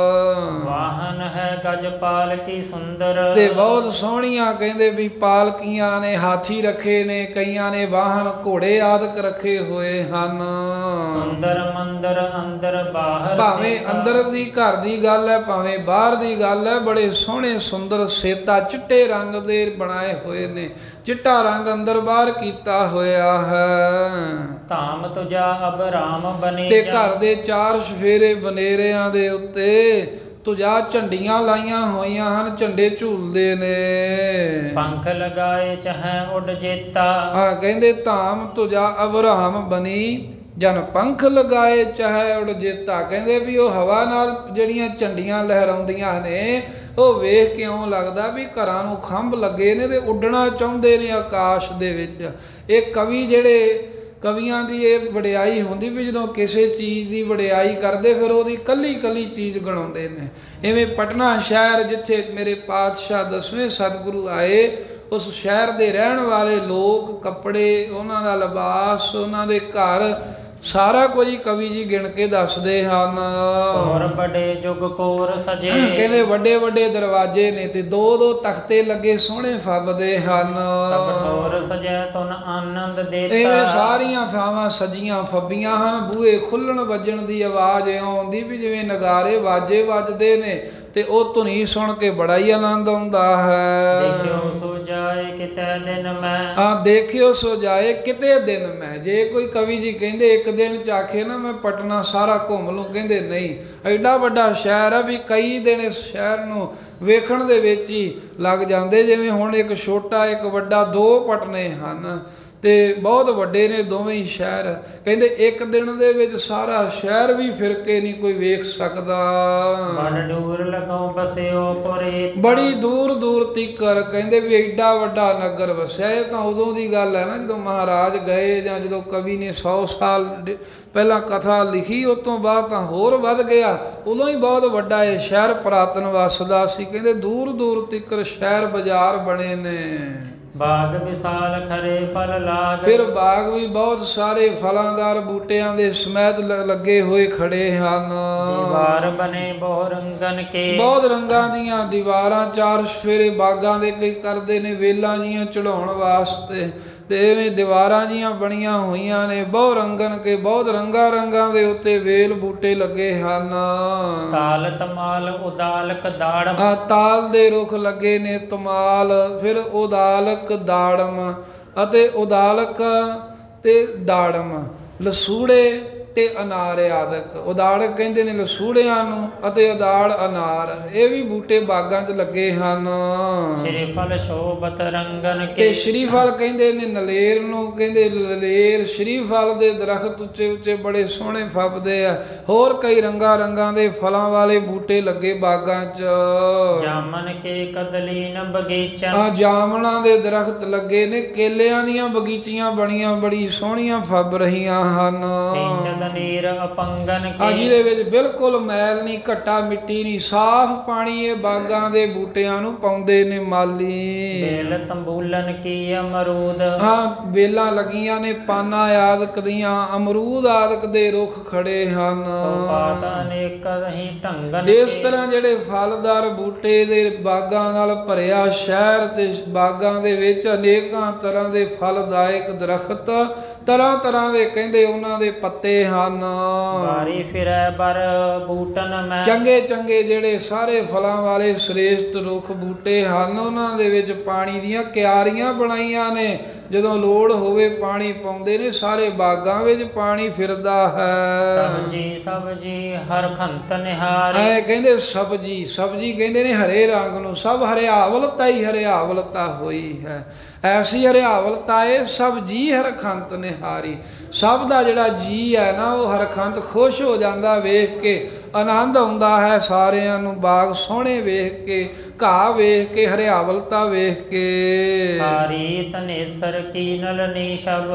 ਵਾਹਨ ਹੈ ਗਜ ਪਾਲਕੀ ਸੁੰਦਰ, ਤੇ ਬਹੁਤ ਸੋਹਣੀਆਂ ਕਹਿੰਦੇ ਵੀ ਪਾਲਕੀਆਂ ਨੇ, ਹਾਥੀ ਰੱਖੇ ਨੇ, ਕਈਆਂ ਨੇ ਵਾਹਨ ਘੋੜੇ ਆਦਿਕ ਰੱਖੇ ਹੋਏ ਹਨ। ਸੁੰਦਰ ਮੰਦਰ ਅੰਦਰ ਬਾਹਰ, ਭਾਵੇਂ ਅੰਦਰ ਦੀ ਘਰ ਦੀ ਗੱਲ ਹੈ, ਭਾਵੇਂ ਬਾਹਰ ਦੀ ਗੱਲ ਹੈ, ਬੜੇ ਸੋਹਣੇ ਸੁੰਦਰ ਸੇਤਾ ਚਿੱਟੇ ਰੰਗ ਦੇ ਬਣਾਏ ਹੋਏ ਨੇ, ਚਿੱਟਾ ਰੰਗ ਅੰਦਰ ਬਾਹਰ ਕੀਤਾ ਹੋਇਆ ਹੈ। ਧਾਮ ਤੁਜਾ ਅਬ ਰਾਮ ਬਨੇ, ਤੇ ਘਰ ਦੇ ਚਾਰ ਸਫੇਰੇ ਬਨੇਰਿਆਂ ਦੇ ਉੱਤੇ ਤੁਜਾ ਝੰਡੀਆਂ ਲਾਈਆਂ ਹੋਈਆਂ ਹਨ, ਝੰਡੇ ਝੂਲਦੇ ਨੇ। ਪੰਖ ਲਗਾਏ ਚਾਹੇ ਉੱਡ ਜੇਤਾ, ਹਾਂ ਕਹਿੰਦੇ ਧਾਮ ਤੁਜਾ ਅਬਰਾਮ ਬਣੀ, ਜਨ ਪੰਖ ਲਗਾਏ ਚਾਹੇ ਉੜ ਜੇਤਾ। ਕਹਿੰਦੇ ਵੀ ਉਹ ਹਵਾ ਨਾਲ ਜਿਹੜੀਆਂ ਝੰਡੀਆਂ ਲਹਿਰਾਉਂਦੀਆਂ ਨੇ, ਉਹ ਵੇਖ ਕੇ ਇਉਂ ਲੱਗਦਾ ਵੀ ਘਰਾਂ ਨੂੰ ਖੰਭ ਲੱਗੇ ਨੇ ਤੇ ਉੱਡਣਾ ਚਾਹੁੰਦੇ ਨੇ ਆਕਾਸ਼ ਦੇ ਵਿੱਚ। ਇਹ ਕਵੀ ਜਿਹੜੇ ਕਵੀਆਂ ਦੀ ਇਹ ਵਡਿਆਈ ਹੁੰਦੀ ਵੀ ਜਦੋਂ ਕਿਸੇ ਚੀਜ਼ ਦੀ ਵਡਿਆਈ ਕਰਦੇ ਫਿਰ ਉਹਦੀ ਕੱਲੀ ਕੱਲੀ ਚੀਜ਼ ਗਣਾਉਂਦੇ ਨੇ। ਇਵੇਂ ਪਟਨਾ ਸ਼ਹਿਰ ਜਿੱਥੇ ਮੇਰੇ ਪਾਤਸ਼ਾਹ 10ਵੇਂ ਸਤਿਗੁਰੂ ਆਏ, ਉਸ ਸ਼ਹਿਰ ਦੇ ਰਹਿਣ ਵਾਲੇ ਲੋਕ, ਕੱਪੜੇ, ਉਹਨਾਂ ਦਾ ਲਿਬਾਸ, ਉਹਨਾਂ ਦੇ ਘਰ, ਸਾਰਾ ਕੁਝ ਹੀ ਕਵੀ ਜੀ ਗਿਣ ਕੇ ਦੱਸਦੇ ਹਨ। ਹੋਰ ਵੱਡੇ ਜੁਗ ਕੋਰ ਸਜੇ, ਕਹਿੰਦੇ ਵੱਡੇ ਵੱਡੇ ਦਰਵਾਜ਼ੇ ਨੇ ਤੇ ਦੋ ਦੋ ਤਖਤੇ ਲੱਗੇ ਸੋਹਣੇ ਫੱਬਦੇ ਹਨ। ਸਭ ਠੋਰ ਸਜੈ ਤੁਨ ਆਨੰਦ ਦੇਤਾ, ਇਵੇਂ ਸਾਰੀਆਂ ਥਾਵਾਂ ਸਜੀਆਂ ਫੱਬੀਆਂ ਹਨ। ਬੂਹੇ ਖੁੱਲਣ ਵੱਜਣ ਦੀ ਆਵਾਜ਼ ਆਉਂਦੀ ਵੀ ਜਿਵੇਂ ਨਗਾਰੇ ਵਾਜੇ ਵੱਜਦੇ ਨੇ, ਤੇ ਉਹ ਧੁਨੀ ਸੁਣ ਕੇ ਬੜਾ ਹੀ ਆਨੰਦ ਆਉਂਦਾ ਹੈ। ਦੇਖਿਓ ਸੋ ਜਾਏ ਕਿਤੇ ਦਿਨ ਮੈਂ, ਹਾਂ ਦੇਖਿਓ ਸੋ ਜਾਏ ਕਿਤੇ ਦਿਨ ਮੈਂ। ਜੇ ਕੋਈ ਕਵੀ ਜੀ ਕਹਿੰਦੇ ਇੱਕ ਦਿਨ ਚ ਆਖੇ ਨਾ ਮੈਂ ਪਟਨਾ ਸਾਰਾ ਘੁੰਮ ਲੂੰ, ਕਹਿੰਦੇ ਨਹੀਂ, ਐਡਾ ਵੱਡਾ ਸ਼ਹਿਰ ਆ ਵੀ ਕਈ ਦਿਨ ਇਸ ਸ਼ਹਿਰ ਨੂੰ ਵੇਖਣ ਦੇ ਵਿੱਚ ਹੀ ਲੱਗ ਜਾਂਦੇ। ਜਿਵੇਂ ਹੁਣ ਇੱਕ ਛੋਟਾ ਇੱਕ ਵੱਡਾ, ਦੋ ਪਟਨੇ ਹਨ ਤੇ ਬਹੁਤ ਵੱਡੇ ਨੇ ਦੋਵੇਂ ਹੀ ਸ਼ਹਿਰ। ਕਹਿੰਦੇ ਇੱਕ ਦਿਨ ਦੇ ਵਿੱਚ ਸਾਰਾ ਸ਼ਹਿਰ ਵੀ ਫਿਰ ਕੇ ਨਹੀਂ ਕੋਈ ਵੇਖ ਸਕਦਾ। ਬੜ ਦੂਰ ਲਗਾਉ ਬਸਿਓ ਪੁਰੇ, ਬੜੀ ਦੂਰ ਦੂਰ ਤੀਕਰ ਕਹਿੰਦੇ ਵੀ ਐਡਾ ਵੱਡਾ ਨਗਰ ਵਸਿਆ। ਇਹ ਤਾਂ ਉਦੋਂ ਦੀ ਗੱਲ ਹੈ ਨਾ ਜਦੋਂ ਮਹਾਰਾਜ ਗਏ, ਜਾਂ ਜਦੋਂ ਕਵੀ ਨੇ 100 ਸਾਲ ਪਹਿਲਾਂ ਕਥਾ ਲਿਖੀ, ਉਸ ਤੋਂ ਬਾਅਦ ਤਾਂ ਹੋਰ ਵੱਧ ਗਿਆ। ਉਦੋਂ ਹੀ ਬਹੁਤ ਵੱਡਾ ਇਹ ਸ਼ਹਿਰ ਪੁਰਾਤਨ ਵਸਦਾ ਸੀ। ਕਹਿੰਦੇ ਦੂਰ ਦੂਰ ਤੀਕਰ ਸ਼ਹਿਰ ਬਾਜ਼ਾਰ ਬਣੇ ਨੇ। ਬਾਗ ਵਿਸਾਲ ਖਰੇ ਫਲ ਲਾਗ, ਫਿਰ ਬਾਗ ਵੀ ਬਹੁਤ ਸਾਰੇ ਫਲਾਂਦਾਰ ਬੂਟਿਆਂ ਦੇ ਸਮੈਤ ਲੱਗੇ ਹੋਏ ਖੜੇ ਹਨ। ਦੀਵਾਰ ਬਨੇ ਬਹੁ ਰੰਗਨ ਕੇ, ਬਹੁਤ ਰੰਗਾਂ ਦੀਆਂ ਦੀਵਾਰਾਂ ਚਾਰ ਸਫੇਰੇ ਬਾਗਾਂ ਦੇ ਕਈ ਕਰਦੇ ਨੇ ਵੇਲਾਂ ਜੀਆਂ ਚੜਾਉਣ ਵਾਸਤੇ, ਤੇ ਐਵੇਂ ਦੀਵਾਰਾਂ ਜੀਆਂ ਬਣੀਆਂ ਹੋਈਆਂ ਨੇ। ਬਹੁ ਰੰਗਨ ਕੇ, ਬਹੁਤ ਰੰਗਾਂ ਰੰਗਾਂ ਦੇ ਉੱਤੇ ਵੇਲ ਬੂਟੇ ਲੱਗੇ ਹਨ। ਤਾਲ ਤਮਾਲ ਉਦਾਲਕ ਦਾੜਮ, ਤਾਲ ਦੇ ਰੁੱਖ ਲੱਗੇ ਨੇ, ਤਮਾਲ, ਫਿਰ ਉਦਾਲਕ ਦਾੜਮ, ਅਤੇ ਉਦਾਲਕ ਤੇ ਦਾੜਮ, ਲਸੂੜੇ ਤੇ ਅਨਾਰ ਆਦਿਕ। ਉਦਾਲਕ ਕਹਿੰਦੇ ਨੇ ਲਸੂੜਿਆਂ ਨੂੰ, ਅਤੇ ਉਦਾਲ ਅਨਾਰ, ਇਹ ਵੀ ਬੂਟੇ ਬਾਗਾਂ 'ਚ ਲੱਗੇ ਹਨ। ਸ਼੍ਰੀਫਲ ਸ਼ੋਭਤ ਰੰਗਨ ਕੇ, ਤੇ ਸ਼੍ਰੀਫਲ ਕਹਿੰਦੇ ਨੇ ਨਲੇਰ ਨੂੰ, ਕਹਿੰਦੇ ਲਲੇਰ ਸ਼੍ਰੀਫਲ ਦੇ ਦਰਖਤ ਉੱਚੇ ਉੱਚੇ ਬੜੇ ਸੋਹਣੇ ਫੱਬਦੇ ਆ। ਹੋਰ ਕਈ ਰੰਗਾਂ ਰੰਗਾਂ ਦੇ ਫਲਾਂ ਵਾਲੇ ਬੂਟੇ ਲੱਗੇ ਬਾਗਾਂ 'ਚ। ਜਾਮਨ ਕੇ ਕਦਲੀਨ ਬਗੀਚਾ, ਜਾਮਣਾਂ ਦੇ ਦਰਖਤ ਲੱਗੇ ਨੇ, ਕੇਲਿਆਂ ਦੀਆਂ ਬਗੀਚੀਆਂ ਬਣੀਆਂ ਬੜੀ ਸੋਹਣੀਆਂ ਫੱਬ ਰਹੀਆਂ ਹਨ। ਨੀਰ ਅਪੰਗਨ ਕੇ, ਜਿਹਦੇ ਵਿੱਚ ਬਿਲਕੁਲ ਮੈਲ ਨਹੀਂ, ਘੱਟਾ ਮਿੱਟੀ ਨਹੀਂ, ਸਾਫ਼ ਪਾਣੀ ਇਹ ਬਾਗਾਂ ਦੇ ਬੂਟਿਆਂ ਨੂੰ ਪਾਉਂਦੇ ਨੇ ਮਾਲੀ। ਬੇਲ ਤੰਬੂਲਨ ਕੀ ਅਮਰੂਦ, ਵੇਲਾਂ ਲੱਗੀਆਂ ਨੇ ਪਾਨਾ ਆਦਿਕ ਦੀਆਂ, ਅਮਰੂਦ ਆਦਿਕ ਦੇ ਰੁੱਖ ਖੜੇ ਹਨ। ਅਨੇਕ ਹੀ ਢੰਗਨ, ਇਸ ਤਰ੍ਹਾਂ ਜਿਹੜੇ ਫਲਦਾਰ ਬੂਟੇ ਦੇ ਬਾਗਾਂ ਨਾਲ ਭਰਿਆ ਸ਼ਹਿਰ, ਤੇ ਬਾਗਾਂ ਦੇ ਵਿੱਚ ਅਨੇਕਾਂ ਤਰ੍ਹਾਂ ਦੇ ਫਲਦਾਇਕ ਦਰਖਤ, ਤਰ੍ਹਾਂ ਤਰ੍ਹਾਂ ਦੇ ਕਹਿੰਦੇ ਉਹਨਾਂ ਦੇ ਪੱਤੇ ਹਨ। ਬਾਰੀ ਫਿਰੈ ਬਰ ਬੂਟਨ ਮੈਂ, ਚੰਗੇ ਚੰਗੇ ਜਿਹੜੇ ਸਾਰੇ ਫਲਾਂ ਵਾਲੇ ਸ੍ਰੇਸ਼ਟ ਰੁੱਖ ਬੂਟੇ ਹਨ, ਉਹਨਾਂ ਦੇ ਵਿੱਚ ਪਾਣੀ ਦੀਆਂ ਕਿਆਰੀਆਂ ਬਣਾਈਆਂ ਨੇ। ਜਦੋਂ ਲੋੜ ਹੋਵੇ ਪਾਣੀ ਪਾਉਂਦੇ ਨੇ। ਸਾਰੇ ਬਾਗਾਂ ਵਿੱਚ ਪਾਣੀ ਫਿਰਦਾ ਹੈ। ਸਬਜੀ ਸਬਜੀ ਹਰ ਖੰਤ ਨਿਹਾਰੀ, ਐ ਕਹਿੰਦੇ ਸਬਜੀ ਸਬਜੀ ਕਹਿੰਦੇ ਨੇ ਹਰੇ ਰੰਗ ਨੂੰ। ਸਭ ਹਰਿਆਵਲਤਾ ਹੀ ਹਰਿਆਵਲਤਾ ਹੋਈ ਹੈ। ਐਸੀ ਹਰਿਆਵਲਤਾ ਏ ਸਭ ਜੀ ਹਰਖੰਤ ਨਿਹਾਰੀ। ਸਭ ਦਾ ਜਿਹੜਾ ਜੀ ਹੈ ਨਾ, ਉਹ ਹਰਖੰਤ ਖੁਸ਼ ਹੋ ਜਾਂਦਾ ਵੇਖ ਕੇ, ਆਨੰਦ ਆਉਂਦਾ ਹੈ ਸਾਰਿਆਂ ਨੂੰ। ਬਾਗ ਸੋਹਣੇ ਵੇਖ ਕੇ, ਘਾਹ ਵੇਖ ਕੇ, ਹਰਿਆਵਲਤਾ ਵੇਖ ਕੇ। ਹਾਰੀ ਤਨੇਸਰ ਕੀ ਨਲਨੀ ਸ਼ਬ,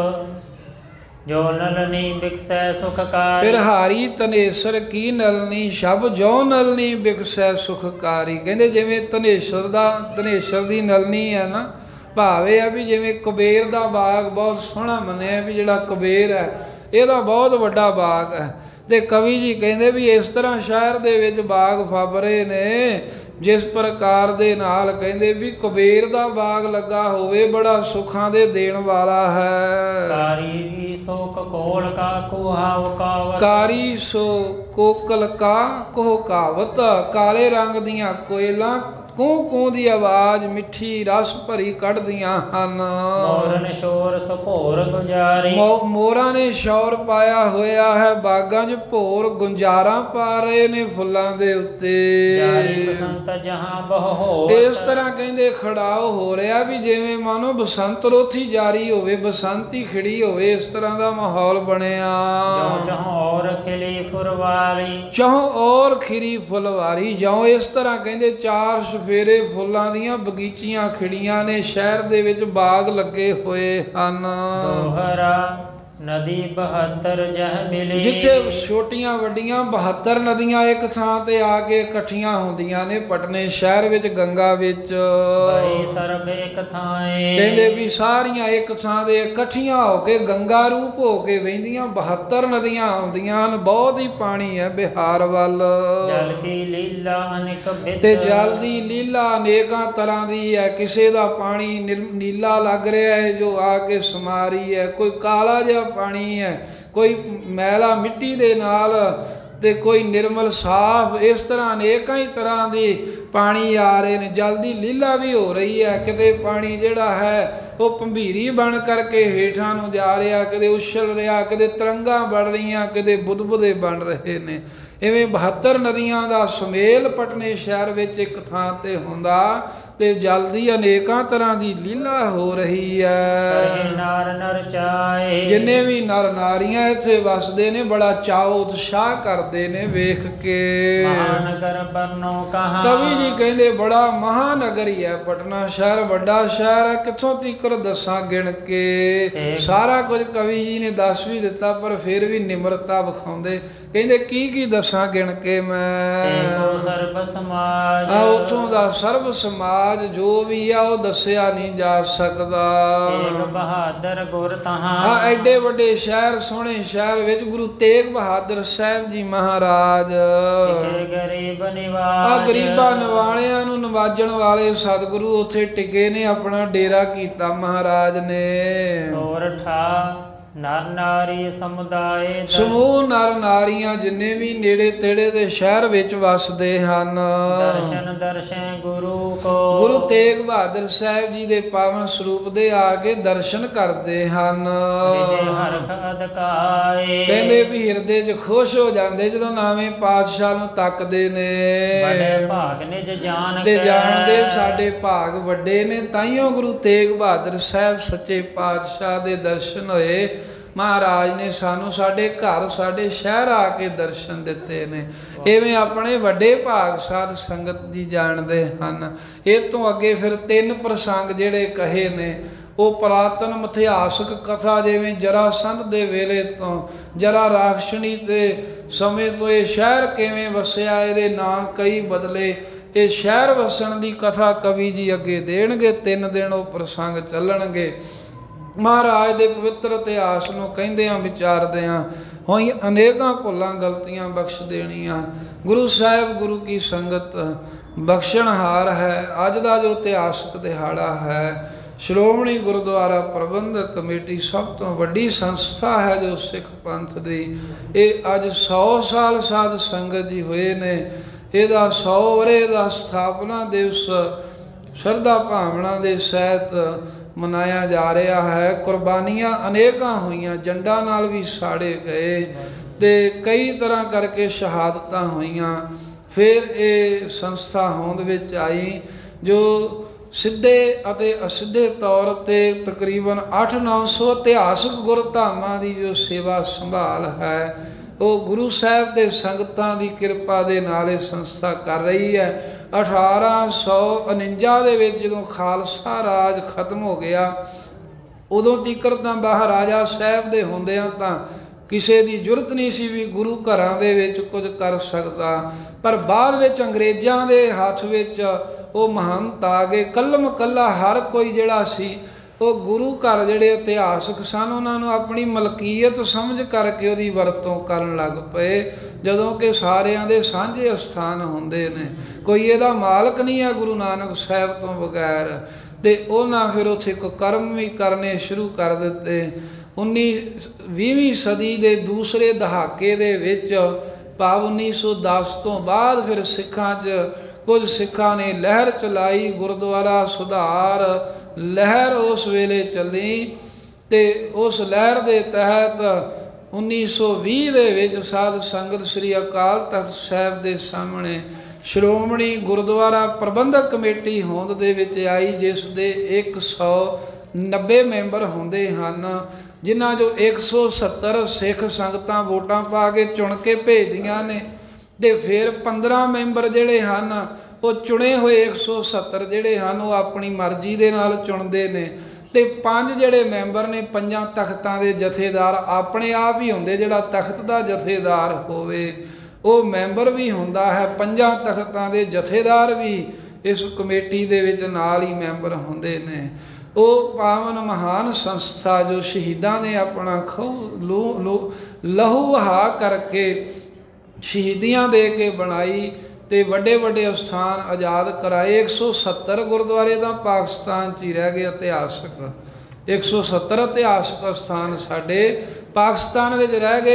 ਜੋ ਨਲਨੀ ਬਿਕਸੈ ਸੁਖਕਾਰੀ। ਫਿਰ ਹਾਰੀ ਤਨੇਸਰ ਕੀ ਨਲਨੀ ਸ਼ਬ, ਜੋ ਨਲਨੀ ਬਿਕਸੈ ਸੁਖਕਾਰੀ। ਕਹਿੰਦੇ ਜਿਵੇਂ ਤਨੇਸਰ ਦੀ ਨਲਨੀ ਹੈ ਨਾ, ਭਾਵੇਂ ਆ ਵੀ ਜਿਵੇਂ ਕੁਬੇਰ ਦਾ ਬਾਗ ਬਹੁਤ ਸੋਹਣਾ ਮੰਨਿਆ ਵੀ ਜਿਹੜਾ ਕੁਬੇਰ ਹੈ ਇਹਦਾ ਬਹੁਤ ਵੱਡਾ ਬਾਗ ਹੈ। ਤੇ ਕਵੀ ਜੀ ਕਹਿੰਦੇ ਵੀ ਇਸ ਤਰ੍ਹਾਂ ਸ਼ਹਿਰ ਦੇ ਵਿੱਚ ਬਾਗ ਫੱਬ ਰਹੇ ਨੇ, ਜਿਸ ਪ੍ਰਕਾਰ ਦੇ ਨਾਲ ਕਹਿੰਦੇ ਵੀ ਕੁਬੇਰ ਦਾ ਬਾਗ ਲੱਗਾ ਹੋਵੇ, ਬੜਾ ਸੁੱਖਾਂ ਦੇ ਦੇਣ ਵਾਲਾ ਹੈ। ਕਾਰੀ ਸੋ ਕੋਕਲ ਕਾ ਕੋਹਾਵ ਕਾਵਤ, ਕਾਰੀ ਸੋ ਕੋਕਲ ਕਾ ਕੋਹ ਕਾਵਤ। ਕਾਲੇ ਰੰਗ ਦੀਆਂ ਕੋਇਲਾਂ ਕੂੰ ਕੂੰ ਦੀ ਆਵਾਜ਼ ਮਿੱਠੀ ਰਸ ਭਰੀ ਕੱਢਦੀਆਂ ਹਨ। ਮੋਰਨ ਸ਼ੋਰ ਸੁਭੋਰ ਗੁਜਾਰੀ, ਮੋਰਾਂ ਨੇ ਸ਼ੌਰ ਪਾਇਆ ਹੋਇਆ ਹੈ ਬਾਗਾਂ 'ਚ, ਭੋਰ ਗੁੰਜਾਰਾਂ ਪਾ ਰਹੇ ਨੇ ਫੁੱਲਾਂ ਦੇ ਉੱਤੇ। ਜਾਰੀ ਬਸੰਤ ਜਹਾਂ ਬਹੁ, ਇਸ ਤਰ੍ਹਾਂ ਕਹਿੰਦੇ ਖੜਾਓ ਹੋ ਰਿਹਾ ਵੀ ਜਿਵੇਂ ਮਾਨੋ ਬਸੰਤ ਰੁੱਤ ਹੀ ਜਾਰੀ ਹੋਵੇ, ਬਸੰਤੀ ਖਿੜੀ ਹੋਵੇ, ਇਸ ਤਰ੍ਹਾਂ ਦਾ ਮਾਹੌਲ ਬਣਿਆ। ਜੋ ਜਹਾਂ ਔਰ ਖਿਲੀ ਫੁਰਵਾਰੀ, ਚਾਹੋ ਔਰ ਖਿਰੀ ਫੁਲਵਾਰੀ। ਜਿਉਂ ਇਸ ਤਰ੍ਹਾਂ ਕਹਿੰਦੇ ਚਾਰ ਸਫੇਰੇ ਫੁੱਲਾਂ ਦੀਆਂ ਬਗੀਚੀਆਂ ਖਿੜੀਆਂ ਨੇ, ਸ਼ਹਿਰ ਦੇ ਵਿੱਚ ਬਾਗ ਲੱਗੇ ਹੋਏ ਹਨ। ਦੋਹਰਾ ਨਦੀ 72 ਜਹ ਮਿਲੀ, ਜਿੱਥੇ ਛੋਟੀਆਂ ਵੱਡੀਆਂ 72 ਨਦੀਆਂ ਇੱਕ ਥਾਂ ਤੇ ਆ ਕੇ ਇਕੱਠੀਆਂ ਹੁੰਦੀਆਂ ਨੇ। ਪਟਨੇ ਸ਼ਹਿਰ ਵਿੱਚ ਗੰਗਾ ਵਿੱਚ ਬਈ ਸਰਬ ਇੱਕ ਥਾਏ, ਕਹਿੰਦੇ ਵੀ ਸਾਰੀਆਂ ਇੱਕ ਥਾਂ ਦੇ ਇਕੱਠੀਆਂ ਹੋ ਕੇ ਗੰਗਾ ਰੂਪ ਹੋ ਕੇ ਵਹਿੰਦੀਆਂ 72 ਨਦੀਆਂ ਆਉਂਦੀਆਂ ਹਨ। ਬਹੁਤ ਹੀ ਪਾਣੀ ਹੈ ਬਿਹਾਰ ਵੱਲ। ਜਲ ਕੀ ਲੀਲਾ ਅਨੇਕ ਬਿਧ, ਤੇ ਜਲ ਦੀ ਲੀਲਾ ਅਨੇਕਾਂ ਤਰ੍ਹਾਂ ਦੀ ਹੈ। ਕਿਸੇ ਦਾ ਪਾਣੀ ਨੀਲਾ ਲੱਗ ਰਿਹਾ ਹੈ ਜੋ ਆ ਕੇ ਸਮਾ ਰਹੀ ਹੈ, ਕੋਈ ਕਾਲਾ ਜਿਹਾ ਪਾਣੀ ਹੈ, ਕੋਈ ਮੈਲਾ ਮਿੱਟੀ ਦੇ ਨਾਲ ਤੇ ਕੋਈ ਨਿਰਮਲ ਸਾਫ਼, ਇਸ ਤਰ੍ਹਾਂ ਅਨੇਕਾਂ ਹੀ ਤਰ੍ਹਾਂ ਦੇ ਪਾਣੀ ਆ ਰਹੇ ਨੇ। ਜਲ ਦੀ ਲੀਲਾ ਵੀ ਹੋ ਰਹੀ ਹੈ। ਕਿਤੇ ਪਾਣੀ ਜਿਹੜਾ ਹੈ ਉਹ ਭੰਬੀਰੀ ਬਣ ਕਰਕੇ ਹੇਠਾਂ ਨੂੰ ਜਾ ਰਿਹਾ, ਕਿਤੇ ਉਛਲ ਰਿਹਾ, ਕਿਤੇ ਤਰੰਗਾਂ ਬਣ ਰਹੀਆਂ, ਕਿਤੇ ਬੁੱਧਬੁੱਧੇ ਬਣ ਰਹੇ ਨੇ। ਇਵੇਂ 72 ਨਦੀਆਂ ਦਾ ਸੁਮੇਲ ਪਟਨੇ ਸ਼ਹਿਰ ਵਿੱਚ ਇੱਕ ਥਾਂ ਤੇ ਹੁੰਦਾ ਤੇ ਜਲ ਦੀ ਅਨੇਕਾਂ ਤਰ੍ਹਾਂ ਦੀ ਲੀਲਾ ਹੋ ਰਹੀ ਹੈ। ਨਰ ਨਰ ਚਾਏ, ਜਿੰਨੇ ਵੀ ਨਰ ਨਾਰੀਆਂ ਇੱਥੇ ਵਸਦੇ ਨੇ ਬੜਾ ਚਾਅ ਉਤਸ਼ਾਹ ਕਰਦੇ ਨੇ ਵੇਖ ਕੇ। ਮਹਾਨਗਰ ਬਰਨੋ ਕਹਾਂ, ਕਵੀ ਜੀ ਕਹਿੰਦੇ ਬੜਾ ਮਹਾਨਗਰ ਹੀ ਹੈ ਪਟਨਾ ਸ਼ਹਿਰ, ਵੱਡਾ ਸ਼ਹਿਰ ਹੈ। ਕਿੱਥੋਂ ਤੀਕਰ ਦੱਸਾਂ ਗਿਣ ਕੇ, ਸਾਰਾ ਕੁਝ ਕਵੀ ਜੀ ਨੇ ਦੱਸ ਵੀ ਦਿੱਤਾ, ਪਰ ਫਿਰ ਵੀ ਨਿਮਰਤਾ ਵਿਖਾਉਂਦੇ। ਕਹਿੰਦੇ ਕੀ ਦੱਸਾਂ ਗਿਣ ਕੇ ਮੈਂ। ਸਰਬ ਸਮਾਜ, ਉੱਥੋਂ ਦਾ ਸਰਬ ਸਮਾਜ ਜੋ ਵੀ ਆ ਉਹ ਦੱਸਿਆ ਨਹੀਂ ਜਾ ਸਕਦਾ। ਤੇਗ ਬਹਾਦਰ ਗੁਰ ਤਹਾਂ, ਹਾਂ ਐਡੇ ਵੱਡੇ ਸ਼ਹਿਰ, ਸੋਹਣੇ ਸ਼ਹਿਰ ਵਿੱਚ ਗੁਰੂ ਤੇਗ ਬਹਾਦਰ ਸਾਹਿਬ ਜੀ ਮਹਾਰਾਜ ਗਰੀਬ ਆ ਨਿਵਾਜ, ਗਰੀਬਾਂ ਨਿਵਾਲਿਆਂ ਨੂੰ ਨਵਾਜਣ ਵਾਲੇ ਸਤਿਗੁਰੂ ਉੱਥੇ ਟਿਕੇ ਨੇ, ਆਪਣਾ ਡੇਰਾ ਕੀਤਾ ਮਹਾਰਾਜ ਨੇ। ਸੋਰਠਾ ਨਰ ਨਾਰੀ ਸਮੁਦਾਇ, ਸਮੂਹ ਨਰ ਨਾਰੀਆਂ ਜਿੰਨੇ ਵੀ ਨੇੜੇ ਤੇੜੇ ਦੇ ਸ਼ਹਿਰ ਵਿੱਚ ਵਸਦੇ ਹਨ, ਦਰਸ਼ਨ ਦਰਸ਼ਨ ਗੁਰੂ ਕੋ, ਗੁਰੂ ਤੇਗ ਬਹਾਦਰ ਸਾਹਿਬ ਜੀ ਦੇ ਪਾਵਨ ਸਰੂਪ ਦੇ ਆ ਕੇ ਦਰਸ਼ਨ ਕਰਦੇ ਹਨ। ਹਰਖ ਅਦਕਾਏ, ਕਹਿੰਦੇ ਵੀ ਹਿਰਦੇ 'ਚ ਖੁਸ਼ ਹੋ ਜਾਂਦੇ ਜਦੋਂ ਨਾਵੇਂ ਪਾਤਸ਼ਾਹ ਨੂੰ ਤੱਕਦੇ ਨੇ। ਬੜੇ ਭਾਗ ਨਿਜ ਜਾਣ ਤੇ ਜਾਣਦੇ ਸਾਡੇ ਭਾਗ ਵੱਡੇ ਨੇ, ਤਾਈਓ ਗੁਰੂ ਤੇਗ ਬਹਾਦਰ ਸਾਹਿਬ ਸੱਚੇ ਪਾਤਸ਼ਾਹ ਦੇ ਦਰਸ਼ਨ ਹੋਏ। ਮਹਾਰਾਜ ਨੇ ਸਾਨੂੰ ਸਾਡੇ ਘਰ, ਸਾਡੇ ਸ਼ਹਿਰ ਆ ਕੇ ਦਰਸ਼ਨ ਦਿੱਤੇ ਨੇ। ਇਵੇਂ ਆਪਣੇ ਵੱਡੇ ਭਾਗ ਸਾਧ ਸੰਗਤ ਜੀ ਜਾਣਦੇ ਹਨ। ਇਹ ਤੋਂ ਅੱਗੇ ਫਿਰ 3 ਪ੍ਰਸੰਗ ਜਿਹੜੇ ਕਹੇ ਨੇ ਉਹ ਪੁਰਾਤਨ ਮਿਥਿਹਾਸਕ ਕਥਾ, ਜਿਵੇਂ ਜਰਾਸੰਧ ਦੇ ਵੇਲੇ ਤੋਂ, ਜਰਾ ਰਾਖਸ਼ਣੀ ਦੇ ਸਮੇਂ ਤੋਂ ਇਹ ਸ਼ਹਿਰ ਕਿਵੇਂ ਵਸਿਆ, ਇਹਦੇ ਨਾਂ ਕਈ ਬਦਲੇ, ਇਹ ਸ਼ਹਿਰ ਵਸਣ ਦੀ ਕਥਾ ਕਵੀ ਜੀ ਅੱਗੇ ਦੇਣਗੇ। 3 ਦਿਨ ਉਹ ਪ੍ਰਸੰਗ ਚੱਲਣਗੇ। ਮਹਾਰਾਜ ਦੇ ਪਵਿੱਤਰ ਇਤਿਹਾਸ ਨੂੰ ਕਹਿੰਦਿਆਂ ਵਿਚਾਰਦਿਆਂ ਹੋਈ ਅਨੇਕਾਂ ਭੁੱਲਾਂ ਗਲਤੀਆਂ ਬਖਸ਼ ਦੇਣੀਆਂ। ਗੁਰੂ ਸਾਹਿਬ ਗੁਰੂ ਕੀ ਸੰਗਤ ਬਖਸ਼ਣਹਾਰ ਹੈ। ਅੱਜ ਦਾ ਜੋ ਇਤਿਹਾਸਕ ਦਿਹਾੜਾ ਹੈ, ਸ਼੍ਰੋਮਣੀ ਗੁਰਦੁਆਰਾ ਪ੍ਰਬੰਧਕ ਕਮੇਟੀ ਸਭ ਤੋਂ ਵੱਡੀ ਸੰਸਥਾ ਹੈ ਜੋ ਸਿੱਖ ਪੰਥ ਦੀ, ਇਹ ਅੱਜ 100 ਸਾਲ ਸਾਧ ਸੰਗਤ ਜੀ ਹੋਏ ਨੇ। ਇਹਦਾ 100 ਵਰ੍ਹੇ ਦਾ ਸਥਾਪਨਾ ਦਿਵਸ ਸ਼ਰਧਾ ਭਾਵਨਾ ਦੇ ਸਹਿਤ ਮਨਾਇਆ ਜਾ ਰਿਹਾ ਹੈ। ਕੁਰਬਾਨੀਆਂ ਅਨੇਕਾਂ ਹੋਈਆਂ, ਜੰਡਾਂ ਨਾਲ ਵੀ ਸਾੜੇ ਗਏ ਤੇ ਕਈ ਤਰ੍ਹਾਂ ਕਰਕੇ ਸ਼ਹਾਦਤਾਂ ਹੋਈਆਂ। ਫਿਰ ਇਹ ਸੰਸਥਾ ਹੋਂਦ ਵਿੱਚ ਆਈ ਜੋ ਸਿੱਧੇ ਅਤੇ ਅਸਿੱਧੇ ਤੌਰ ਤੇ ਤਕਰੀਬਨ 800-900 ਇਤਿਹਾਸਕ ਗੁਰਧਾਮਾਂ ਦੀ ਜੋ ਸੇਵਾ ਸੰਭਾਲ ਹੈ ਉਹ ਗੁਰੂ ਸਾਹਿਬ ਦੇ ਸੰਗਤਾਂ ਦੀ ਕਿਰਪਾ ਦੇ ਨਾਲ ਇਹ ਸੰਸਥਾ ਕਰ ਰਹੀ ਹੈ। 1849 ਦੇ ਵਿੱਚ ਜਦੋਂ ਖਾਲਸਾ ਰਾਜ ਖਤਮ ਹੋ ਗਿਆ, ਉਦੋਂ ਤੀਕਰ ਤਾਂ ਮਹਾਰਾਜਾ ਸਾਹਿਬ ਦੇ ਹੁੰਦਿਆਂ ਤਾਂ ਕਿਸੇ ਦੀ ਜ਼ਰੂਰਤ ਨਹੀਂ ਸੀ ਵੀ ਗੁਰੂ ਘਰਾਂ ਦੇ ਵਿੱਚ ਕੁਝ ਕਰ ਸਕਦਾ। ਪਰ ਬਾਅਦ ਵਿੱਚ ਅੰਗਰੇਜ਼ਾਂ ਦੇ ਹੱਥ ਵਿੱਚ ਉਹ ਮਹੰਤ ਆ ਗਏ। ਕੱਲਮ ਕੱਲਾ ਹਰ ਕੋਈ ਜਿਹੜਾ ਸੀ ਉਹ ਗੁਰੂ ਘਰ ਜਿਹੜੇ ਇਤਿਹਾਸਕ ਸਨ ਉਹਨਾਂ ਨੂੰ ਆਪਣੀ ਮਲਕੀਅਤ ਸਮਝ ਕਰਕੇ ਉਹਦੀ ਵਰਤੋਂ ਕਰਨ ਲੱਗ ਪਏ, ਜਦੋਂ ਕਿ ਸਾਰਿਆਂ ਦੇ ਸਾਂਝੇ ਅਸਥਾਨ ਹੁੰਦੇ ਨੇ। ਕੋਈ ਇਹਦਾ ਮਾਲਕ ਨਹੀਂ ਹੈ ਗੁਰੂ ਨਾਨਕ ਸਾਹਿਬ ਤੋਂ ਬਗੈਰ। ਤੇ ਉਹਨਾਂ ਫਿਰ ਉੱਥੇ ਕੁਕਰਮ ਵੀ ਕਰਨੇ ਸ਼ੁਰੂ ਕਰ ਦਿੱਤੇ। 19ਵੀਂ ਸਦੀ ਦੇ ਦੂਸਰੇ ਦਹਾਕੇ ਦੇ ਵਿੱਚ, ਭਾਵ 1910 ਤੋਂ ਬਾਅਦ ਫਿਰ ਸਿੱਖਾਂ 'ਚ ਕੁਝ ਸਿੱਖਾਂ ਨੇ ਲਹਿਰ ਚਲਾਈ, ਗੁਰਦੁਆਰਾ ਸੁਧਾਰ ਲਹਿਰ ਉਸ ਵੇਲੇ ਚੱਲੀ। ਤੇ ਉਸ ਲਹਿਰ ਦੇ ਤਹਿਤ 1920 ਦੇ ਵਿੱਚ ਸਾਧ ਸੰਗਤ ਸ੍ਰੀ ਅਕਾਲ ਤਖਤ ਸਾਹਿਬ ਦੇ ਸਾਹਮਣੇ ਸ਼੍ਰੋਮਣੀ ਗੁਰਦੁਆਰਾ ਪ੍ਰਬੰਧਕ ਕਮੇਟੀ ਹੋਂਦ ਦੇ ਵਿੱਚ ਆਈ, ਜਿਸ ਦੇ 190 ਮੈਂਬਰ ਹੁੰਦੇ ਹਨ, ਜਿਨ੍ਹਾਂ ਜੋ 170 ਸਿੱਖ ਸੰਗਤਾਂ ਵੋਟਾਂ ਪਾ ਕੇ ਚੁਣ ਕੇ ਭੇਜਦੀਆਂ ਨੇ। ਤੇ ਫਿਰ 15 ਮੈਂਬਰ ਜਿਹੜੇ ਹਨ ਉਹ ਚੁਣੇ ਹੋਏ 170 ਜਿਹੜੇ ਹਨ ਉਹ ਆਪਣੀ ਮਰਜ਼ੀ ਦੇ ਨਾਲ ਚੁਣਦੇ ਨੇ। ਤੇ 5 ਜਿਹੜੇ ਮੈਂਬਰ ਨੇ 5 ਤਖਤਾਂ ਦੇ ਜਥੇਦਾਰ ਆਪਣੇ ਆਪ ਹੀ ਹੁੰਦੇ। ਜਿਹੜਾ ਤਖਤ ਦਾ ਜਥੇਦਾਰ ਹੋਵੇ ਉਹ ਮੈਂਬਰ ਵੀ ਹੁੰਦਾ ਹੈ। 5 ਤਖਤਾਂ ਦੇ ਜਥੇਦਾਰ ਵੀ ਇਸ ਕਮੇਟੀ ਦੇ ਵਿੱਚ ਨਾਲ ਹੀ ਮੈਂਬਰ ਹੁੰਦੇ ਨੇ। ਉਹ ਪਾਵਨ ਮਹਾਨ ਸੰਸਥਾ ਜੋ ਸ਼ਹੀਦਾਂ ਨੇ ਆਪਣਾ ਲਹੂ ਵਹਾ ਕਰਕੇ ਸ਼ਹੀਦੀਆਂ ਦੇ ਕੇ ਬਣਾਈ ਤੇ ਵੱਡੇ ਵੱਡੇ ਅਸਥਾਨ ਆਜ਼ਾਦ ਕਰਾਏ। 170 ਗੁਰਦੁਆਰੇ ਤਾਂ ਪਾਕਿਸਤਾਨ 'ਚ ਹੀ ਰਹਿ ਗਏ ਇਤਿਹਾਸਕ। 170 ਇਤਿਹਾਸਕ ਅਸਥਾਨ ਸਾਡੇ ਪਾਕਿਸਤਾਨ ਵਿੱਚ ਰਹਿ ਗਏ।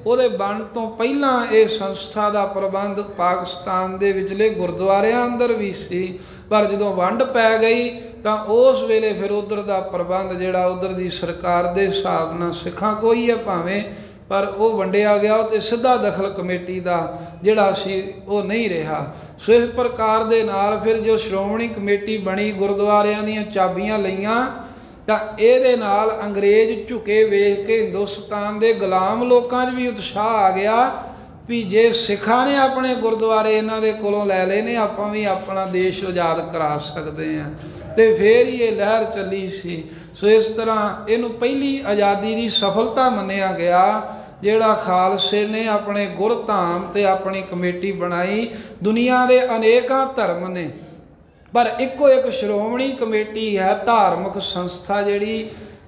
ਉਹਦੇ ਬਣਨ ਤੋਂ ਪਹਿਲਾਂ ਇਹ ਸੰਸਥਾ ਦਾ ਪ੍ਰਬੰਧ ਪਾਕਿਸਤਾਨ ਦੇ ਵਿਚਲੇ ਗੁਰਦੁਆਰਿਆਂ ਅੰਦਰ ਵੀ ਸੀ, ਪਰ ਜਦੋਂ ਵੰਡ ਪੈ ਗਈ ਤਾਂ ਉਸ ਵੇਲੇ ਫਿਰ ਉਧਰ ਦਾ ਪ੍ਰਬੰਧ ਜਿਹੜਾ ਉਧਰ ਦੀ ਸਰਕਾਰ ਦੇ ਹਿਸਾਬ ਨਾਲ ਸਿੱਖਾਂ ਕੋਈ ਹੈ ਭਾਵੇਂ, ਪਰ ਉਹ ਵੰਡਿਆ ਗਿਆ ਉਹ ਤੇ ਸਿੱਧਾ ਦਖਲ ਕਮੇਟੀ ਦਾ ਜਿਹੜਾ ਸੀ ਉਹ ਨਹੀਂ ਰਿਹਾ। ਸੋ ਇਸ ਪ੍ਰਕਾਰ ਦੇ ਨਾਲ ਫਿਰ ਜੋ ਸ਼੍ਰੋਮਣੀ ਕਮੇਟੀ ਬਣੀ, ਗੁਰਦੁਆਰਿਆਂ ਦੀਆਂ ਚਾਬੀਆਂ ਲਈਆਂ, ਤਾਂ ਇਹਦੇ ਨਾਲ ਅੰਗਰੇਜ਼ ਝੁਕੇ ਵੇਖ ਕੇ ਹਿੰਦੁਸਤਾਨ ਦੇ ਗੁਲਾਮ ਲੋਕਾਂ 'ਚ ਵੀ ਉਤਸ਼ਾਹ ਆ ਗਿਆ ਵੀ ਜੇ ਸਿੱਖਾਂ ਨੇ ਆਪਣੇ ਗੁਰਦੁਆਰੇ ਇਹਨਾਂ ਦੇ ਕੋਲੋਂ ਲੈ ਲਏ ਨੇ, ਆਪਾਂ ਵੀ ਆਪਣਾ ਦੇਸ਼ ਆਜ਼ਾਦ ਕਰਾ ਸਕਦੇ ਹਾਂ। ਤੇ ਫਿਰ ਹੀ ਇਹ ਲਹਿਰ ਚੱਲੀ ਸੀ। ਸੋ ਇਸ ਤਰ੍ਹਾਂ ਇਹਨੂੰ ਪਹਿਲੀ ਆਜ਼ਾਦੀ ਦੀ ਸਫਲਤਾ ਮੰਨਿਆ ਗਿਆ, ਜਿਹੜਾ ਖਾਲਸੇ ਨੇ ਆਪਣੇ ਗੁਰਧਾਮ ਤੇ ਆਪਣੀ ਕਮੇਟੀ ਬਣਾਈ। ਦੁਨੀਆ ਦੇ ਅਨੇਕਾਂ ਧਰਮ ਨੇ, ਪਰ ਇੱਕੋ ਇੱਕ ਸ਼੍ਰੋਮਣੀ ਕਮੇਟੀ ਹੈ ਧਾਰਮਿਕ ਸੰਸਥਾ ਜਿਹੜੀ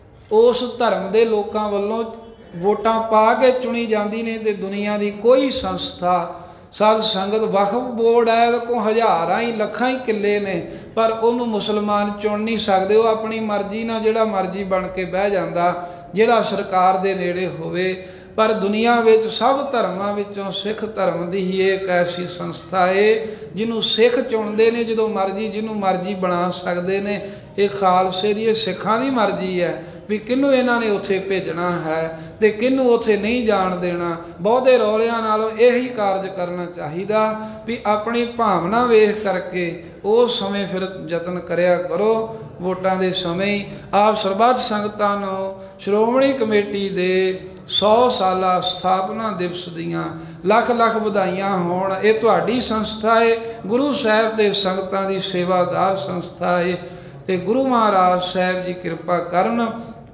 ਉਸ ਧਰਮ ਦੇ ਲੋਕਾਂ ਵੱਲੋਂ ਵੋਟਾਂ ਪਾ ਕੇ ਚੁਣੀ ਜਾਂਦੀ ਨੇ। ਤੇ ਦੁਨੀਆ ਦੀ ਕੋਈ ਸੰਸਥਾ, ਸਾਧ ਸੰਗਤ, ਵਕਫ ਬੋਰਡ ਹੈ, ਇਹਦੇ ਕੋਲ ਹਜ਼ਾਰਾਂ ਹੀ ਲੱਖਾਂ ਹੀ ਕਿੱਲੇ ਨੇ, ਪਰ ਉਹਨੂੰ ਮੁਸਲਮਾਨ ਚੁਣ ਨਹੀਂ ਸਕਦੇ। ਉਹ ਆਪਣੀ ਮਰਜ਼ੀ ਨਾਲ ਜਿਹੜਾ ਮਰਜ਼ੀ ਬਣ ਕੇ ਬਹਿ ਜਾਂਦਾ, ਜਿਹੜਾ ਸਰਕਾਰ ਦੇ ਨੇੜੇ ਹੋਵੇ। ਪਰ ਦੁਨੀਆ ਵਿੱਚ ਸਭ ਧਰਮਾਂ ਵਿੱਚੋਂ ਸਿੱਖ ਧਰਮ ਦੀ ਹੀ ਇੱਕ ਐਸੀ ਸੰਸਥਾ ਹੈ ਜਿਹਨੂੰ ਸਿੱਖ ਚੁਣਦੇ ਨੇ ਜਦੋਂ ਮਰਜ਼ੀ, ਜਿਹਨੂੰ ਮਰਜ਼ੀ ਬਣਾ ਸਕਦੇ ਨੇ। ਇਹ ਖਾਲਸੇ ਦੀ, ਇਹ ਸਿੱਖਾਂ ਦੀ ਮਰਜ਼ੀ ਹੈ ਵੀ ਕਿਹਨੂੰ ਇਹਨਾਂ ਨੇ ਉੱਥੇ ਭੇਜਣਾ ਹੈ ਤੇ ਕਿਹਨੂੰ ਉੱਥੇ ਨਹੀਂ ਜਾਣ ਦੇਣਾ। ਬਹੁਤੇ ਰੌਲਿਆਂ ਨਾਲੋਂ ਇਹੀ ਕਾਰਜ ਕਰਨਾ ਚਾਹੀਦਾ ਵੀ ਆਪਣੀ ਭਾਵਨਾ ਵੇਖ ਕਰਕੇ ਉਸ ਸਮੇਂ ਫਿਰ ਯਤਨ ਕਰਿਆ ਕਰੋ। ਵੋਟਾਂ ਦੇ ਸਮੇਂ ਹੀ ਆਪ ਸਰਬੱਤ ਸੰਗਤਾਂ ਨੂੰ ਸ਼੍ਰੋਮਣੀ ਕਮੇਟੀ ਦੇ 100 ਸਾਲਾ ਸਥਾਪਨਾ ਦਿਵਸ ਦੀਆਂ ਲੱਖ ਲੱਖ ਵਧਾਈਆਂ ਹੋਣ। ਇਹ ਤੁਹਾਡੀ ਸੰਸਥਾ ਹੈ, ਗੁਰੂ ਸਾਹਿਬ ਤੇ ਸੰਗਤਾਂ ਦੀ ਸੇਵਾਦਾਰ ਸੰਸਥਾ ਹੈ। ਤੇ ਗੁਰੂ ਮਹਾਰਾਜ ਸਾਹਿਬ ਜੀ ਕਿਰਪਾ ਕਰਨ,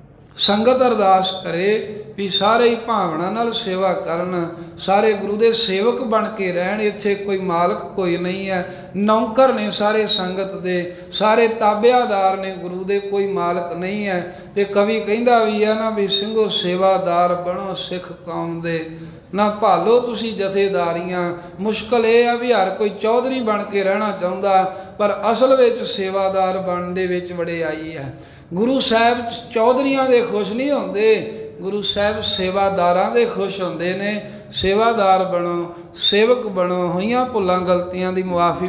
ਸੰਗਤ ਅਰਦਾਸ ਕਰੇ ਵੀ ਸਾਰੇ ਹੀ ਭਾਵਨਾ ਨਾਲ ਸੇਵਾ ਕਰਨ, ਸਾਰੇ ਗੁਰੂ ਦੇ ਸੇਵਕ ਬਣ ਕੇ ਰਹਿਣ। ਇੱਥੇ ਕੋਈ ਮਾਲਕ ਕੋਈ ਨਹੀਂ ਹੈ, ਨੌਕਰ ਨੇ ਸਾਰੇ ਸੰਗਤ ਦੇ, ਸਾਰੇ ਤਾਬਿਆਦਾਰ ਨੇ ਗੁਰੂ ਦੇ, ਕੋਈ ਮਾਲਕ ਨਹੀਂ ਹੈ। ਤੇ ਕਵੀ ਕਹਿੰਦਾ ਵੀ ਹੈ ਨਾ ਵੀ ਸਿੰਘੋ ਸੇਵਾਦਾਰ ਬਣੋ ਸਿੱਖ ਕੌਮ ਦੇ, ਨਾ ਭਾਲੋ ਤੁਸੀਂ ਜਥੇਦਾਰੀਆਂ। ਮੁਸ਼ਕਲ ਇਹ ਆ ਵੀ ਹਰ ਕੋਈ ਚੌਧਰੀ ਬਣ ਕੇ ਰਹਿਣਾ ਚਾਹੁੰਦਾ, ਪਰ ਅਸਲ ਵਿੱਚ ਸੇਵਾਦਾਰ ਬਣਨ ਦੇ ਵਿੱਚ ਵਡਿਆਈ ਹੈ। ਗੁਰੂ ਸਾਹਿਬ ਚੌਧਰੀਆਂ ਦੇ ਖੁਸ਼ ਨਹੀਂ ਹੁੰਦੇ, ਗੁਰੂ ਸਾਹਿਬ ਸੇਵਾਦਾਰਾਂ ਦੇ ਖੁਸ਼ ਹੁੰਦੇ ਨੇ। ਸੇਵਾਦਾਰ ਬਣੋ, ਸੇਵਕ ਬਣੋ। ਹੋਈਆਂ ਭੁੱਲਾਂ ਗਲਤੀਆਂ ਦੀ ਮੁਆਫੀ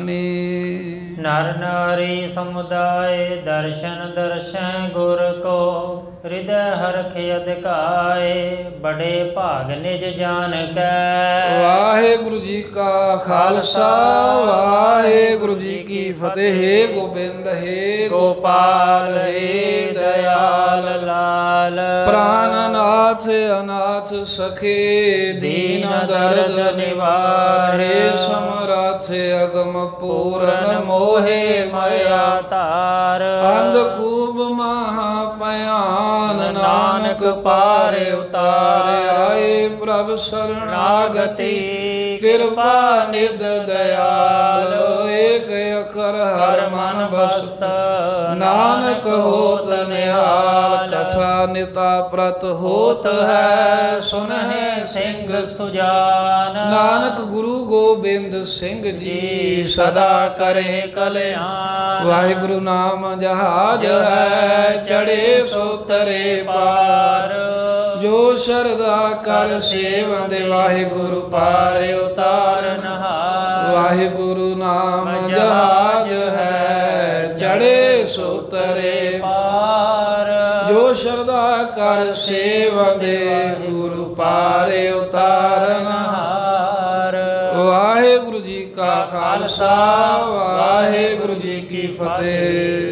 ਬਖਸ਼ਣੀ। ਨਰ ਨਾਰੀ ਸਮੁਦਾਇ ਦਰਸ਼ਨ ਦਰਸ਼ਨ ਗੁਰ ਕੋ, ਹਿਰਦੈ ਹਰਖ ਅਧਿਕਾਏ, ਬੜੇ ਭਾਗ ਨਿਜ ਜਾਨ ਕੈ। ਵਾਹਿਗੁਰੂ ਜੀ ਕਾ ਖਾਲਸਾ, ਵਾਹਿਗੁਰੂ ਜੀ ਕੀ ਫਤਿਹ। ਗੋਬਿੰਦ ਹੈ ਗੋਪਾਲ ਹੈ ਦਇਆਲ ਲਾਲ, ਪ੍ਰਾਨਨਾਥ ਅਨਾਥ ਸਖੇ, ਦੀਨ ਦਰਦ ਨਿਵਾਰੇ, ਸਮਰਥ ਅਗਮ ਪੂਰਨ, ਮੋਹਿ ਮਾਇਆ ਤਾਰ। ਅੰਧਕੂਪ ਮਹਾ ਭਿਆਨ, ਨਾਨਕ ਪਾਰ ਉਤਾਰ। ਆਏ ਪ੍ਰਭ ਸਰਣਾਗਤੀ, ਕਿਰਪਾ ਨਿਧ ਦਇਆਲ। ਏਕ ਅਖਰ ਹਰ ਮਨ ਬਸਤ, ਨਾਨਕ ਹੋਤ ਨਿਹਾਲ। ਕਥਾ ਨਿਤਾ ਪ੍ਰਤ ਹੋਤ ਹੈ, ਸੁਨਹਿ ਸਿੰਘ ਸੁਜਾਨ। ਨਾਨਕ ਗੁਰੂ ਗੋਬਿੰਦ ਸਿੰਘ ਜੀ, ਸਦਾ ਕਰੇ ਕਲਿਆਣ। ਵਾਹਿਗੁਰੂ ਨਾਮ ਜਹਾਜ ਹੈ, ਚੜੇ ਸੋ ਤਰੇ ਪਾਰ। ਜੋ ਸ਼ਰਧਾ ਕਰ ਸੇਵੰਦੇ, ਵਾਹਿਗੁਰੂ ਪਾਰ ਉਤਾਰਨ ਹਾਰ। ਵਾਹਿਗੁਰੂ ਨਾਮ ਜਹਾਜ ਹੈ, ਚੜੇ ਸੋ ਤਰੇ ਪਾਰ। ਜੋ ਸ਼ਰਧਾ ਕਰ ਸੇਵੰਦੇ, ਗੁਰੂ ਪਾਰ ਉਤਾਰਨ ਹਾਰ। ਵਾਹਿਗੁਰੂ ਜੀ ਕਾ ਖਾਲਸਾ, ਵਾਹਿਗੁਰੂ ਜੀ ਕੀ ਫਤਿਹ।